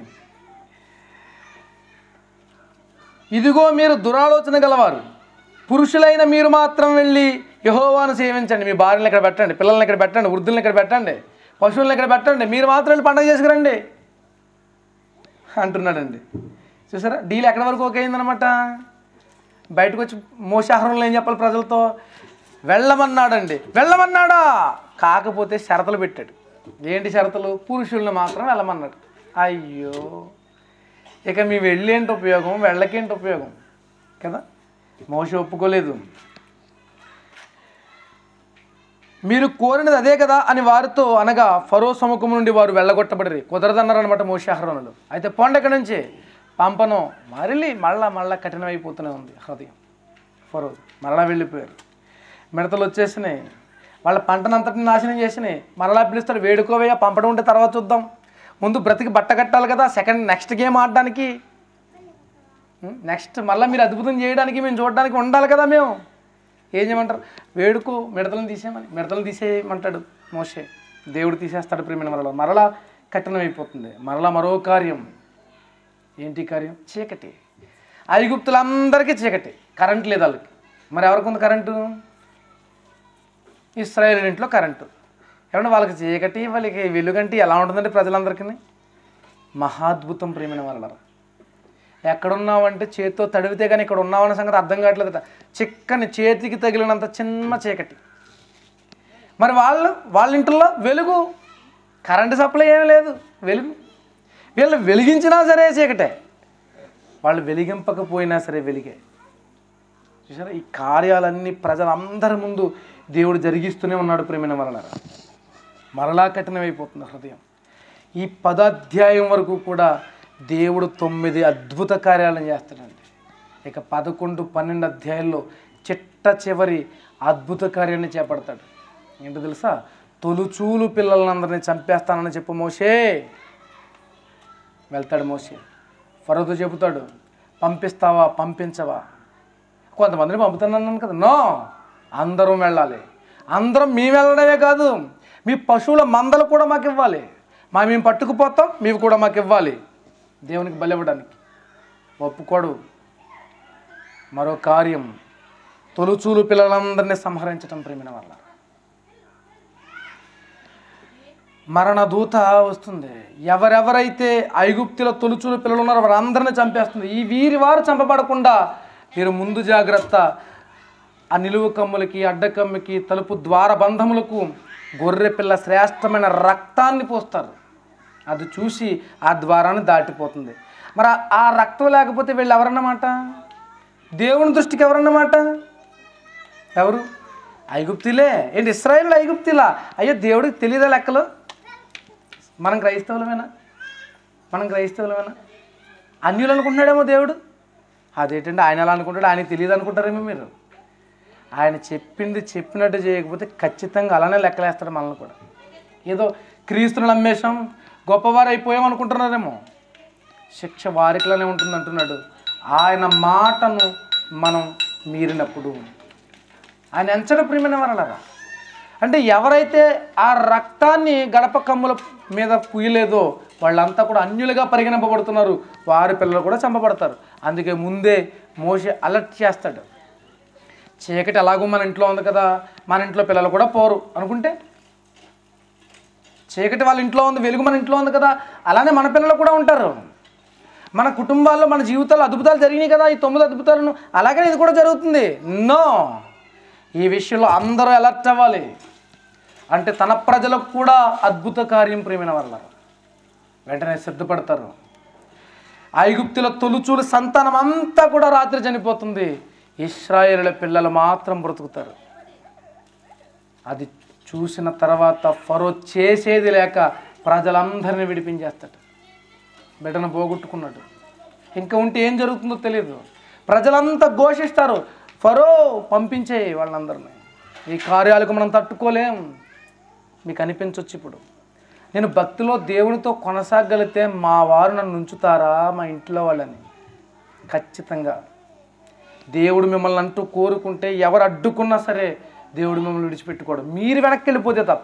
B: ఇదిగో మీరు దురాలోచన గలవారు, పురుషులైన మీరు మాత్రం వెళ్ళి యెహోవాను సేవించండి. మీ భార్యలను ఇక్కడ పెట్టండి, పిల్లల్ని ఇక్కడ పెట్టండి, వృద్ధులను ఇక్కడ పెట్టండి, పశువులను ఇక్కడ పెట్టండి, మీరు మాత్రం వెళ్ళి పండుగ చేసుకురండి అంటున్నాడండి. చూసారా డీల్ ఎక్కడి వరకు ఓకే అయిందనమాట. బయటకు వచ్చి మోషే అహరోనులు ఏం చెప్పాలి ప్రజలతో? వెళ్ళమన్నాడండి. వెళ్ళమన్నాడా? కాకపోతే షరతులు పెట్టాడు. ఏంటి షరతులు? పురుషుల్ని మాత్రం వెళ్ళమన్నాడు. అయ్యో, ఇక మీ వెళ్ళేంటి ఉపయోగం, వెళ్ళకేంటి ఉపయోగం కదా? మోషే ఒప్పుకోలేదు. మీరు కోరినది అదే కదా అని వారితో అనగా ఫరో సముఖం నుండి వారు వెళ్ళగొట్టబడి కుదరదన్నారు అనమాట మోషే అహరోనులు. అయితే పోండి ఎక్కడి నుంచి పంపను. మరలి మళ్ళా మళ్ళా కఠినమైపోతూనే ఉంది హృదయం. ఫరో మరలా వెళ్ళిపోయారు. మిడతలు వచ్చేసినాయి, వాళ్ళ పంటనంతటిని నాశనం చేసినాయి. మరలా పిలుస్తాడు, వేడుకోవయ్యా, పంపడం ఉంటే తర్వాత చూద్దాం, ముందు బ్రతికి బట్ట కట్టాలి కదా, సెకండ్ నెక్స్ట్ గేమ్ ఆడడానికి, నెక్స్ట్ మళ్ళీ మీరు అద్భుతం చేయడానికి మేము చూడడానికి ఉండాలి కదా. మేము ఏం చేయమంటారు? వేడుకో, మిడతలను తీసేయమని. మిడతలను తీసేయమంటాడు మోషే. దేవుడు తీసేస్తాడు ప్రియమైన మరలా. మరలా కఠినమైపోతుంది. మరలా మరో కార్యం. ఏంటి కార్యం? చీకటి. ఐగుప్తులందరికీ చీకటి, కరెంట్ లేదు వాళ్ళకి. మరి ఎవరికి ఉంది కరెంటు? ఇశ్రాయేలు ఇంట్లో కరెంటు. ఏమన్నా వాళ్ళకి చీకటి, వాళ్ళకి వెలుగంటి ఎలా ఉంటుందంటే ప్రజలందరికీ మహాద్భుతం ప్రియమైన వాళ్ళ. ఎక్కడున్నావంటే చేతితో తడివితే కానీ ఇక్కడ ఉన్నావన్న సంగతి అర్థం కావట్లేదట. చిక్కని చేతికి తగిలినంత చిన్న చీకటి. మరి వాళ్ళు వాళ్ళ ఇంట్లో వెలుగు, కరెంటు సప్లై ఏమీ లేదు, వెలుగు. వీళ్ళు వెలిగించినా సరే చీకటే, వాళ్ళు వెలిగింపకపోయినా సరే వెలిగే. చూసారా ఈ కార్యాలన్నీ ప్రజలందరి ముందు దేవుడు జరిగిస్తూనే ఉన్నాడు ప్రియమైన మరలారా. మరలా కఠినమైపోతుంది హృదయం. ఈ పదాధ్యాయం వరకు కూడా దేవుడు తొమ్మిది అద్భుత కార్యాలను చేస్తాడండి. ఇక పదకొండు పన్నెండు అధ్యాయాల్లో చిట్ట చివరి అద్భుత కార్యాన్ని చేపడతాడు. ఏంటో తెలుసా? తొలుచూలు పిల్లలందరినీ చంపేస్తానని చెప్పు మోషే. వెళ్తాడు మోషే, ఫరోతో చెబుతాడు, పంపిస్తావా పంపించవా? కొంతమందిని పంపుతానన్నాను కదా. నో, అందరం వెళ్ళాలి. అందరం మేము వెళ్ళడమే కాదు, మీ పశువుల మందలు కూడా మాకు ఇవ్వాలి. మా మేము పట్టుకుపోతాం, మీవి కూడా మాకు ఇవ్వాలి. దేవునికి బలి ఇవ్వడానికి ఒప్పుకోడు. మరో కార్యం, తొలుచూలు పిల్లలందరినీ సంహరించడం ప్రేమిన వల్ల. మరణ దూత వస్తుంది. ఎవరెవరైతే ఐగుప్తుల తొలుచూలు పిల్లలు ఉన్నారో వారందరినీ చంపేస్తుంది. ఈ వీరి వారు చంపబడకుండా మీరు ముందు జాగ్రత్త. ఆ నిలువు కమ్ములకి, అడ్డకమ్ముకి, తలుపు ద్వార బంధములకు గొర్రె పిల్ల శ్రేష్టమైన రక్తాన్ని పోస్తారు. అది చూసి ఆ ద్వారాన్ని దాటిపోతుంది. మరి ఆ రక్తం లేకపోతే వీళ్ళు ఎవరన్నమాట? దేవుని దృష్టికి ఎవరన్నమాట? ఎవరు? ఐగుప్తులే. ఏంటి ఇశ్రాయేలు ఐగుప్తులా? అయ్యో దేవుడికి తెలియదా లెక్కలు? మనం క్రైస్తవులమేనా? మనం క్రైస్తవులమేనా? అన్యులు అనుకుంటున్నాడేమో దేవుడు. అదేంటండి ఆయన ఎలా అనుకుంటాడు? ఆయనకి తెలియదు అనుకుంటారేమో మీరు. ఆయన చెప్పింది చెప్పినట్టు చేయకపోతే ఖచ్చితంగా అలానే లెక్కలేస్తాడు మనల్ని కూడా. ఏదో క్రీస్తుని నమ్మేశాం గొప్పవారు అయిపోయాం అనుకుంటున్నారేమో. శిక్ష వారికిలానే ఉంటుంది అంటున్నాడు. ఆయన మాటను మనం మీరినప్పుడు ఆయన ఎంచడం ప్రియమైన వారలారా. అంటే ఎవరైతే ఆ రక్తాన్ని గడప కమ్ముల మీద కుయ్యలేదో వాళ్ళంతా కూడా అన్యులుగా పరిగణింపబడుతున్నారు. వారి పిల్లలు కూడా చంపబడతారు. అందుకే ముందే మోషే అలర్ట్ చేస్తాడు. చీకటి ఎలాగో మన ఇంట్లో ఉంది కదా, మన ఇంట్లో పిల్లలు కూడా పోరు అనుకుంటే, చీకటి వాళ్ళ ఇంట్లో ఉంది, వెలుగు మన ఇంట్లో ఉంది కదా, అలానే మన పిల్లలు కూడా ఉంటారు. మన కుటుంబాల్లో మన జీవితాల్లో అద్భుతాలు జరిగినాయి కదా, ఈ తొమ్మిది అద్భుతాలను, అలాగే ఇది కూడా జరుగుతుంది. నో, ఈ విషయంలో అందరూ అలర్ట్ అవ్వాలి. అంటే తన ప్రజలకు కూడా అద్భుత కార్యం ప్రియమైన వల్ల వెంటనే సిద్ధపడతారు. ఐగుప్తుల తొలుచూలు సంతానం అంతా కూడా రాత్రి చనిపోతుంది. ఇశ్రాయేలుల పిల్లలు మాత్రం బ్రతుకుతారు. అది చూసిన తర్వాత ఫరో చేసేది లేక ప్రజలందరినీ విడిపించేస్తాడు. బిడ్డను పోగొట్టుకున్నాడు. ఇంకా ఉంటే ఏం జరుగుతుందో తెలియదు. ప్రజలంతా ఘోషిస్తారు, ఫరో పంపించే వాళ్ళందరినీ, ఈ కార్యాలకు మనం తట్టుకోలేం. మీకు అనిపించవచ్చు ఇప్పుడు, నేను భక్తిలో దేవునితో కొనసాగలిగితే మా వారు నన్ను ఉంచుతారా మా ఇంట్లో వాళ్ళని? ఖచ్చితంగా దేవుడు మిమ్మల్ని అంటూ కోరుకుంటే ఎవరు అడ్డుకున్నా సరే దేవుడు మిమ్మల్ని విడిచిపెట్టుకోడు. మీరు వెనక్కి వెళ్ళిపోతే తప్ప.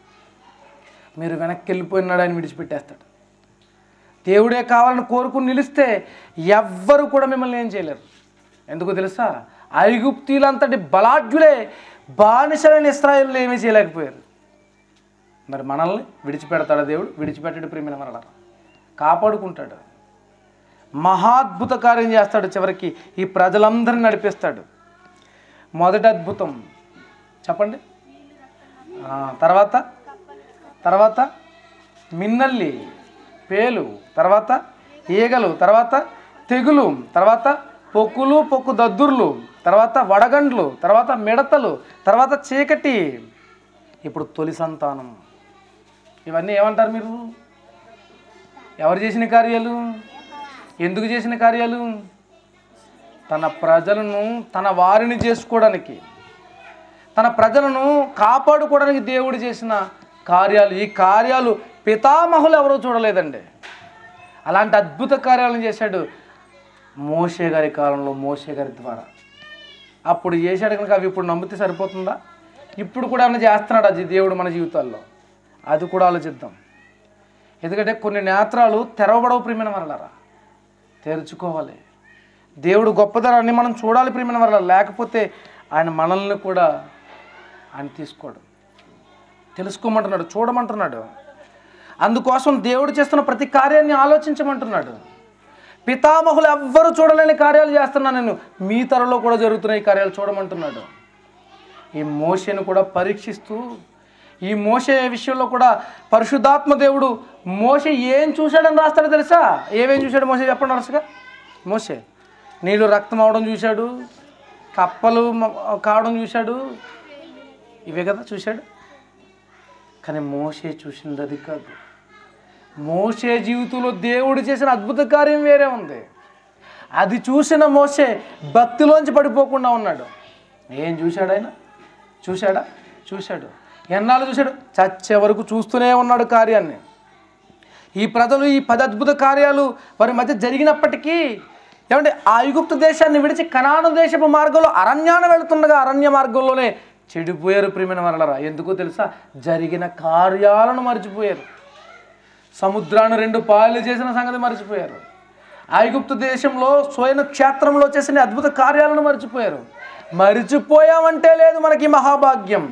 B: మీరు వెనక్కి వెళ్ళిపోయినాడు ఆయన విడిచిపెట్టేస్తాడు. దేవుడే కావాలని కోరుకుని నిలిస్తే ఎవ్వరు కూడా మిమ్మల్ని ఏం చేయలేరు. ఎందుకు తెలుసా? ఐగుప్తీలంతటి బలాఢ్యులే బానిసలైన ఇశ్రాయేలు ఏమీ చేయలేకపోయారు. మరి మనల్ని విడిచిపెడతాడు దేవుడు? విడిచిపెట్టాడు ప్రియమైన వరల, కాపాడుకుంటాడు. మహాద్భుత కార్యం చేస్తాడు. చివరికి ఈ ప్రజలందరినీ నడిపిస్తాడు. మొదటి అద్భుతం చెప్పండి. తర్వాత తర్వాత మిన్నల్లి, పేలు, తర్వాత ఈగలు, తర్వాత తెగులు, తర్వాత పొక్కులు పొక్కు దద్దుర్లు, తర్వాత వడగండ్లు, తర్వాత మిడతలు, తర్వాత చీకటి, ఇప్పుడు తొలి సంతానం. ఇవన్నీ ఏమంటారు మీరు? ఎవరు చేసిన కార్యాలు? ఎందుకు చేసిన కార్యాలు? తన ప్రజలను తన వారిని చేసుకోవడానికి, తన ప్రజలను కాపాడుకోవడానికి దేవుడు చేసిన కార్యాలు. ఈ కార్యాలు పితామహులు ఎవరో చూడలేదండి. అలాంటి అద్భుత కార్యాలను చేశాడు మోషే గారి కాలంలో, మోషే గారి ద్వారా. అప్పుడు చేశాడు కనుక అవి ఇప్పుడు నమ్మితే సరిపోతుందా? ఇప్పుడు కూడా ఏమైనా చేస్తున్నాడు అది దేవుడు మన జీవితాల్లో? అది కూడా ఆలోచిద్దాం. ఎందుకంటే కొన్ని నేత్రాలు తెరవబడవు ప్రియమైన వరలారా, తెరుచుకోవాలి. దేవుడు గొప్పదనాన్ని మనం చూడాలి ప్రియమైన వరల. లేకపోతే ఆయన మనల్ని కూడా ఆయన తీసుకోడు. తెలుసుకోమంటున్నాడు, చూడమంటున్నాడు. అందుకోసం దేవుడు చేస్తున్న ప్రతి కార్యాన్ని ఆలోచించమంటున్నాడు. పితామహులు ఎవ్వరూ చూడలేని కార్యాలు చేస్తున్నా నేను, మీ తరలో కూడా జరుగుతున్న ఈ కార్యాలు చూడమంటున్నాడు. ఈ మోషేను కూడా పరీక్షిస్తూ, ఈ మోషే విషయంలో కూడా పరిశుద్ధాత్మ దేవుడు మోషే ఏం చూశాడని రాస్తాడో తెలుసా? ఏమేం చూశాడు మోషే చెప్పండి వరుసగా. మోషే నీళ్ళు రక్తం అవడం చూశాడు, కప్పలు కావడం చూశాడు, ఇవే కదా చూశాడు. కానీ మోషే చూసింది అది కాదు. మోషే జీవితంలో దేవుడు చేసిన అద్భుత కార్యం వేరే ఉంది. అది చూసిన మోషే భక్తిలోంచి పడిపోకుండా ఉన్నాడు. ఏం చూశాడు ఆయన? చూశాడా? చూశాడు. ఎన్నాళ్ళు చూశాడు? చచ్చే వరకు చూస్తూనే ఉన్నాడు కార్యాన్ని. ఈ ప్రజలు ఈ పది అద్భుత కార్యాలు వారి మధ్య జరిగినప్పటికీ ఏమంటే ఆ ఐగుప్తు దేశాన్ని విడిచి కనాను దేశపు మార్గంలో అరణ్యాన వెళుతుండగా అరణ్య మార్గంలోనే చెడిపోయారు ప్రియమైన వరలరా. ఎందుకో తెలుసా? జరిగిన కార్యాలను మర్చిపోయారు. సముద్రాన్ని రెండు పాయలు చేసిన సంగతి మర్చిపోయారు. ఐగుప్తు దేశంలో సోయన క్షేత్రంలో చేసిన అద్భుత కార్యాలను మర్చిపోయారు. మరిచిపోయామంటే లేదు మనకి మహాభాగ్యం.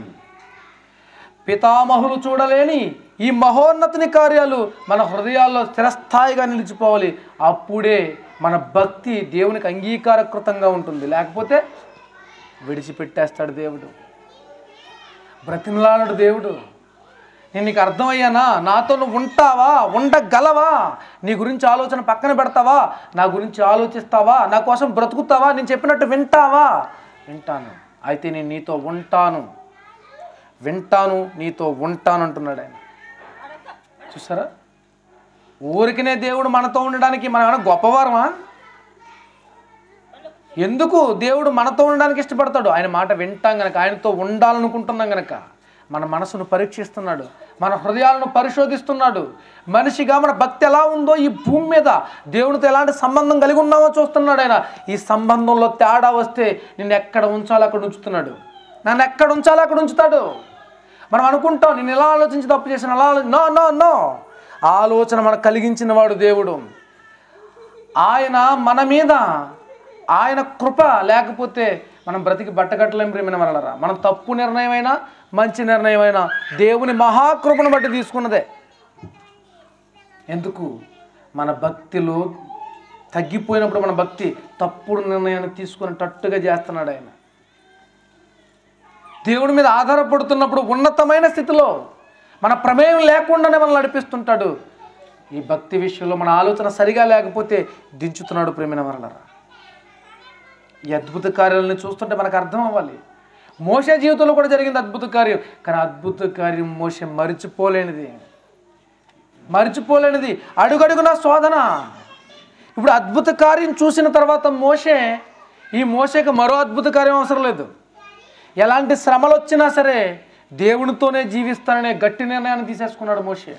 B: పితామహులు చూడలేని ఈ మహోన్నతిని కార్యాలు మన హృదయాల్లో స్థిరస్థాయిగా నిలిచిపోవాలి. అప్పుడే మన భక్తి దేవునికి అంగీకారకృతంగా ఉంటుంది. లేకపోతే విడిచిపెట్టేస్తాడు దేవుడు, బ్రతిమలాడు దేవుడు. నేను నీకు అర్థమయ్యానా? నాతో నువ్వు ఉంటావా? ఉండగలవా? నీ గురించి ఆలోచన పక్కన పెడతావా? నా గురించి ఆలోచిస్తావా? నా కోసం బ్రతుకుతావా? నేను చెప్పినట్టు వింటావా? వింటాను. అయితే నేను నీతో ఉంటాను, వింటాను, నీతో ఉంటాను అంటున్నాడు ఆయన. చూసారా? ఊరికినే దేవుడు మనతో ఉండడానికి మనం ఏమైనా గొప్పవారమా? ఎందుకు దేవుడు మనతో ఉండడానికి ఇష్టపడతాడు? ఆయన మాట వింటాం గనక, ఆయనతో ఉండాలనుకుంటున్నాం గనక. మన మనసును పరీక్షిస్తున్నాడు, మన హృదయాలను పరిశోధిస్తున్నాడు. మనిషిగా మన భక్తి ఎలా ఉందో ఈ భూమి మీద దేవుడితో ఎలాంటి సంబంధం కలిగి ఉన్నామో చూస్తున్నాడు ఆయన. ఈ సంబంధంలో తేడా వస్తే నిన్ను ఎక్కడ ఉంచాలో అక్కడ ఉంచుతున్నాడు, నన్ను ఎక్కడ ఉంచాలో అక్కడ ఉంచుతాడు. మనం అనుకుంటాం నేను ఎలా ఆలోచించి తప్పు చేసిన, అలా నో నో నో ఆలోచన మనకు కలిగించిన వాడు దేవుడు. ఆయన మన మీద, ఆయన కృప లేకపోతే మనం బ్రతికి బట్టగట్టలేం ప్రేమైన వలరా. మనం తప్పు నిర్ణయమైనా మంచి నిర్ణయమైనా దేవుని మహాకృపను బట్టి తీసుకున్నదే. ఎందుకు? మన భక్తిలో తగ్గిపోయినప్పుడు మన భక్తి తప్పుడు నిర్ణయాన్ని తీసుకునేటట్టుగా చేస్తున్నాడు ఆయన. దేవుడి మీద ఆధారపడుతున్నప్పుడు ఉన్నతమైన స్థితిలో మన ప్రమేయం లేకుండానే మనం నడిపిస్తుంటాడు. ఈ భక్తి విషయంలో మన ఆలోచన సరిగా లేకపోతే దించుతున్నాడు ప్రేమైన వలరా. ఈ అద్భుత కార్యాలను చూస్తుంటే మనకు అర్థం అవ్వాలి. మోషే జీవితంలో కూడా జరిగింది అద్భుత కార్యం, కానీ అద్భుత కార్యం మోషే మరిచిపోలేనిది, మరిచిపోలేనిది అడుగడుగునా శోధన. ఇప్పుడు అద్భుత కార్యం చూసిన తర్వాత మోషే, ఈ మోషేకి మరో అద్భుత కార్యం అవసరం లేదు. ఎలాంటి శ్రమలు వచ్చినా సరే దేవునితోనే జీవిస్తాననే గట్టి నిర్ణయాన్ని తీసేసుకున్నాడు మోషే.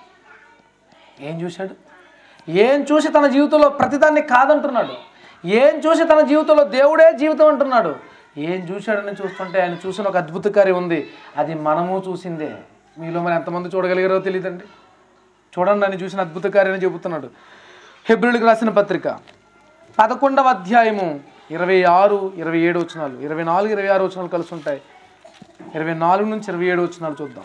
B: ఏం చూశాడు? ఏం చూసి తన జీవితంలో ప్రతిదాన్ని కాదంటున్నాడు? ఏం చూసి తన జీవితంలో దేవుడే జీవితం అంటున్నాడు? ఏం చూశాడని చూస్తుంటే ఆయన చూసిన ఒక అద్భుత కార్యం ఉంది, అది మనము చూసిందే. మీలో మరి ఎంతమంది చూడగలిగారో తెలియదండి. చూడండి, అని చూసిన అద్భుత కార్యాన్ని చెబుతున్నాడు. హెబ్రీయులకు రాసిన పత్రిక పదకొండవ అధ్యాయము ఇరవై ఆరు ఇరవై ఏడు వచనాలు, ఇరవై నాలుగు ఇరవై ఆరు వచనాలు కలిసి ఉంటాయి. ఇరవై నాలుగు నుంచి ఇరవై ఏడు వచనాలు చూద్దాం.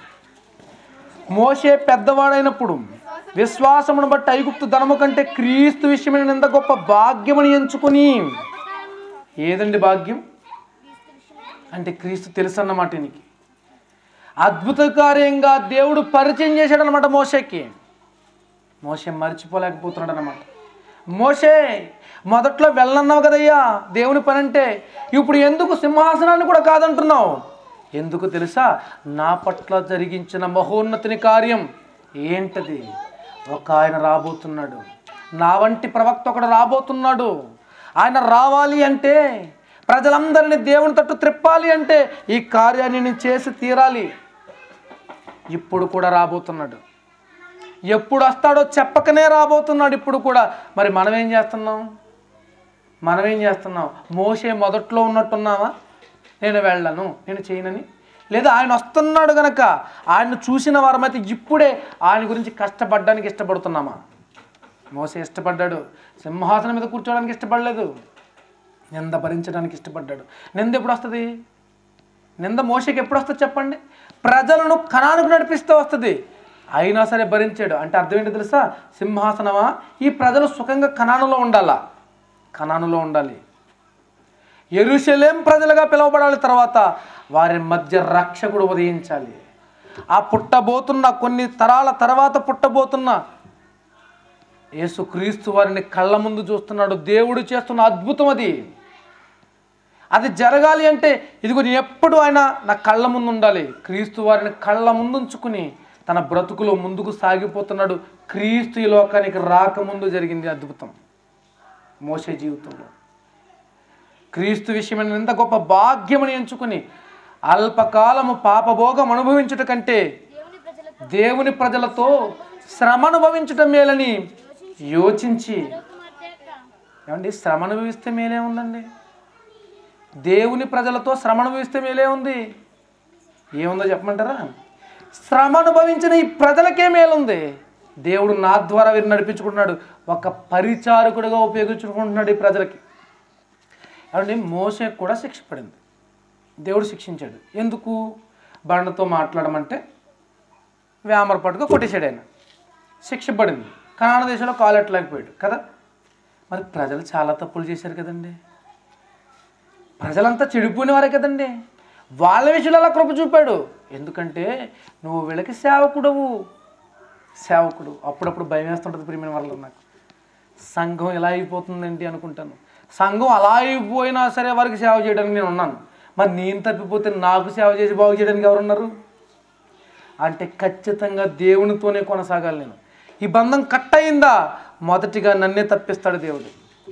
B: మోషే పెద్దవాడైనప్పుడు విశ్వాసమును బట్టి ఐగుప్తు ధనము కంటే క్రీస్తు విషయమైన ఎంత గొప్ప భాగ్యమని ఎంచుకుని. ఏదండి భాగ్యం అంటే? క్రీస్తు తెలుసు అన్నమాట. నీకు అద్భుత కార్యంగా దేవుడు పరిచయం చేశాడు అనమాట మోషేకి. మోషే మర్చిపోలేకపోతున్నాడు అనమాట. మోషే మొదట్లో వెళ్ళన్నావు కదయ్యా దేవుని పని అంటే, ఇప్పుడు ఎందుకు సింహాసనాన్ని కూడా కాదంటున్నావు? ఎందుకు తెలుసా? నా పట్ల జరిగించిన మహోన్నతిని కార్యం ఏంటది? ఒక ఆయన రాబోతున్నాడు, నా వంటి ప్రవక్త ఒకడు రాబోతున్నాడు. ఆయన రావాలి అంటే, ప్రజలందరినీ దేవుని తట్టు త్రిప్పాలి అంటే ఈ కార్యాన్ని నేను చేసి తీరాలి. ఇప్పుడు కూడా రాబోతున్నాడు. ఎప్పుడు వస్తాడో చెప్పకనే రాబోతున్నాడు ఇప్పుడు కూడా. మరి మనం ఏం చేస్తున్నాం? మనం ఏం చేస్తున్నాం? మోషే మొదట్లో ఉన్నట్టున్నావా? నేను వెళ్ళను, నేను చేయనని. లేదా ఆయన వస్తున్నాడు కనుక ఆయన్ని చూసిన వారమైతే ఇప్పుడే ఆయన గురించి కష్టపడడానికి ఇష్టపడుతున్నామా? మోషే ఇష్టపడ్డాడు, సింహాసనం మీద కూర్చోవడానికి ఇష్టపడలేదు, నింద భరించడానికి ఇష్టపడ్డాడు. నింద ఎప్పుడు వస్తుంది? నింద మోషేకి ఎప్పుడు వస్తుంది చెప్పండి? ప్రజలను కనానుకు నడిపిస్తూ వస్తుంది. అయినా సరే భరించాడు. అంటే అర్థం ఏంటి తెలుసా? సింహాసనమా, ఈ ప్రజలు సుఖంగా కనానులో ఉండాలా? కనానులో ఉండాలి. యెరూషలేం ప్రజలుగా పిలువబడాలి. తర్వాత వారి మధ్య రక్షకుడు ఉదయించాలి. ఆ పుట్టబోతున్న కొన్ని తరాల తర్వాత పుట్టబోతున్న యేసుక్రీస్తు వారిని కళ్ళ ముందు చూస్తున్నాడు. దేవుడు చేస్తున్న అద్భుతం అది. అది జరగాలి అంటే ఇదిగో నేను ఎప్పుడు ఆయన నా కళ్ళ ముందు ఉండాలి. క్రీస్తు వారిని కళ్ళ ముందు ఉంచుకుని తన బ్రతుకులో ముందుకు సాగిపోతున్నాడు. క్రీస్తు ఈ లోకానికి రాకముందు జరిగింది అద్భుతం మోషే జీవితంలో. క్రీస్తు విషయమైన ఎంత గొప్ప భాగ్యమని ఎంచుకుని అల్పకాలము పాపభోగం అనుభవించుట కంటే దేవుని ప్రజలతో శ్రమ అనుభవించటం మేలని యోచించి. ఏమండి, శ్రమ అనుభవిస్తే మేలే ఉందండి? దేవుని ప్రజలతో శ్రమ అనుభవిస్తే మేలే ఉంది. ఏముందో చెప్పమంటారా? శ్రమ అనుభవించిన ఈ ప్రజలకే మేలుంది. దేవుడు నా ద్వారా వీరిని నడిపించుకుంటున్నాడు, ఒక పరిచారకుడిగా ఉపయోగించుకుంటున్నాడు ఈ ప్రజలకి. అంటే మోషే కూడా శిక్ష పడింది, దేవుడు శిక్షించాడు. ఎందుకు? బండతో మాట్లాడమంటే వేమరపాటుగా కొట్టేశాడు ఆయన. శిక్ష పడింది. కనాన దేశంలో కాలు ఎట్టలేకపోయాడు కదా. మరి ప్రజలు చాలా తప్పులు చేశారు కదండి. ప్రజలంతా చెడిపోయిన వారే కదండి. వాళ్ళ విషయంలో అలా కృప చూపాడు. ఎందుకంటే నువ్వు వీళ్ళకి సేవకుడవు. సేవకుడు అప్పుడప్పుడు భయం వేస్తుంటుంది ప్రియమైన వాళ్ళు. నాకు సంఘం ఎలా అయిపోతుందండి అనుకుంటాను. సంఘం అలా అయిపోయినా సరే వారికి సేవ చేయడానికి నేను ఉన్నాను. మరి నేను తప్పిపోతే నాకు సేవ చేసి బాగు చేయడానికి ఎవరున్నారు? అంటే ఖచ్చితంగా దేవునితోనే కొనసాగాలి నేను. ఈ బంధం కట్ అయిందా మొదటిగా నన్నే తప్పిస్తాడు దేవుడు.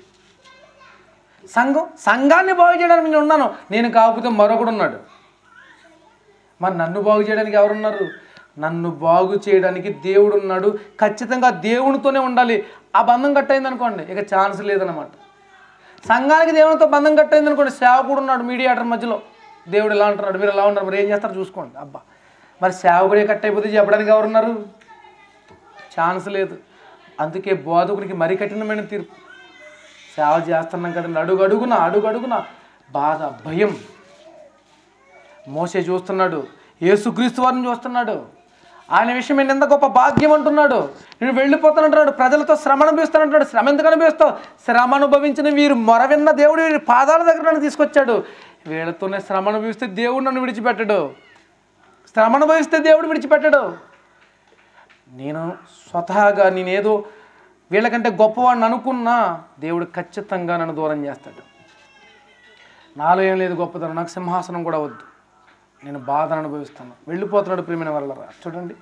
B: సంఘం సంఘాన్ని బాగు చేయడానికి నేను ఉన్నాను, నేను కాకపోతే మరొకడు ఉన్నాడు. మరి నన్ను బాగు చేయడానికి ఎవరున్నారు? నన్ను బాగు చేయడానికి దేవుడు ఉన్నాడు. ఖచ్చితంగా దేవునితోనే ఉండాలి. ఆ బంధం కట్ అయింది అనుకోండి, ఇక ఛాన్స్ లేదన్నమాట. సంఘానికి దేవునితో బంధం కట్ అయింది అనుకోండి, సేవకుడు ఉన్నాడు మీడియేటర్ మధ్యలో. దేవుడు ఎలా అంటున్నాడు, మీరు ఎలా ఉన్నారు, మరి ఏం చేస్తారు చూసుకోండి. అబ్బా మరి సేవకుడే కట్ అయిపోతే చెప్పడానికి ఎవరున్నారు? ఛాన్స్ లేదు. అందుకే బోధకుడికి మరీ కఠినమైన తీర్పు. సేవ చేస్తున్నాం కదండి, అడుగు అడుగున అడుగు అడుగున బాధ, భయం. మోసే చూస్తున్నాడు, యేసుక్రీస్తు వారిని చూస్తున్నాడు. ఆయన విషయం నేను ఎంత గొప్ప భాగ్యం అంటున్నాడు. నేను వెళ్ళిపోతానంటున్నాడు, ప్రజలతో శ్రమ అనుభవిస్తానంటున్నాడు. శ్రమ ఎందుకు అనుభవిస్తావు? శ్రమ అనుభవించిన వీరు మొరవిన్న దేవుడు వీరి పాదాల దగ్గర నన్ను తీసుకొచ్చాడు. వీళ్ళతోనే శ్రమ అనుభవిస్తే దేవుడు నన్ను విడిచిపెట్టడు. శ్రమ అనుభవిస్తే దేవుడు విడిచిపెట్టడు. నేను స్వతహాగా నేనేదో వీళ్ళకంటే గొప్పవాడిని అనుకున్నా దేవుడు ఖచ్చితంగా నన్ను దూరం చేస్తాడు. నాలో ఏం లేదు గొప్పతనం, నాకు సింహాసనం కూడా వద్దు, నేను బాధను అనుభవిస్తాను. వెళ్ళిపోతున్నాడు ప్రియమైన వాళ్ళరా. చూడండి,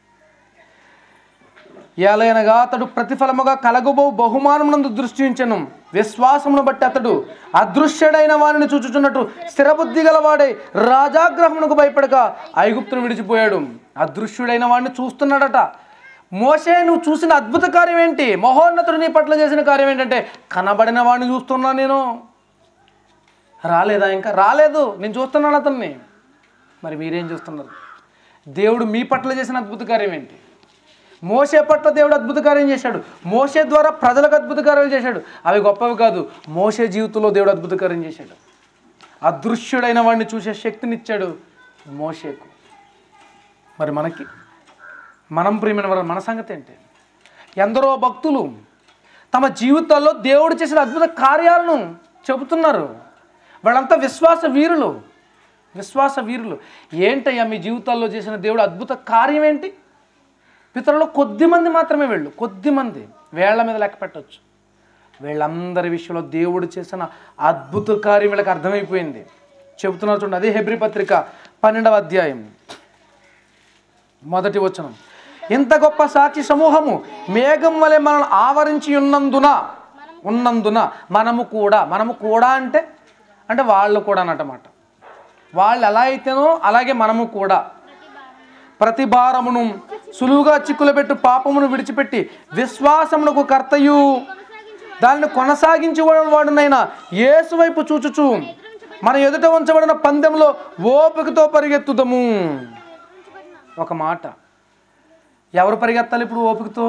B: ఏలయనగా అతడు ప్రతిఫలముగా కలగబో బహుమానమునందు దృష్టి ఉంచెను. విశ్వాసమును బట్టి అతడు అదృశ్యుడైన వారిని చూచుచున్నట్టు స్థిరబుద్ధి గలవాడై రాజాగ్రహమునకు భయపడక ఐగుప్తును విడిచిపోయాడు. అదృశ్యుడైన వాడిని చూస్తున్నాడట. మోసే నువ్వు చూసిన అద్భుత కార్యం ఏంటి? మహోన్నతుడు నీ పట్ల చేసిన కార్యం ఏంటంటే, కనబడిన వాడిని చూస్తున్నా నేను. రాలేదా? ఇంకా రాలేదు, నేను చూస్తున్నాను అతన్ని. మరి మీరేం చూస్తున్నారు? దేవుడు మీ పట్ల చేసిన అద్భుత కార్యం ఏంటి? మోసే పట్ల దేవుడు అద్భుత కార్యం చేశాడు. మోసే ద్వారా ప్రజలకు అద్భుత కార్యాలు చేశాడు. అవి గొప్పవి కాదు, మోసే జీవితంలో దేవుడు అద్భుత కార్యం చేశాడు. అదృశ్యుడైన వాడిని చూసే శక్తినిచ్చాడు మోసేకు. మరి మనకి మనం ప్రియమైన వారు, మన సంగతి ఏంటి? ఎందరో భక్తులు తమ జీవితాల్లో దేవుడు చేసిన అద్భుత కార్యాలను చెబుతున్నారు. వాళ్ళంతా విశ్వాస వీరులు. విశ్వాస వీరులు ఏంటయ్యా మీ జీవితాల్లో చేసిన దేవుడు అద్భుత కార్యం ఏంటి? పితరులు కొద్ది మంది మాత్రమే, వెళ్ళు కొద్ది మంది, వేళ్ల మీద లెక్క పెట్టవచ్చు. వీళ్ళందరి విషయంలో దేవుడు చేసిన అద్భుత కార్యం వీళ్ళకి అర్థమైపోయింది. చెబుతున్నారు చూడండి, అదే హెబ్రీ పత్రిక పన్నెండవ అధ్యాయం మొదటి వచనం. ఇంత గొప్ప సాక్షి సమూహము మేఘం వలె మనల్ని ఆవరించి ఉన్నందున ఉన్నందున మనము కూడా, మనము కూడా అంటే అంటే వాళ్ళు కూడా అన్నమాట. వాళ్ళు ఎలా అయితేనో అలాగే మనము కూడా ప్రతి భారమును సులువుగా చిక్కులు పెట్టు పాపమును విడిచిపెట్టి విశ్వాసమునకు కర్తయు దాన్ని కొనసాగించి వాడునైనా యేసు వైపు చూచుచు మన ఎదుట ఉంచబడిన పందెంలో ఓపికతో పరిగెత్తుదము. ఒక మాట, ఎవరు పరిగెత్తాలి ఇప్పుడు ఓపికతో?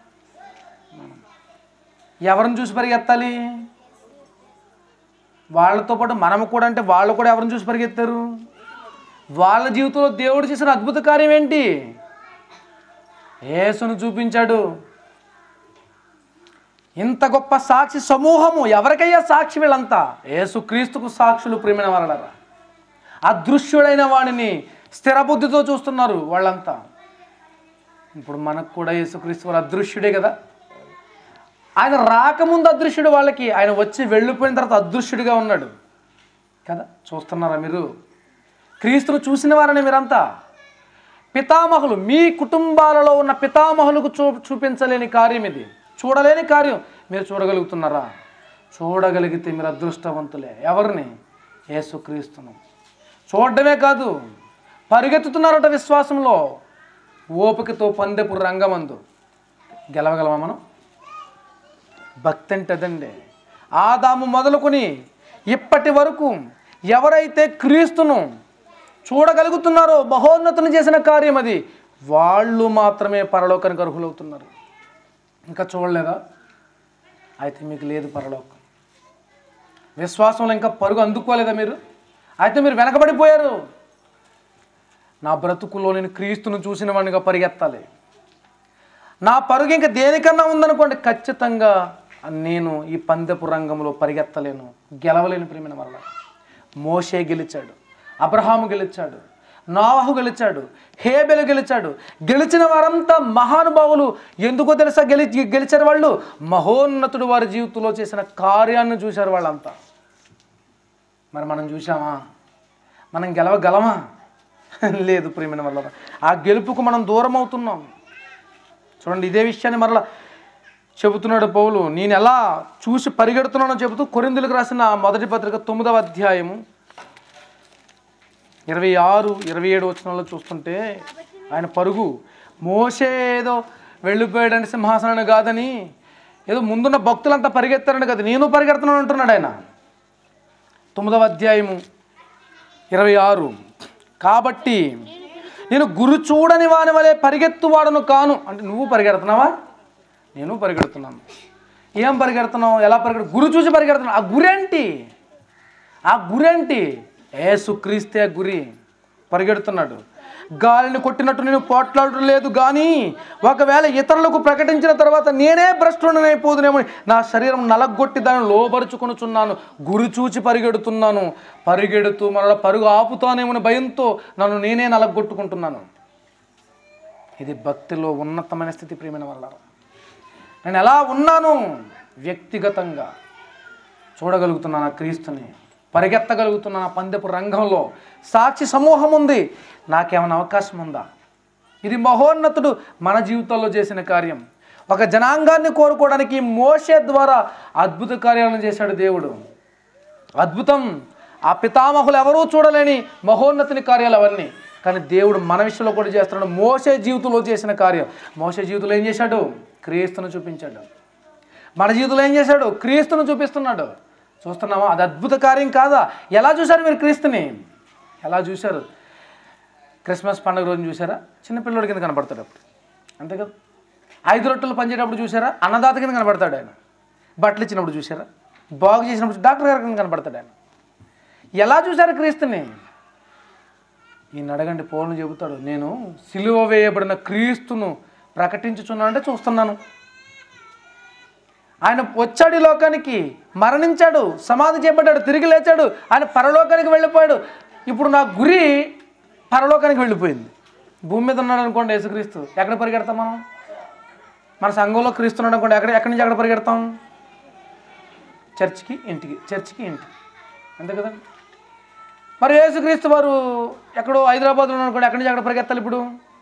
B: ఎవరిని చూసి పరిగెత్తాలి? వాళ్ళతో పాటు మనము కూడా, అంటే వాళ్ళు కూడా ఎవరిని చూసి పరిగెత్తారు? వాళ్ళ జీవితంలో దేవుడు చేసిన అద్భుత కార్యం ఏంటి? యేసును చూపించాడు. ఇంత గొప్ప సాక్షి సమూహము ఎవరికయ్యా సాక్షి? వీళ్ళంతా యేసుక్రీస్తుకు సాక్షులు ప్రియమైన వాళ్ళరా. అదృశ్యుడైన వాడిని స్థిరబుద్ధితో చూస్తున్నారు వాళ్ళంతా. ఇప్పుడు మనకు కూడా యేసుక్రీస్తు వారు అదృశ్యుడే కదా. ఆయన రాకముందు అదృశ్యుడు వాళ్ళకి, ఆయన వచ్చి వెళ్ళిపోయిన తర్వాత అదృశ్యుడిగా ఉన్నాడు కదా. చూస్తున్నారా మీరు? క్రీస్తును చూసిన వారని మీరంతా పితామహులు. మీ కుటుంబాలలో ఉన్న పితామహులకు చూ చూపించలేని కార్యం ఇది, చూడలేని కార్యం మీరు చూడగలుగుతున్నారా? చూడగలిగితే మీరు అదృష్టవంతులే. ఎవరిని? యేసుక్రీస్తును. చూడడమే కాదు, పరిగెత్తుతున్నారట విశ్వాసంలో. ఓపికతో పందెపు రంగమందు గెలవగలమా మనం? భక్తి అంటే అదండి. ఆదాము మొదలుకొని ఇప్పటి వరకు ఎవరైతే క్రీస్తును చూడగలుగుతున్నారో, మహోన్నతుని చేసిన కార్యం అది, వాళ్ళు మాత్రమే పరలోకానికి అర్హులవుతున్నారు. ఇంకా చూడలేదా? అయితే మీకు లేదు పరలోకం. విశ్వాసంలో ఇంకా పరుగు అందుకోలేదా మీరు? అయితే మీరు వెనకబడిపోయారు. నా బ్రతుకులో నేను క్రీస్తును చూసిన వాడిగా పరిగెత్తాలి. నా పరుగు ఇంకా దేనికన్నా ఉందనుకోండి, ఖచ్చితంగా నేను ఈ పందెపు రంగంలో పరిగెత్తలేను, గెలవలేను ప్రియమైన వల్ల. మోషే గెలిచాడు, అబ్రహాము గెలిచాడు, నోవహు గెలిచాడు, హేబెలు గెలిచాడు. గెలిచిన వారంతా మహానుభావులు. ఎందుకో తెలుసా గెలి గెలిచారు వాళ్ళు? మహోన్నతుడు వారి జీవితంలో చేసిన కార్యాన్ని చూశారు వాళ్ళంతా. మరి మనం చూసామా? మనం గెలవగలమా? లేదు ప్రియమైన వల్ల. ఆ గెలుపుకు మనం దూరం అవుతున్నాం. చూడండి, ఇదే విషయాన్ని మరలా చెబుతున్నాడు పౌలు. నేను ఎలా చూసి పరిగెడుతున్నానో చెబుతూ కొరింథీయులకు రాసిన మొదటి పత్రిక తొమ్మిదవ అధ్యాయము ఇరవై ఆరు ఇరవై ఏడు వచనాల్లో చూస్తుంటే ఆయన పరుగు మోషే ఏదో వెళ్ళిపోయాడని సింహాసనాన్ని కాదని, ఏదో ముందున్న భక్తులంతా పరిగెత్తారని కదా, నేను పరిగెడుతున్నాను అంటున్నాడు ఆయన. తొమ్మిదవ అధ్యాయము ఇరవై ఆరు. కాబట్టి నేను గురు చూడని వాని వలె పరిగెత్తువాడను కాను. అంటే నువ్వు పరిగెడుతున్నావా? నేను పరిగెడుతున్నాను. ఏం పరిగెడుతున్నావు? ఎలా పరిగెడు? గురు చూసి పరిగెడుతున్నావు. ఆ గురేంటి? ఆ గురేంటి? యేసుక్రీస్తే గురి. పరిగెడుతున్నాడు. గాలిని కొట్టినట్టు నేను పోట్లాడటం లేదు, కానీ ఒకవేళ ఇతరులకు ప్రకటించిన తర్వాత నేనే భ్రష్టుడనైపోదునేమో నా శరీరం నలగొట్టి దాన్ని లోబరుచుకొనుచున్నాను. గురి చూచి పరిగెడుతున్నాను. పరిగెడుతూ మరలా పరుగు ఆపుతానేమని భయంతో నన్ను నేనే నలగొట్టుకుంటున్నాను. ఇది భక్తిలో ఉన్నతమైన స్థితి ప్రియమైన వల్ల. నేను ఎలా ఉన్నాను? వ్యక్తిగతంగా చూడగలుగుతున్నాను క్రీస్తుని, పరిగెత్తగలుగుతున్నాను పందెపు రంగంలో. సాక్షి సమూహం ఉంది, నాకేమైనా అవకాశం ఉందా? ఇది మహోన్నతుడు మన జీవితంలో చేసిన కార్యం. ఒక జనాంగాన్ని కోరుకోవడానికి మోషే ద్వారా అద్భుత కార్యాలను చేశాడు దేవుడు. అద్భుతం. ఆ పితామహులు ఎవరూ చూడలేని మహోన్నతుని కార్యాలు అవన్నీ. కానీ దేవుడు మన విషయంలో కూడా చేస్తున్నాడు. మోషే జీవితంలో చేసిన కార్యం. మోషే జీవితంలో ఏం చేశాడు? క్రీస్తును చూపించాడు. మన జీవితంలో ఏం చేశాడు? క్రీస్తును చూపిస్తున్నాడు. చూస్తున్నామా? అది అద్భుత కార్యం కాదా? ఎలా చూశారు మీరు క్రీస్తుని? ఎలా చూశారు? క్రిస్మస్ పండుగ రోజున చూసారా? చిన్నపిల్లడి కింద కనపడతాడు అప్పుడు, అంతే కదా. ఐదు రొట్టెలు పనిచేటప్పుడు చూసారా? అన్నదాత కింద కనపడతాడు ఆయన. బట్టలు ఇచ్చినప్పుడు చూసారా? బాగు చేసినప్పుడు డాక్టర్ గారి కింద కనపడతాడు ఆయన. ఎలా చూశారు క్రీస్తుని? ఈయన అడగండి, పౌలు చెబుతాడు, నేను సిలువ వేయబడిన క్రీస్తును ప్రకటించుచున్నాను అంటే చూస్తున్నాను. ఆయన వచ్చాడు ఈ లోకానికి, మరణించాడు, సమాధి చేయబడ్డాడు, తిరిగి లేచాడు, ఆయన పరలోకానికి వెళ్ళిపోయాడు. ఇప్పుడు నా గురి పరలోకానికి వెళ్ళిపోయింది. భూమి మీద ఉన్నాడు అనుకోండి యేసుక్రీస్తు, ఎక్కడ పరిగెడతాం మనం? మన సంఘంలో క్రీస్తున్నాడు అనుకోండి, ఎక్కడ ఎక్కడి నుంచి ఎక్కడ పరిగెడతాం? చర్చికి ఇంటికి, చర్చికి ఇంటికి, అంతే కదండి. మరి యేసుక్రీస్తు వారు ఎక్కడో హైదరాబాద్లో అనుకోండి, ఎక్కడి నుంచి ఎక్కడ పరిగెత్తాలి? ఇప్పుడు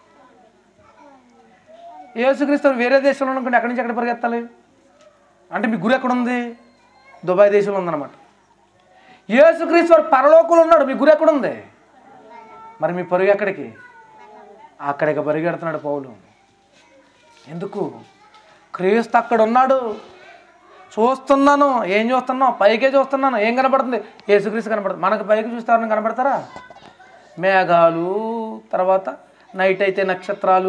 B: యేసుక్రీస్తు వేరే దేశంలో అనుకోండి, ఎక్కడి నుంచి ఎక్కడ పరిగెత్తాలి? అంటే మీ గురి ఎక్కడ ఉంది? దుబాయ్ దేశంలో ఉందన్నమాట. యేసుక్రీస్తు వారు పరలోకంలో ఉన్నాడు, మీ గురి ఎక్కడ ఉంది? మరి మీ పరుగు ఎక్కడికి? అక్కడికి పరిగెడుతున్నాడు పౌలు. ఎందుకు? క్రీస్తు అక్కడ ఉన్నాడు, చూస్తున్నాను. ఏం చూస్తున్నావు? పైకే చూస్తున్నాను. ఏం కనపడుతుంది? యేసుక్రీస్తు కనపడుతుంది. మనకు పైకి చూస్తారని కనపడతారా? మేఘాలు, తర్వాత నైట్ అయితే నక్షత్రాలు.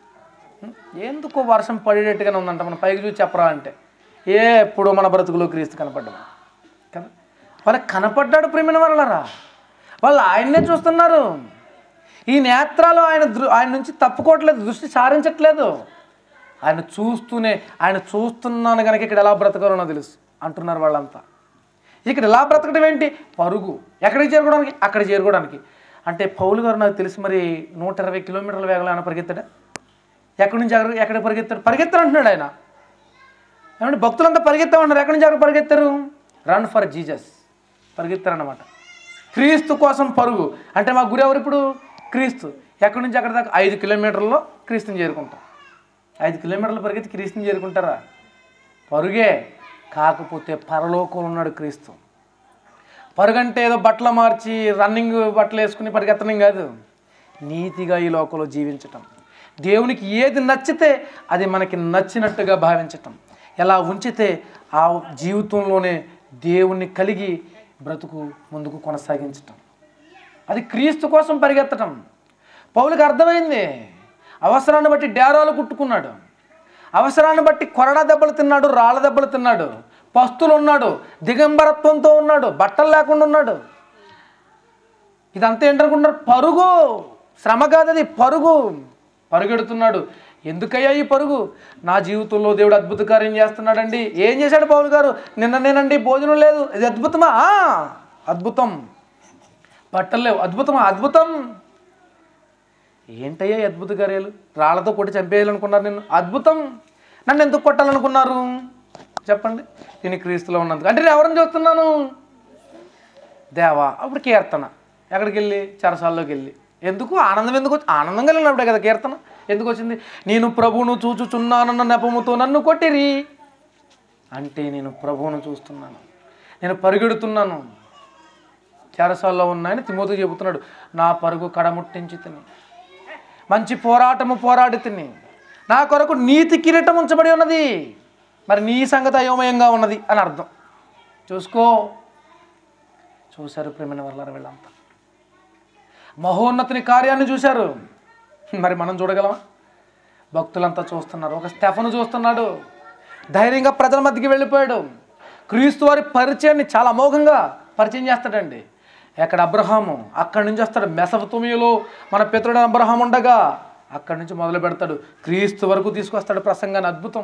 B: ఎందుకు వర్షం పడేటట్టుగానే ఉందంట, మనం పైకి చూసి చెప్పరా అంటే ఏ ఎప్పుడు మన బ్రతుకులో క్రీస్తు కనపడ్డాడు కదా. వాళ్ళకి కనపడ్డాడు ప్రేమిన వాళ్ళరా, వాళ్ళు ఆయన్నే చూస్తున్నారు. ఈ నేత్రాలు ఆయన ఆయన నుంచి తప్పుకోవట్లేదు, దృష్టి సారించట్లేదు. ఆయన చూస్తూనే, ఆయన చూస్తున్నాను కనుక ఇక్కడ ఎలా బ్రతకాలో తెలుసు అంటున్నారు వాళ్ళంతా. ఇక్కడ ఎలా బ్రతకడం ఏంటి? పరుగు. ఎక్కడికి చేరుకోవడానికి? అక్కడ చేరుకోవడానికి. అంటే పౌలు గారు నాకు తెలిసి మరి నూట ఇరవై కిలోమీటర్ల వేగంలో ఆయన పరిగెత్తాడా? ఎక్కడి నుంచి ఎక్కడ ఎక్కడ పరిగెత్తాడు? పరిగెత్తారు అంటున్నాడు ఆయన. ఏమంటే భక్తులంతా పరిగెత్తామన్నారు. ఎక్కడి నుంచి ఎక్కడ పరిగెత్తారు? రన్ ఫర్ జీసస్, పరిగెత్తారన్నమాట. క్రీస్తు కోసం పరుగు. అంటే మా గురి ఎవరు ఇప్పుడు? క్రీస్తు. ఎక్కడి నుంచి అక్కడ దాకా? ఐదు కిలోమీటర్లలో క్రీస్తుని చేరుకుంటాం. ఐదు కిలోమీటర్లు పరిగెత్తి క్రీస్తుని చేరుకుంటారా? పరుగే. కాకపోతే పరలోకంలో ఉన్నాడు క్రీస్తు. పరుగంటే ఏదో బట్టలు మార్చి రన్నింగ్ బట్టలు వేసుకుని పరిగెత్తడం కాదు, నీతిగా ఈ లోకంలో జీవించటం. దేవునికి ఏది నచ్చితే అది మనకి నచ్చినట్టుగా భావించటం. ఎలా ఉంచితే ఆ జీవితంలోనే దేవుణ్ణి కలిగి బ్రతుకు ముందుకు కొనసాగించటం. అది క్రీస్తు కోసం పరిగెత్తటం. పౌలుకి అర్థమైంది. అవసరాన్ని బట్టి డేరాలు కుట్టుకున్నాడు, అవసరాన్ని బట్టి కొరడా దెబ్బలు తిన్నాడు, రాళ్ళ దెబ్బలు తిన్నాడు, పస్తులు ఉన్నాడు, దిగంబరత్వంతో ఉన్నాడు, బట్టలు లేకుండా ఉన్నాడు. ఇదంతా ఏంటనుకుంటున్నారు? పరుగు. శ్రమ కాదది, పరుగు. పరుగెడుతున్నాడు. ఎందుకయ్యా ఈ పరుగు? నా జీవితంలో దేవుడు అద్భుత కార్యం చేస్తున్నాడండి. ఏం చేశాడు పౌలు గారు? నిన్న నేనండి భోజనం లేదు. ఇది అద్భుతమా? అద్భుతం. బట్టలు లేవు, అద్భుతమా? అద్భుతం. ఏంటయ్యా ఈ అద్భుత కార్యాలు? రాళ్లతో కొట్టి చంపేయాలనుకున్నారు నిన్ను. అద్భుతం. నన్ను ఎందుకు కొట్టాలనుకున్నారు చెప్పండి? నేను క్రీస్తులో ఉన్నందుకు. అంటే నేను ఎవరిని చూస్తున్నాను? దేవా. అప్పుడు కీర్తన ఎక్కడికి వెళ్ళి? చెరసాల్లోకి వెళ్ళి. ఎందుకు? ఆనందం ఎందుకు వచ్చి? ఆనందంగా వెళ్ళినప్పుడే కదా కీర్తన. ఎందుకు వచ్చింది? నేను ప్రభువును చూచుచున్నానన్న నెపముతో నన్ను కొట్టిరి అంటే నేను ప్రభువును చూస్తున్నాను, నేను పరిగెడుతున్నాను. చెరసాల్లో ఉన్నాయని తిమోతికి చెబుతున్నాడు. నా పరుగు కడముట్టించి తిని మంచి పోరాటము పోరాడి తిని నా కొరకు నీతి కిరీటం ఉంచబడి ఉన్నది. మరి నీ సంగతి అయోమయంగా ఉన్నది అని అర్థం. చూసుకో. చూశారు ప్రేమైన వాళ్ళారా వీళ్ళంతా. మహోన్నతుని కార్యాన్ని చూశారు. మరి మనం చూడగలమా? భక్తులంతా చూస్తున్నారు. ఒక స్టెఫను చూస్తున్నాడు, ధైర్యంగా ప్రజల మధ్యకి వెళ్ళిపోయాడు. క్రీస్తు వారి పరిచయాన్ని చాలా అమోఘంగా పరిచయం చేస్తాడండి. ఎక్కడ అబ్రహాము, అక్కడి నుంచి వస్తాడు. మెసొపొతేమియాలో మన పితరుడైన అబ్రహాం ఉండగా అక్కడి నుంచి మొదలు పెడతాడు, క్రీస్తు వరకు తీసుకొస్తాడు ప్రసంగాన్ని. అద్భుతం.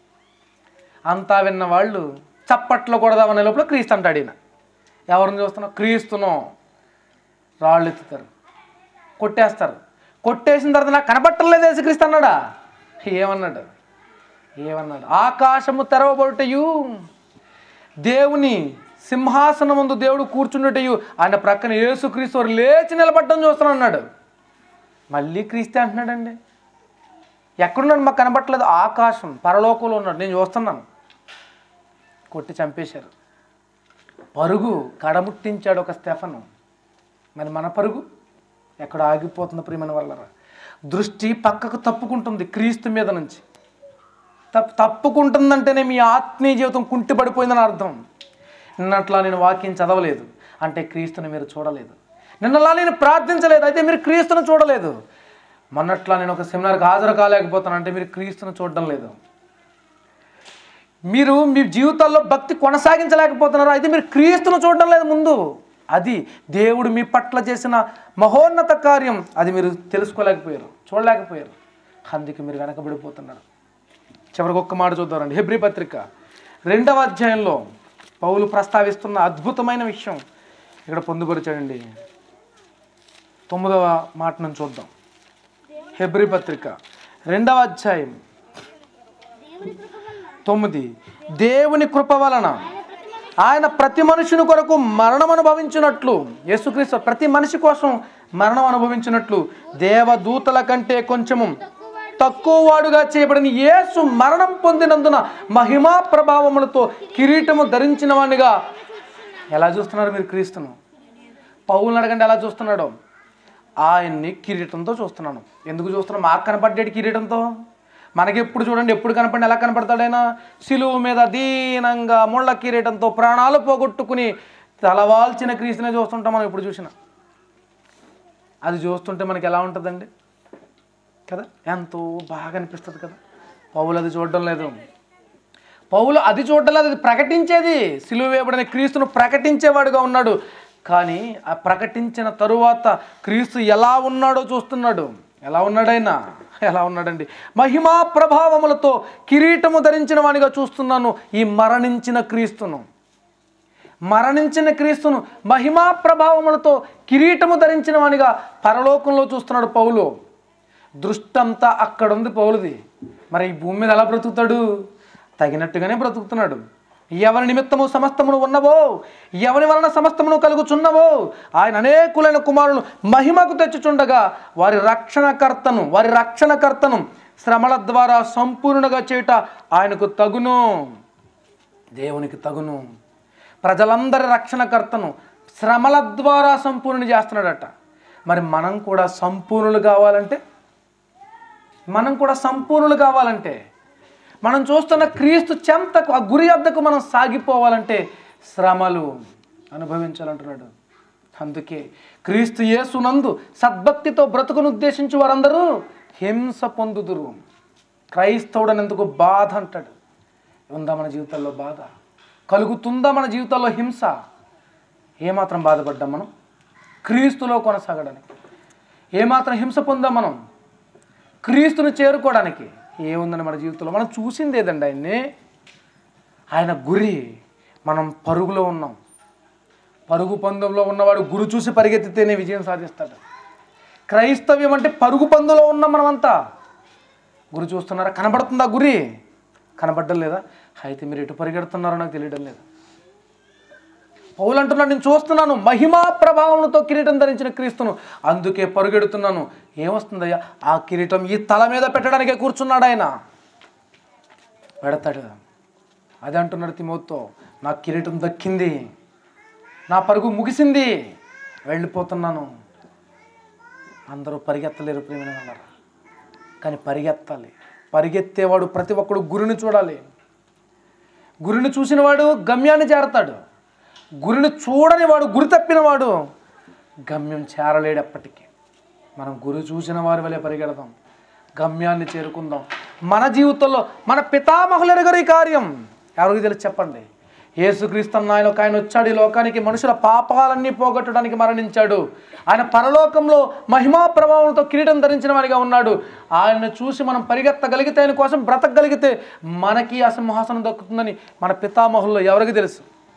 B: అంతా విన్న వాళ్ళు చప్పట్లు కొడదామనే లోపల క్రీస్తు అంటాడు. ఈయన ఎవరిని చూస్తున్నావు? క్రీస్తును. రాళ్ళు ఎత్తుతారు, కొట్టేస్తారు. కొట్టేసిన తర్వాత నాకు కనపట్టలేదు యేసుక్రీస్తు అన్నాడా? ఏమన్నాడు? ఏమన్నాడు? ఆకాశము తెరవబడుటయు, దేవుని సింహాసనం ముందు దేవుడు కూర్చున్నటయు, ఆయన ప్రక్కన యేసుక్రీస్తు వారు లేచి నిలబడ్డం చూస్తున్నాను అన్నాడు. మళ్ళీ క్రీస్తే అంటున్నాడండి. ఎక్కడున్నాడు? మాకు కనబట్టలేదు. ఆకాశం పరలోకంలో ఉన్నాడు, నేను చూస్తున్నాను. కొట్టి చంపేశారు. పరుగు కడముట్టించాడు ఒక స్టెఫను. మరి మన పరుగు ఎక్కడ ఆగిపోతుంది ప్రియమైన వాళ్ళరా? దృష్టి పక్కకు తప్పుకుంటుంది క్రీస్తు మీద నుంచి. తప్పు తప్పుకుంటుందంటేనే మీ ఆత్మీయ జీవితం కుంటిపడిపోయిందని అర్థం. నిన్నట్లా నేను వాక్యం చదవలేదు అంటే క్రీస్తుని మీరు చూడలేదు. నిన్నలా నేను ప్రార్థించలేదు అయితే మీరు క్రీస్తును చూడలేదు. మొన్నట్లా నేను ఒక సెమినార్కి హాజరు కాలేకపోతాను అంటే మీరు క్రీస్తును చూడడం లేదు. మీరు మీ జీవితాల్లో భక్తి కొనసాగించలేకపోతున్నారు అయితే మీరు క్రీస్తును చూడడం లేదు ముందు. అది దేవుడు మీ పట్ల చేసిన మహోన్నత కార్యం. అది మీరు తెలుసుకోలేకపోయారు, చూడలేకపోయారు. అందుకే మీరు వెనకబడిపోతున్నారు. చివరికి ఒక్క మాట చూద్దామండి. హెబ్రీ పత్రిక రెండవ అధ్యాయంలో పౌలు ప్రస్తావిస్తున్న అద్భుతమైన విషయం ఇక్కడ పొందుపరిచాడండి. తొమ్మిదవ మాట నుంచి చూద్దాం. హెబ్రీ పత్రిక రెండవ అధ్యాయం తొమ్మిది. దేవుని కృప వలన ఆయన ప్రతి మనుషుని కొరకు మరణం అనుభవించినట్లు, యేసుక్రీస్తు ప్రతి మనిషి కోసం మరణం అనుభవించినట్లు దేవదూతల కంటే కొంచెము తక్కువ వాడుగా చేయబడిన యేసు మరణం పొందినందున మహిమా ప్రభావములతో కిరీటము ధరించిన వాడిగా. ఎలా చూస్తున్నారు మీరు క్రీస్తును? పౌలుని అడగండి ఎలా చూస్తున్నాడో. ఆయన్ని కిరీటంతో చూస్తున్నాను. ఎందుకు చూస్తున్నాం? మాకు కనపడ్డాడు కిరీటంతో. మనకి ఎప్పుడు చూడండి, ఎప్పుడు కనపడి ఎలా కనపడతాడైనా? సిలువు మీద దీనంగా ముళ్ళ కిరీటంతో ప్రాణాలు పోగొట్టుకుని తలవాల్చిన క్రీస్తునే చూస్తుంటాం మనం ఎప్పుడు చూసినా. అది చూస్తుంటే మనకి ఎలా ఉంటుందండి కదా? ఎంతో బాగా అనిపిస్తుంది కదా. పౌలు అది చూడడం లేదు. పౌలు అది చూడడం లేదు, అది ప్రకటించేది. సిలువ వేయబడిన క్రీస్తును ప్రకటించేవాడుగా ఉన్నాడు. కానీ ఆ ప్రకటించిన తరువాత క్రీస్తు ఎలా ఉన్నాడో చూస్తున్నాడు. ఎలా ఉన్నాడైనా? ఎలా ఉన్నాడండి? మహిమా ప్రభావములతో కిరీటము ధరించిన వానిగా చూస్తున్నాను ఈ మరణించిన క్రీస్తును. మరణించిన క్రీస్తును మహిమా ప్రభావములతో కిరీటము ధరించిన వానిగా పరలోకంలో చూస్తున్నాడు పౌలు. దృష్టంతా అక్కడ ఉంది పౌలుది. మరి ఈ భూమి మీద ఎలా బ్రతుకుతాడు? తగినట్టుగానే బ్రతుకుతున్నాడు. ఎవరి నిమిత్తము సమస్తమును ఉన్నవో, ఎవరి వలన సమస్తమును కలుగుచున్నవో ఆయన అనేకులైన కుమారులను మహిమకు తెచ్చుచుండగా వారి రక్షణకర్తను వారి రక్షణకర్తను శ్రమల ద్వారా సంపూర్ణంగా చేయుట ఆయనకు తగును. దేవునికి తగును. ప్రజలందరి రక్షణకర్తను శ్రమల ద్వారా సంపూర్ణ చేస్తున్నాడట. మరి మనం కూడా సంపూర్ణులు కావాలంటే మనం కూడా సంపూర్ణులు కావాలంటే మనం చూస్తున్న క్రీస్తు చెంతకు ఆ గురి వద్దకు మనం సాగిపోవాలంటే శ్రమలు అనుభవించాలంటున్నాడు. అందుకే క్రీస్తు యేసునందు సద్భక్తితో బ్రతుకును ఉద్దేశించి వారందరూ హింస పొందుదురు. క్రైస్తవుడని ఎందుకు బాధ అంటాడు. ఉందా మన జీవితాల్లో బాధ? కలుగుతుందా మన జీవితాల్లో హింస? ఏమాత్రం బాధపడ్డాం మనం క్రీస్తులో కొనసాగడానికి? ఏమాత్రం హింస పొందాం మనం క్రీస్తును చేరుకోవడానికి? ఏముందని మన జీవితంలో? మనం చూసింది ఏదండి ఆయన్ని? ఆయన గురి. మనం పరుగులో ఉన్నాం. పరుగు పందెంలో ఉన్నవాడు గురి చూసి పరిగెత్తితేనే విజయం సాధిస్తాడు. క్రైస్తవ్యం అంటే పరుగు పందులో ఉన్నాం మనమంతా. గురి చూస్తున్నారా? కనబడుతుందా గురి? కనబడ్డం లేదా? అయితే మీరు ఎటు పరిగెడుతున్నారో నాకు తెలియడం లేదు. పౌలు అంటున్నాడు, నేను చూస్తున్నాను మహిమా ప్రభావంతో కిరీటం ధరించిన క్రీస్తును, అందుకే పరుగెడుతున్నాను. ఏమొస్తుందయ్యా? ఆ కిరీటం ఈ తల మీద పెట్టడానికే కూర్చున్నాడు ఆయన. పెడతాడు. అదే అంటున్నాడు తిమోతితో, నా కిరీటం దక్కింది, నా పరుగు ముగిసింది, వెళ్ళిపోతున్నాను. అందరూ పరిగెత్తలేరు ప్రేమిన అన్నారు, కానీ పరిగెత్తాలి. పరిగెత్తేవాడు ప్రతి ఒక్కడు గురిని చూడాలి. గురిని చూసిన వాడు గమ్యాన్ని చేరతాడు. గురిని చూడని వాడు, గురి తప్పిన వాడు గమ్యం చేరలేడు ఎప్పటికీ. మనం గురి చూసిన వారి వలె పరిగెడదాం, గమ్యాన్ని చేరుకుందాం. మన జీవితంలో మన పితామహులు ఎరుగరు ఈ కార్యం. ఎవరికి తెలుసు చెప్పండి? యేసుక్రీస్తు అన్న ఆయన ఒక ఆయన వచ్చాడు ఈ లోకానికి, మనుషుల పాపాలన్నీ పోగొట్టడానికి మరణించాడు. ఆయన పరలోకంలో మహిమా ప్రభావంతో కిరీటం ధరించిన వారిగా ఉన్నాడు. ఆయన్ని చూసి మనం పరిగెత్తగలిగితే, ఆయన కోసం బ్రతకగలిగితే మనకి ఆ సింహాసనం దక్కుతుందని మన పితామహుల్లో ఎవరికి తెలుసు?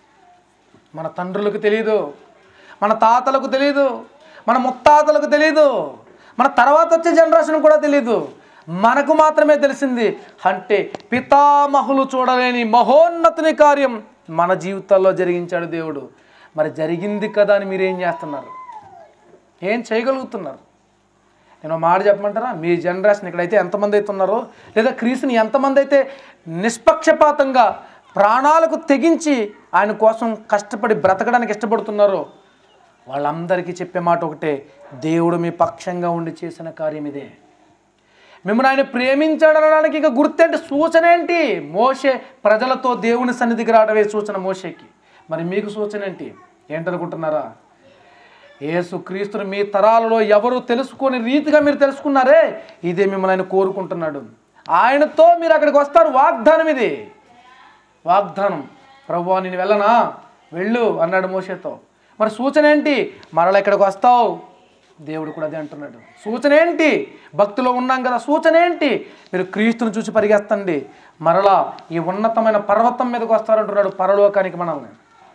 B: మన తండ్రులకు తెలియదు, మన తాతలకు తెలియదు, మన ముత్తాతలకు తెలియదు, మన తర్వాత వచ్చే జనరేషన్ కూడా తెలియదు. మనకు మాత్రమే తెలిసింది. అంటే పితామహులు చూడలేని మహోన్నతుని కార్యం మన జీవితాల్లో జరిగించాడు దేవుడు. మరి జరిగింది కదా అని మీరేం చేస్తున్నారు? ఏం చేయగలుగుతున్నారు? నేను మాట చెప్పమంటారా? మీ జనరేషన్ ఇక్కడైతే ఎంతమంది అయితే ఉన్నారో, లేదా క్రీస్తుని ఎంతమంది అయితే నిష్పక్షపాతంగా ప్రాణాలకు తెగించి ఆయన కోసం కష్టపడి బ్రతకడానికి ఇష్టపడుతున్నారో, వాళ్ళందరికీ చెప్పే మాట ఒకటే, దేవుడు మీ పక్షంగా ఉండి చేసిన కార్యం ఇదే. మిమ్మల్ని ఆయన ప్రేమించాడనడానికి ఇక గుర్తేంటి? సూచన ఏంటి? మోషే ప్రజలతో దేవుని సన్నిధికి రావడమే సూచన మోషేకి. మరి మీకు సూచన ఏంటి? ఏంటనుకుంటున్నారా? యేసుక్రీస్తుని మీ తరాలలో ఎవరు తెలుసుకొని రీతిగా మీరు తెలుసుకున్నారే, ఇదే మిమ్మల్ని ఆయన కోరుకుంటున్నాడు. ఆయనతో మీరు అక్కడికి వస్తారు. వాగ్దానం ఇది, వాగ్దానం. ప్రభువా నేను వెళ్ళనా? వెళ్ళు అన్నాడు మోషేతో. మరి సూచన ఏంటి? మరలా ఇక్కడికి వస్తావు. దేవుడు కూడా అదే అంటున్నాడు. సూచన ఏంటి? భక్తిలో ఉన్నాం కదా, సూచన ఏంటి? మీరు క్రీస్తుని చూసి పరిగెత్తండి, మరలా ఈ ఉన్నతమైన పర్వతం మీదకి వస్తారంటున్నాడు, పరలోకానికి మనల్ని.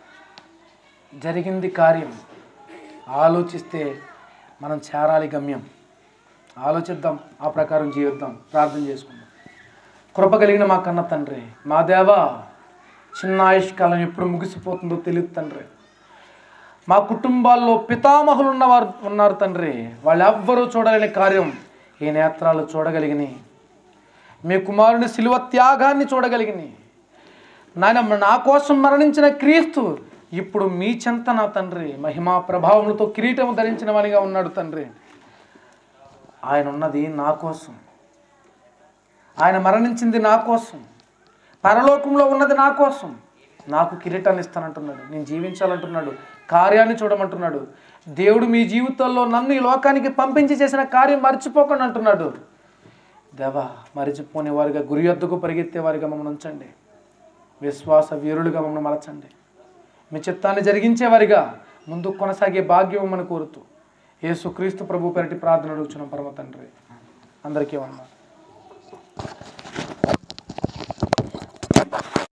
B: జరిగింది కార్యం. ఆలోచిస్తే మనం చేరాలి గమ్యం. ఆలోచిద్దాం, ఆ ప్రకారం జీవిద్దాం, ప్రార్థన చేసుకుందాం. కృప కలిగిన మా కన్న తండ్రి, మా దేవా, చిన్న ఆయుష్కాలం ఎప్పుడు ముగిసిపోతుందో తెలియదు తండ్రి. మా కుటుంబాల్లో పితామహులు ఉన్నవారు ఉన్నారు తండ్రి, వాళ్ళు ఎవ్వరూ చూడలేని కార్యం ఈ నేత్రాలు చూడగలిగినాయి. మీ కుమారుని శిలువ త్యాగాన్ని చూడగలిగినాయి. నాయన నా కోసం మరణించిన క్రీస్తు ఇప్పుడు మీ చెంత నా తండ్రి మహిమా ప్రభావములతో కిరీటం ధరించిన వానిగా ఉన్నాడు తండ్రి. ఆయన ఉన్నది నా కోసం, ఆయన మరణించింది నా కోసం, పరలోకంలో ఉన్నది నా కోసం. నాకు కిరీటాన్ని ఇస్తానంటున్నాడు, నేను జీవించాలంటున్నాడు, కార్యాన్ని చూడమంటున్నాడు. దేవుడు మీ జీవితంలో నన్ను ఈ లోకానికి పంపించి చేసిన కార్యం మర్చిపోకండి అంటున్నాడు. దేవా, మరిచిపోని వారిగా, గురి యొద్దకు పరిగెత్తే వారిగా మమ్మల్ని ఉంచండి. విశ్వాస వీరులుగా మమ్మల్ని మలచండి. మీ చిత్తాన్ని జరిగించేవారిగా ముందుకు కొనసాగే భాగ్యం మమ్మల్ని కోరుతూ యేసుక్రీస్తు ప్రభు పేరిట ప్రార్థన అడుగుచున్నాం పరమ తండ్రి. అందరికీ వందనాలు.